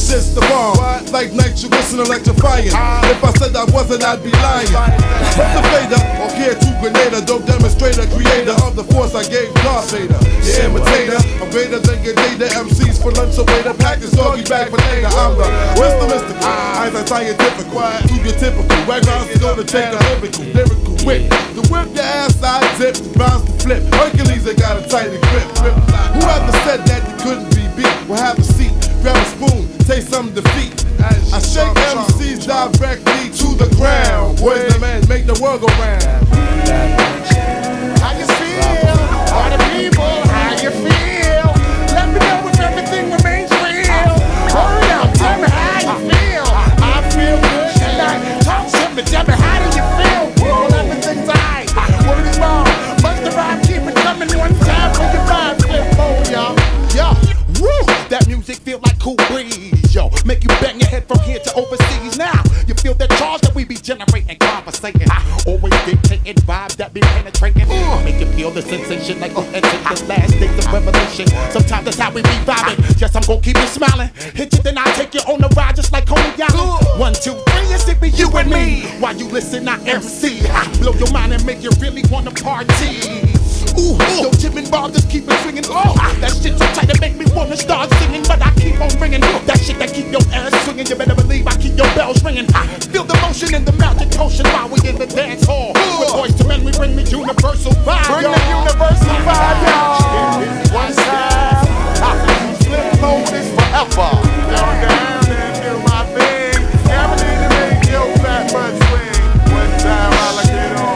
shit's the bomb. Like nitrous and electrifying. If I said I wasn't, I'd be lying. From the fader, or care to Grenada, dope demonstrator, creator of the force I gave Darth Vader. The imitator, I'm greater than your data. M Cs for lunch away to pack this doggy bag for later. I'm the Mister Mystical, I'm the scientific, to your typical. Backgrounds is gonna take a lyrical, lyrical whip. The whip your ass side dip, bounce the flip. Hercules, they got a tighter grip. grip. Whoever said that you couldn't be beat, well have a seat, grab a spoon, taste some defeat. I shake M Cs directly to the ground. Boys the man, make the world go round. How you feel? All the people, how you feel? Let me know if everything remains real. Hurry up, tell me how you feel. I feel good tonight. Talk to me, tell me how do you feel? Well, everything's alright. Word is wrong. Must arrive, keep it coming one time for your vibe flip, oh y'all. Yo, woo! That music feel like cool breeze, yo. Make you bang your head from here to overseas. Now you feel that charge that we be generating, conversating. Always dictating vibes that be penetrating. Uh, make you feel the sensation like oh, and take the last days of revolution. Sometimes that's how we be vibing. Yes, I'm gonna keep you smiling. Hit you, then I take you on the ride just like Coney Island. One, two, three, it's it be you and me. While you listen, I M C. I blow your mind and make you really wanna party. Ooh, yo, Jim and Bob just keep it swinging. Oh, that shit so tight to make me wanna start singing, but I keep on ringing. That shit that keep your ass swinging. You better believe I keep your bells ringing. I feel the motion in the magic potion while we in the dance hall. With voice to men, we bring the universal vibe. Bring the universal vibe, y'all. One time, flip mode is forever. Down, down, and do my thing. Never need to make your fat butt swing. One time, I'll get on.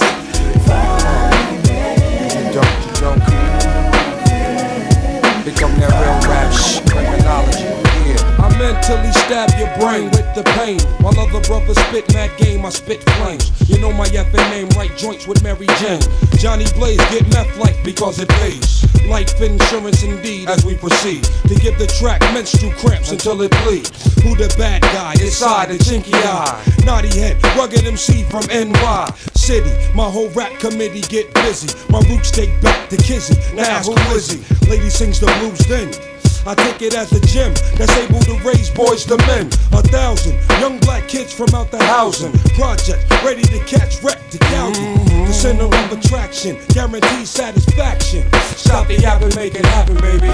Become that real rap shit, criminology, yeah. I mentally stab your brain with the pain. While other brothers spit mad game, I spit flames. You know my effing name, right joints with Mary Jane. Johnny Blaze, get meth like because it pays. Life insurance indeed as we proceed to give the track menstrual cramps until it bleeds. Who the bad guy? Inside a chinky eye. Naughty head, rugged M C from N Y City. My whole rap committee get busy. My roots take back to Kizzy. Now who is he? Lady sings the blues then. I take it as the gym that's able to raise boys to men. A thousand young black kids from out the housing project, ready to catch wreck to Calgary. Mm-hmm. The center of attraction, guaranteed satisfaction. Stop the yapping, make it happen, baby.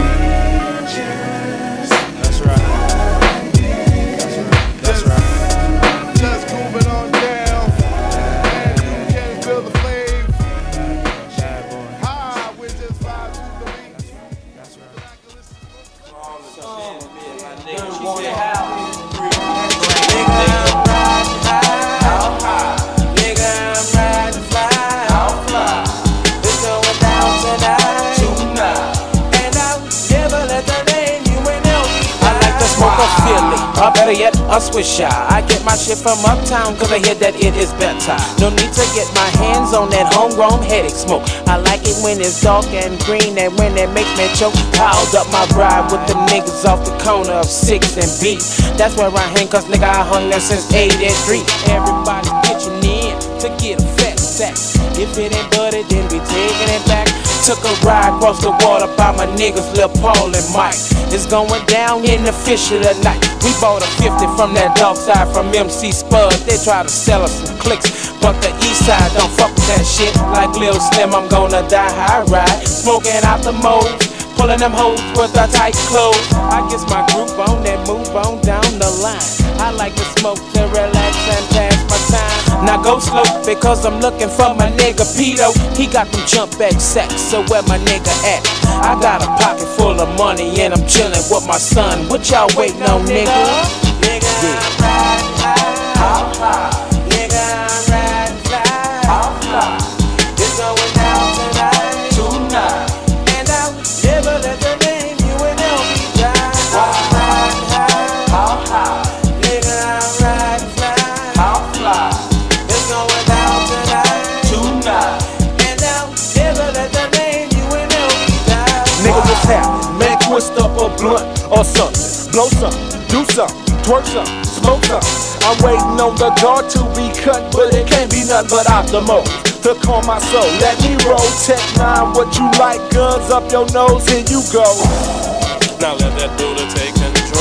That's right. That's right. That's right. Just moving on down, and you can feel the flame. Hi, we're just vibes to the beat. That's right. Or better yet, a swisher. I get my shit from uptown cause I hear that it is better. No need to get my hands on that homegrown headache smoke. I like it when it's dark and green and when it makes me choke. Piled up my ride with the niggas off the corner of six and B. That's where I hang cause nigga I hung there since eighty-three. Everybody's pitching in to get a fat sack. If it ain't buddy then we taking it back. Took a ride across the water by my niggas Lil Paul and Mike. It's going down in the fish of the night. We bought a fifty from that dog side from M C Spud. They try to sell us some clicks, but the east side don't fuck with that shit. Like Lil Slim, I'm gonna die high ride. Smoking out the modes, pulling them hoes with the tight clothes. I guess my group on that move on down the line. I like to smoke to relax and pass my time. Now go slow because I'm looking for my nigga Pito. He got them jump back sacks, so where my nigga at? I got a pocket full of money and I'm chilling with my son. What y'all waiting on, nigga? Nigga, I'm riding high. How high? Nigga, I'm riding fly. How fly? It's going down tonight. Tonight. And I would never let the name you and L B die. I'm riding high. How high? Nigga, I'm riding fly. How fly? It's going down tonight. Tonight. And I would never let the name you and L B die. Nigga, what's happening? Man, twist up a blunt or something. Blow something, do something, twerk something, smoke something. I'm waiting on the guard to be cut, but it can't be nothing but optimal to calm my soul. Let me roll, Tech nine, what you like, guns up your nose, here you go. Now let that dude take control.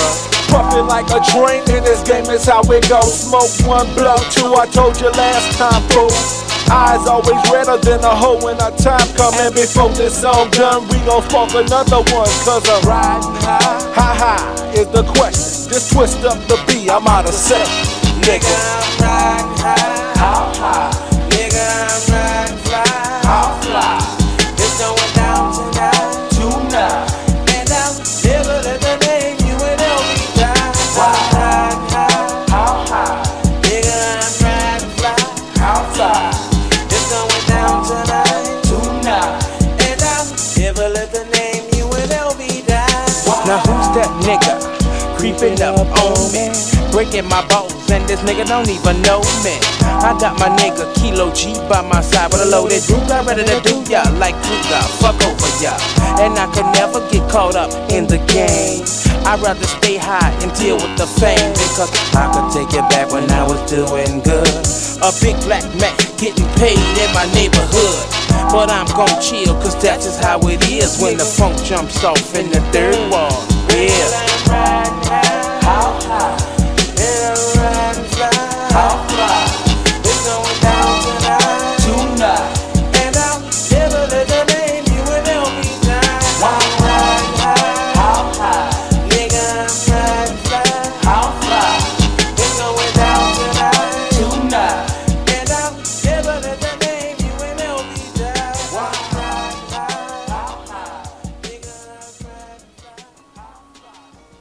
Puffin' like a drink in this game is how it goes. Smoke one, blow two, I told you last time, fool. Eyes always redder than a hoe when our time comin'. Before this song done, we gon' spark another one. Cause I'm riding high, high, high is the question. Just twist up the beat, I'm out of set, nigga. I'm riding high, how high? Nigga, I'm riding fly, how fly? It's going down tonight, tonight. And I'll never let the name you and L B die. I'm riding high, how high? Nigga, I'm riding fly, how fly? It's going down tonight, tonight. And I'll never let the name you and L B die. Now who's that nigga creeping up on me, breaking my balls, and this nigga don't even know me? I got my nigga Kilo G by my side with a loaded Ruger, ready to do ya like Kruger, fuck over ya. And I could never get caught up in the game. I'd rather stay high and deal with the fame, because I could take it back when I was doing good. A big black man getting paid in my neighborhood. But I'm gon' chill, cause that's just how it is when the funk jumps off in the third wall. Yeah. How high? And I'm riding fly, how fly? It's going down tonight, tonight. And I'll never let the name you and L B die. I'm riding high, how high? Nigga, I'm riding fly, how fly? It's going down tonight, tonight. And I'll never let the name you and L B die. I'm riding high, how high? Nigga, I'm riding fly, how fly?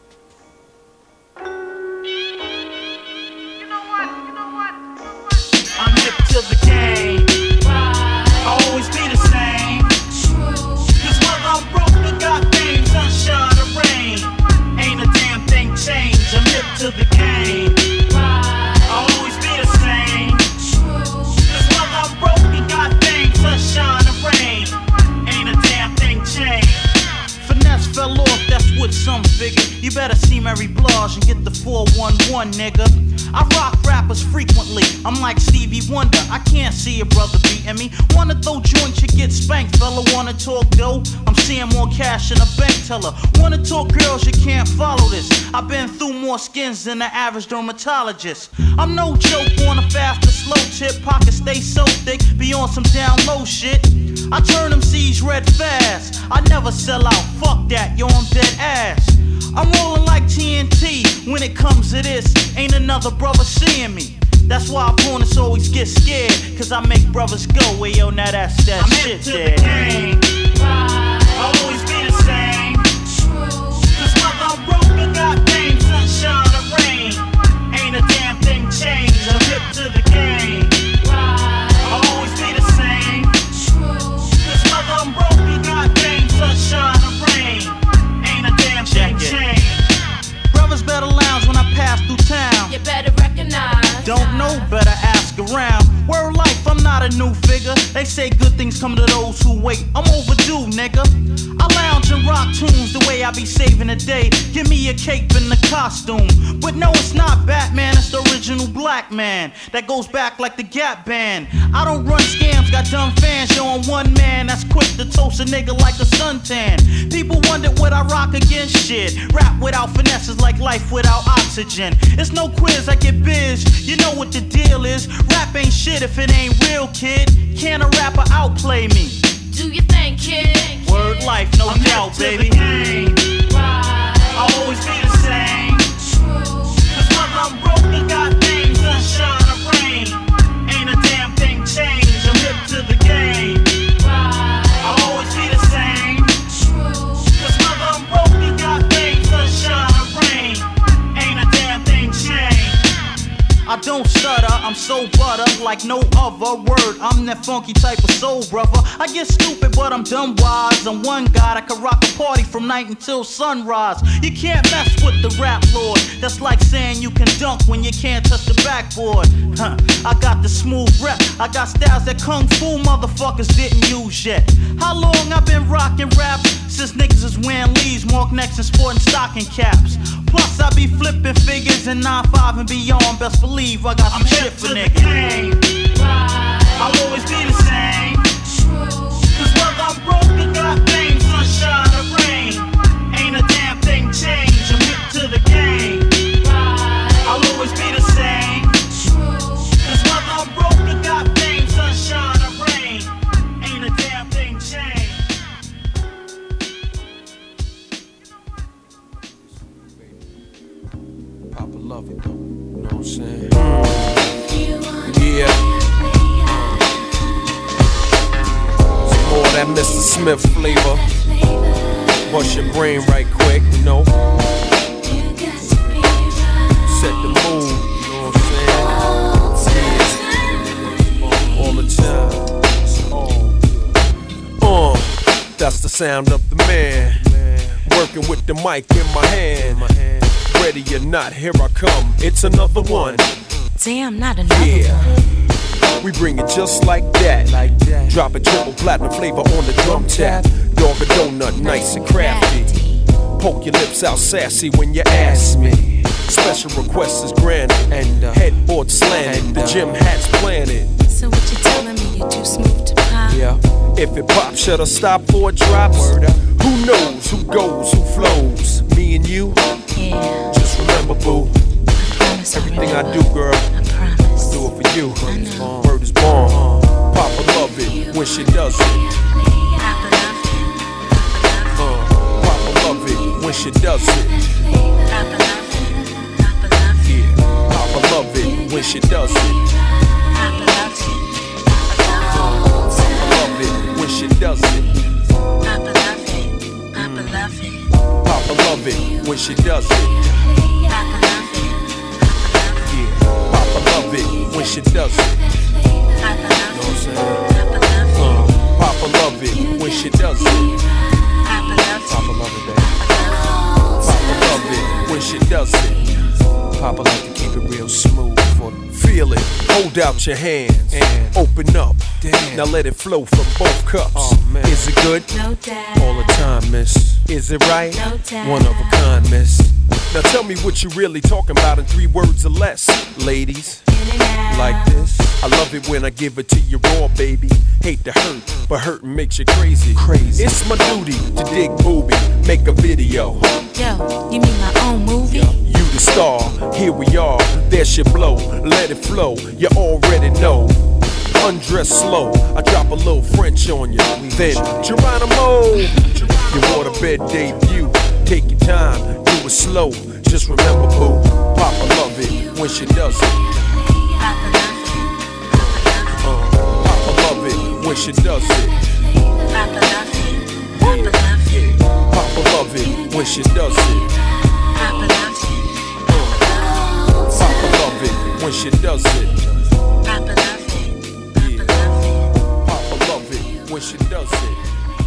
I'm hip to the game. I'll always be the same. Cause whether I'm broke or got fame, sunshine or rain, ain't a damn thing changed. I'm hip to the game. I'll always be the same. Cause whether I'm broke or got fame, sunshine or rain, ain't a damn thing changed. Finesse fell off, that's what some figure. You better see Mary Blige and get the four one one, nigga. I rock rappers frequently, I'm like Stevie Wonder. I can't see a brother beating me. Wanna throw joints, you get spanked. Fella wanna talk dough, I'm seeing more cash in a bank teller. Wanna talk girls, you can't follow this. I've been through more skins than the average dermatologist. I'm no joke on a fast or slow tip. Pockets stay so thick, be on some down low shit. I turn them C's red fast. I never sell out, fuck that, yo, I'm dead ass. I'm rolling like T N T when it comes to this. Ain't another brother seeing me. That's why opponents always get scared, cause I make brothers go, well, yo, now that's that I'm shit hip to there. the game. I'll always be the same. Cause whether I'm broke or got fame, sunshine or rain, ain't a damn thing changed. I'm hip to the game. I'll always be the same. Cause whether I'm broke or got fame, sunshine or rain, ain't a damn thing changed. Brothers better lounge when I pass through town. You better recognize. Don't know, better ask around. Word life, I'm not a new figure. They say good things come to those who wait. I'm overdue, nigga. I lounge and rock tunes the way I be saving the day. Give me a cape and a costume. But no, it's not Batman, it's the original black man. That goes back like the Gap Band. I don't run scams, got dumb fans. Yo, I'm one man that's quick to toast a nigga like a suntan. People wonder what I rock against shit. Rap without finesse is like life without oxygen. It's no quiz, I get biz. You know what the deal is. Rap ain't shit if it ain't real, kid. Can a rapper outplay me? Do you think, kid? Word life, no I'm doubt, hip to baby. the game. I'll always be the same. Cause whether I'm broke or got fame, sunshine or rain, ain't a damn thing changed. I'm hip to the game. I'll always be the same. Cause whether I'm broke or got fame, sunshine or rain, ain't a damn thing changed. I don't stutter, I'm so butter like no other word. I'm that funky type of soul brother. I get stupid, but I'm dumb wise. I'm one guy that can rock a party from night until sunrise. You can't mess with the rap lord. That's like saying you can dunk when you can't touch the backboard. Huh. I got the smooth rep. I got styles that kung fu motherfuckers didn't use yet. How long I been rocking raps? Since niggas is wearing leaves, mark necks, and sporting stocking caps. Plus I be flipping figures in nine five and beyond. Best believe I got some I'm shit for niggas. I'll always be the same. Cause whether I'm broke or got fame, sunshine or rain, ain't a damn thing changed. I'm hip to the game. love it though. You know what I'm saying? Mm. Yeah. Some more of that Mister Smith flavor. Bust your brain right quick, you know. Set the mood, you know what I'm saying? Yeah. All the time. It's all good. Uh, that's the sound of the man. Working with the mic in my hand. Ready or not, here I come. It's another one. Damn, not another yeah. one. We bring it just like that. Like that. Drop a triple platinum flavor on the drum tap. Dog a donut, nice and crafty. Poke your lips out sassy when you ask me. Special request is granted. And uh, headboard slanted. The gym hat's planted. So what you telling me? You're too smooth to pop? Yeah. If it pops, should I stop for it drops? Who knows who goes, who flows? Me and you? Yeah. Just remember, boo. Everything I do, girl, I promise. Do it for you. Word is born. Word is born. Papa love it when she does it. Uh, Papa love it when she does it. Yeah. Papa love it when she does it. Papa love it when she does it. Papa love it. Papa love it. Papa love it when she does it. Papa love it. Yeah. Papa love it when she does it. Papa love it. You know what I'm saying? Uh, Papa love it when she does it. Papa love it. Papa love it, baby. Papa love it when she does it. Papa like to keep it real smooth for the feel it. Hold out your hands and open up. Damn. Now let it flow from both cups. Oh, man. Is it good? No doubt. All the time, miss. Is it right? No doubt. One of a kind, miss. Now tell me what you really talking about in three words or less, ladies. Like this. I love it when I give it to you raw, baby. Hate to hurt, but hurting makes you crazy. Crazy. It's my duty to dig booby, make a video. Yo, you mean my own movie? You the star, here we are. There's your blow, let it flow. You already know. Undress slow, I drop a little French on you. Then Geronimo, your waterbed debut. Take your time, do it slow. Just remember, boo, Papa love it when she does it. Uh, Papa love it when she does it. Papa love it. Papa love it. Papa love it when she does it. Papa love it. Uh, Papa love it when she does it. Papa love it. Papa love it when she does it.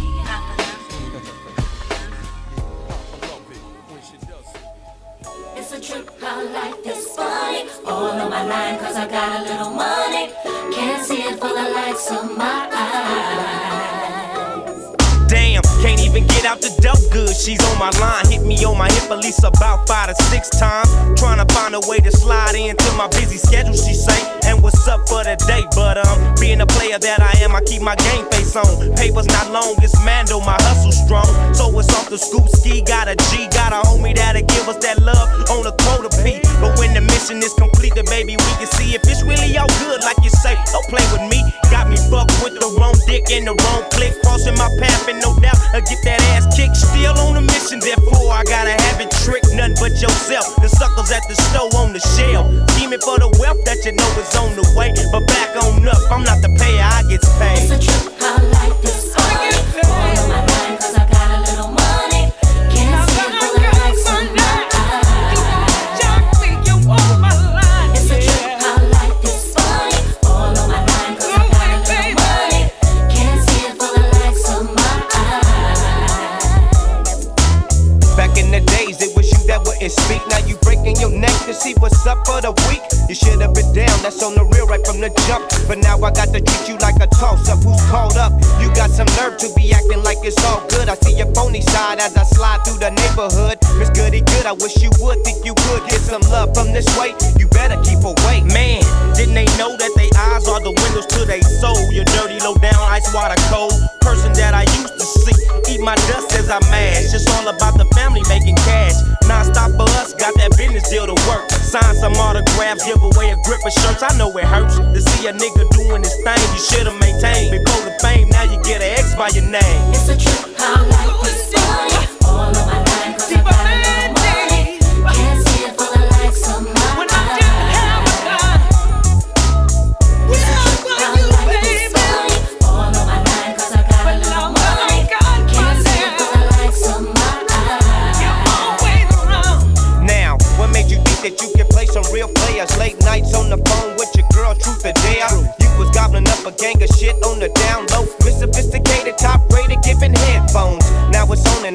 It's a trip, how life is funny. All on my line cause I got a little money. Can't see it for the lights of my eyes. Damn, can't even get out the dope good. She's on my line, hit me on my hip at least about five to six times. Trying to find a way to slide into my busy schedule, she say. And what's up for the day? But um, being a player that I am, I keep my game face on. Paper's not long, it's Mando, my hustle strong. So it's off the scoop ski, got a G, got a homie that'll give us that love on a quota P. But when the mission is completed, baby, we can see if it's really all good, like you say. Don't play with me, got me fucked with the wrong dick and the wrong click. Crossing my path and no doubt I'll get that ass kicked. Still on a mission, therefore I gotta have it trick. None but yourself, the suckers at the store on the shelf. Scheming for the wealth that you know is on the way. But back on up, I'm not the payer, I get paid. It's a trip, how life is funny. All on my line cause I got a little money. Can't see it for the lights of my eyes. It's a trip, how life is funny. All on my line cause I got a little money. Can't see it for the lights of my eyes. Back in the days, it was you that wouldn't speak. Now you breaking your neck to see what's up for the week. You should have been down, that's on the real right from the jump. But now I got to treat you like a toss-up. Who's called up? You got some nerve to be acting like it's all good. I see your phony side as I slide through the neighborhood. Miss Goody Good, I wish you would think you could get some love from this way. You better keep away. Man, didn't they know that they eyes are the windows to their soul? Your dirty, low down, ice water cold person that I used to see. Eat my dust as I mash. It's all about the family making cash. Non-stop for us, got that business deal to work. Sign some autographs, give away a grip of shirts. I know it hurts to see a nigga doing his thing. You should've maintained before the fame. Now you get an X by your name. It's a trip, how life is funny. All on my line cause I got a little money. Can't see it for the lights of my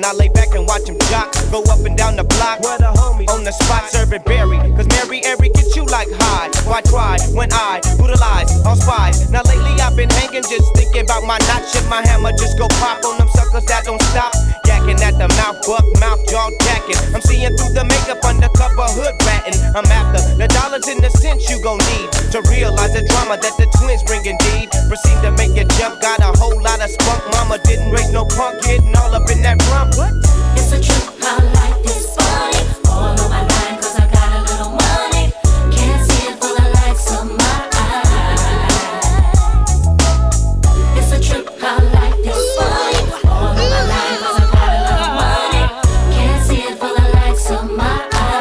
I lay back and watch him jock. Go up and down the block. Where the homies on the spot serving berry. Cause Mary Airy gets you like high. Why try when I brutalize all spies? Now lately I've been hanging just thinking about my notch and my hammer just go pop on them suckers that don't stop. Yakking at the mouth, buck mouth, jaw jacking. I'm seeing through the makeup, undercover hood ratting. I'm after the dollars and the cents you gon' need to realize the drama that the twins bring indeed. Proceed to make you jump, got a whole lot of spunk. Mama didn't raise no punk, getting all up in that rump. What? It's a trip, how life is funny. All on my mind, cause I got a little money. Can't see it for the likes of my eyes. It's a trip, how life is funny. All on my mind, cause I got a little money. Can't see it for the likes of my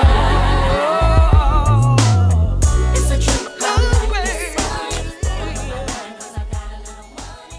eyes. It's a trip, how life is funny. All on my mind, cause I got a little money.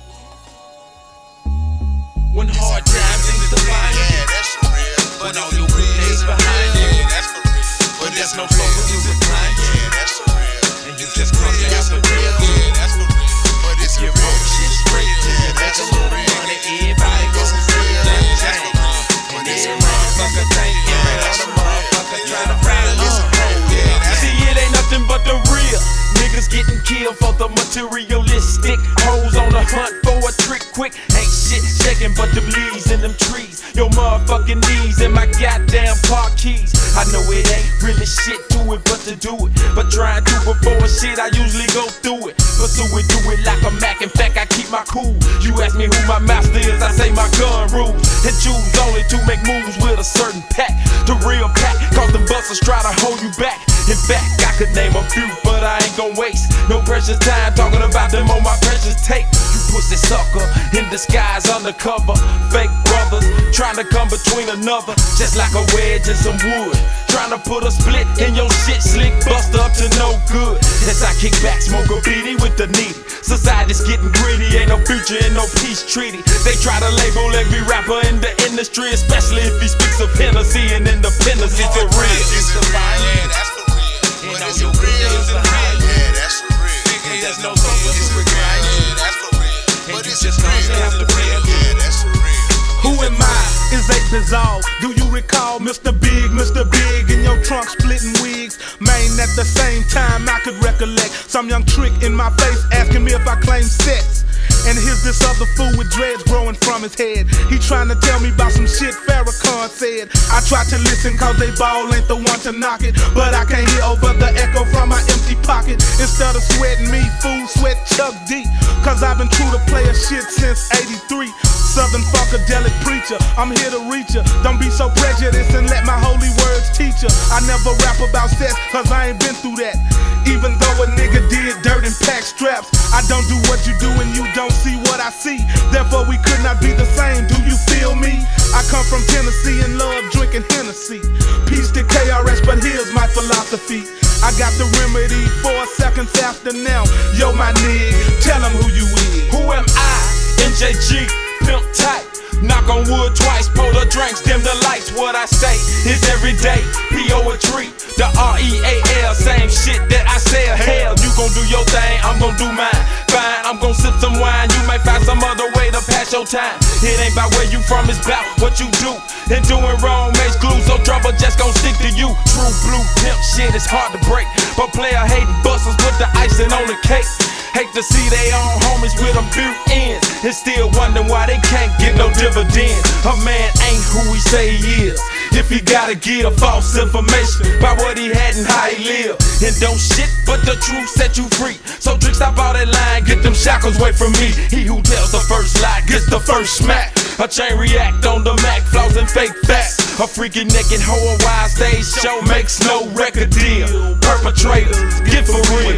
When hard times seems to find you, Yeah, that's for real. but all your good days behind you. Yeah, that's for real. But there's no soul to behind you, Yeah, that's for real. and you just cross it out the real. Yeah, that's for real. But it's Your real. broke shit straight till you Yeah, make that's a for little real. money. Everybody gon' say Yeah, that that's change. for real. And But it's every real. motherfucker think every that's other for real. motherfucker Yeah, tryna find a it's loophole. real. Yeah, that's See, it ain't nothing but the real. Niggas getting killed for the materialistic. Hoes on the hunt for a trick quick. Ain't shit shaking but them leaves in them trees. Your motherfucking knees and my goddamn car keys. I know it ain't really shit to it but to do it. But trying to before shit, I usually go through it. Pursue it, do it like a Mac. In fact, I keep my cool. You ask me who my master is, I say my gun rules. And choose only to make moves with a certain pack. The real pack, cause the busters try to hold you back. In fact, I could name a few, but I ain't gon' waste no precious time talking about them on my precious tape. You pussy sucker, in disguise undercover. Fake brothers, trying to come between another. Just like a wedge and some wood. Trying to put a split in your shit slick, bust up to no good. As I kick back, smoke a beanie with the needy. Society's getting greedy, ain't no future in no peace treaty. They try to label every rapper in the industry, especially if he speaks of Hennessy and independence. It's a real. Is it real? Yeah, that's for real. But all is your it good real? days behind you. Yeah, that's for real. And there's no soul to behind you. Yeah, that's for real. And But you is just it gonna have to real? real. Yeah, that's for real. Who am I? Is a bizarre. Do you recall Mister Big, Mister Big in your trunk splitting wigs? Man, at the same time I could recollect some young trick in my face asking me if I claim sex. And here's this other fool with dreads growing from his head. He trying to tell me about some shit Farrakhan said. I tried to listen cause they ball ain't the one to knock it. But I can't hear over the echo from my empty pocket. Instead of sweating me, fool, sweat Chuck D. Cause I've been true to player shit since eighty-three. Southern funkadelic preacher, I'm here to reach ya. Don't be so prejudiced and let my holy words teach ya. I never rap about sex cause I ain't been through that. Even though a nigga did dirt and pack straps, I don't do what you do and you don't see what I see. Therefore we could not be the same, do you feel me? I come from Tennessee and love drinking Hennessy. Peace to K R S, but here's my philosophy. I got the remedy four seconds after now. Yo my nigga, tell them who you is. Who am I? N J G, pimp tight. Knock on wood twice, pour the drinks, dim the lights. What I say is everyday poetry. The R E A L, same shit that I sell. Hell, you gon' do your thing, I'm gon' do mine. Fine, I'm gon' sip some wine. You may find some other way to pass your time. It ain't about where you from, it's about what you do. And doing wrong makes glue, so trouble just gon' stick to you. True blue pimp shit is hard to break, but player hating busters put the icing on the cake. Hate to see they own homies with a few ends, and still wondering why they can't get no dividends. A man ain't who he say he is if he gotta give false information about what he had and how he lived. And don't shit but the truth set you free. So drink, stop all that lying, get them shackles away from me. He who tells the first lie gets the first smack. A chain react on the Mac, flaws and fake facts. A freaky naked hoe, a wild stage show makes no record deal. Perpetrators, get for real.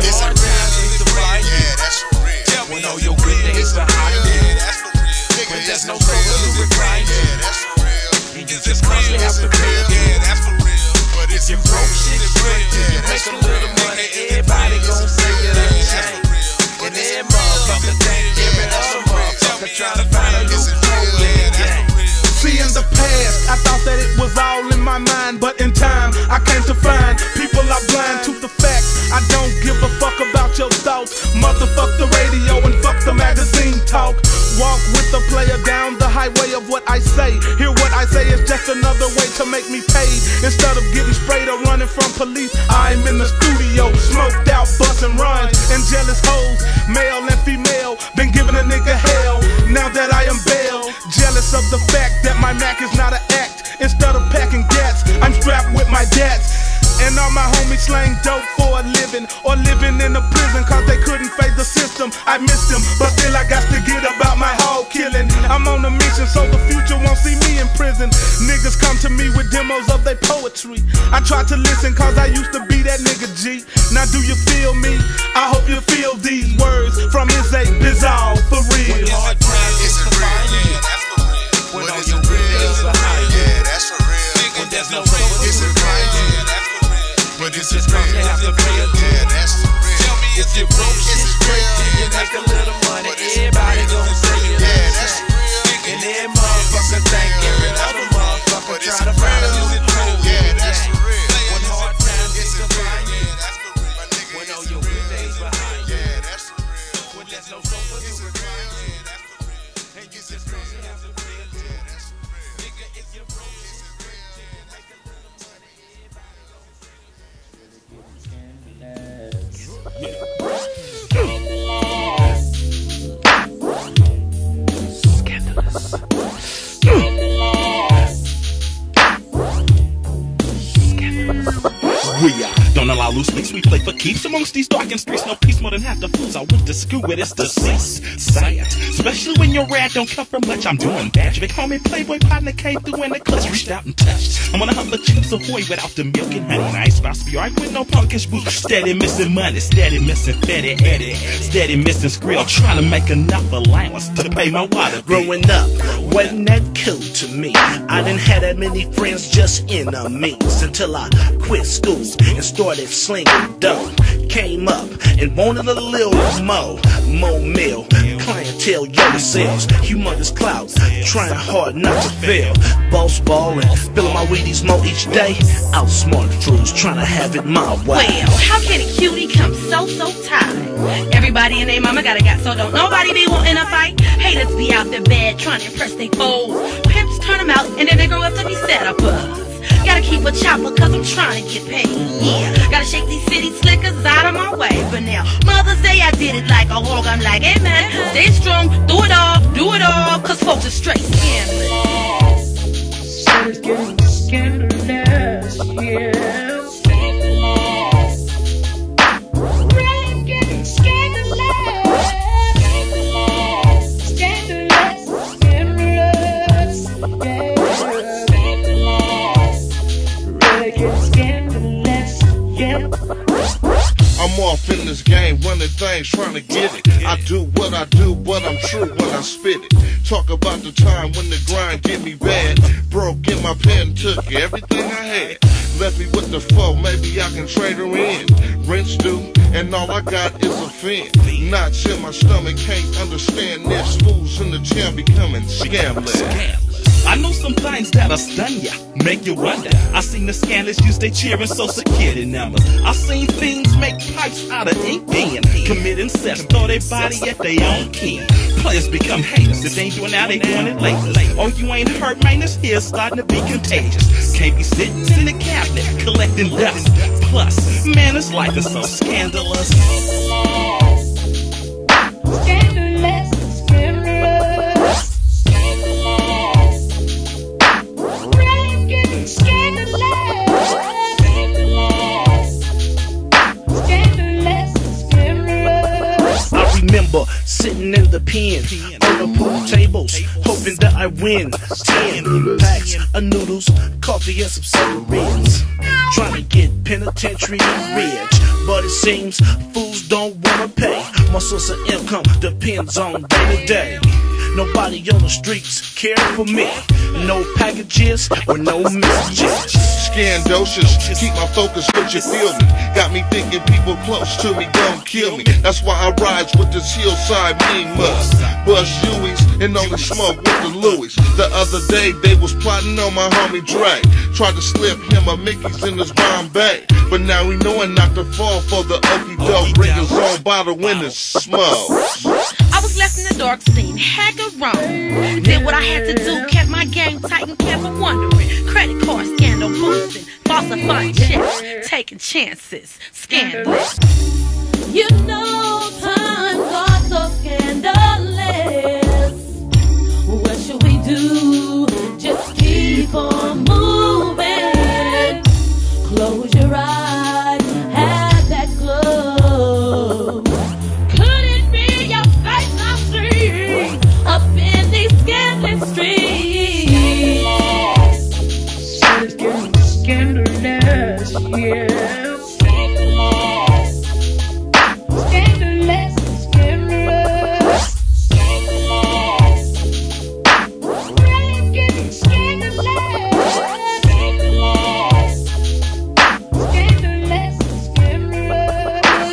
Yeah, that's for real. When all your good days behind you. Yeah, that's for real. When there's no soul to refine you. Yeah, that's for real. And you just constantly have to pay. Yeah, that's for real. But it's If you broke shit straight, you make a little money. Everybody gon' say you done changed. And every motherfucker think every other motherfucker trying to find a loophole in the game. See, in the past, I thought that it was all in my mind, but in time, I came to find people are blind to the facts. I don't give a fuck about your thoughts. Motherfuck the radio and fuck the magazine talk. Walk with the player down the highway of what I say. Hear what I say is just another way to make me paid. Instead of getting sprayed or running from police, I'm in the studio, smoked out, busting runs, and jealous hoes, male and female, been giving a nigga hell. Now that I am bail, jealous of the fact that my Mac is not an act. Instead of packing gats, I'm strapped with my dats. And all my homies slang dope for a living, or living in a prison cause they couldn't face the system. I missed them, but still I got to get about my whole killing. I'm on a mission so the future won't see me in prison. Niggas come to me with demos of their poetry. I try to listen cause I used to be that nigga G. Now do you feel me? I hope you feel these words from his a Bizarre for real. Is it real? Yeah, that's for real. When is it real? Yeah, that's for real. When there's no real. Is it real? Yeah, that's for real. But is it real? Yeah, that's for real. Tell me if you're broke, is it real? You make a little money, everybody gon' say it. Yeah, that's for real. And every motherfucker think every other motherfucker try to find a new crew. Yeah, that's for real. When hard times is it real? Yeah, that's for real. My nigga, when all your good days behind you. Yeah, that's for real. When there's no sofa to recline. Yeah, that's for real. And you just cross it out the real. Yeah, that's for real. Nigga, if you're broke, is it real? Yeah, make a little money, everybody gon' say We are. Don't allow loose leaks, we play for keeps amongst these darkened streets. No peace more than half the fools I went to school with. It's deceased. Say it. Especially when your rad don't come from much. I'm doing bad. Big homie Playboy partner came through in the clutch. Reached out and touched. I'm gonna hunt the chips ahoy without the milk and honey. Nice spouse be alright with no punkish boots. Steady missing money, steady missing Fetty Eddie. Steady missing Skrill. Trying to make enough allowance to pay my water bill. Growing up wasn't that cool to me. I didn't have that many friends, just enemies. Until I quit school and started slinging dough. Came up and wanted a little more, more meal. Clientele, yellow sales, humongous clouds, trying hard not to fail. Boss ball and spilling my Wheaties more each day. Outsmart the fools, trying to have it my way. Well, how can a cutie come so, so tired? Everybody and their mama got a got, so don't nobody be wanting a fight. Haters be out there bad, trying to impress they foes. Pimps turn them out, and then they grow up to be set-uppers. Gotta keep a chopper cause I'm trying to get paid, yeah. Gotta shake these city slickers out of my way. But now, Mother's Day I did it like a hog. I'm like, hey man, stay strong, do it all, do it all. Cause folks are straight scandalous. Said it's getting scandalous, yeah. Scandalous. Right, getting scandalous. Scandalous. Scandalous. Scandalous, yeah. I'm off in this game, running things, trying to get it. I do what I do, but I'm true when I spit it. Talk about the time when the grind get me bad. Broke in my pen, took everything I had. Left me with the foe, maybe I can trade her in. Rent's due, and all I got is a fin. Knots in my stomach, can't understand this. Fools in the town becoming scamless. I know some things that'll stun ya, make you wonder. I seen the scandalous use they cheering social security numbers. I seen things make pipes out of ink pen, commit incest, throw their body at their own kin. Players become haters, if they ain't doing now they doing it later. Oh, you ain't hurt, man, this here's starting to be contagious. Can't be sitting in the cabinet collecting dust. Plus, man, this life is so scandalous. Scandalous, scandalous. I remember sitting in the pen on the pool tables, hoping that I win ten packs of noodles, coffee, and some cigarettes. Trying to get penitentiary rich, but it seems fools don't wanna pay. My source of income depends on day to day. Nobody on the streets care for me. No packages or no messages. Scandalous, keep my focus, but you feel me. Got me thinking people close to me gon' kill me. That's why I rides with this hillside mean must. Bust Hueys and only smoke with the Louis. The other day they was plotting on my homie Dre. Tried to slip him a Mickey's in his Bombay. But now we knowin' not to fall for the okie doke. Bring his own bottle when it's smoke. I was left in the dark scene, had to run. Did what I had to do, kept my game tight and kept on wondering. Credit card scandal boosting, falsifying checks, taking chances, scandalous. You know times are so scandalous. What should we do? Just keep on moving. Close your eyes, have that glow. Could it be your face I see up in these scandalous streets? Scandalous, scandalous, yeah.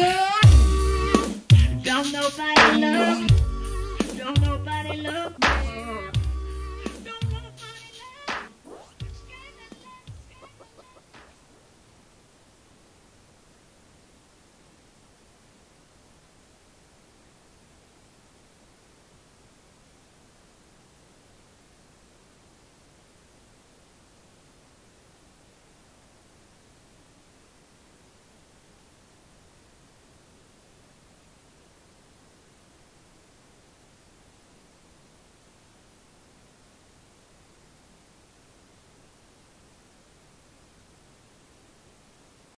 Don't nobody love, don't nobody love me.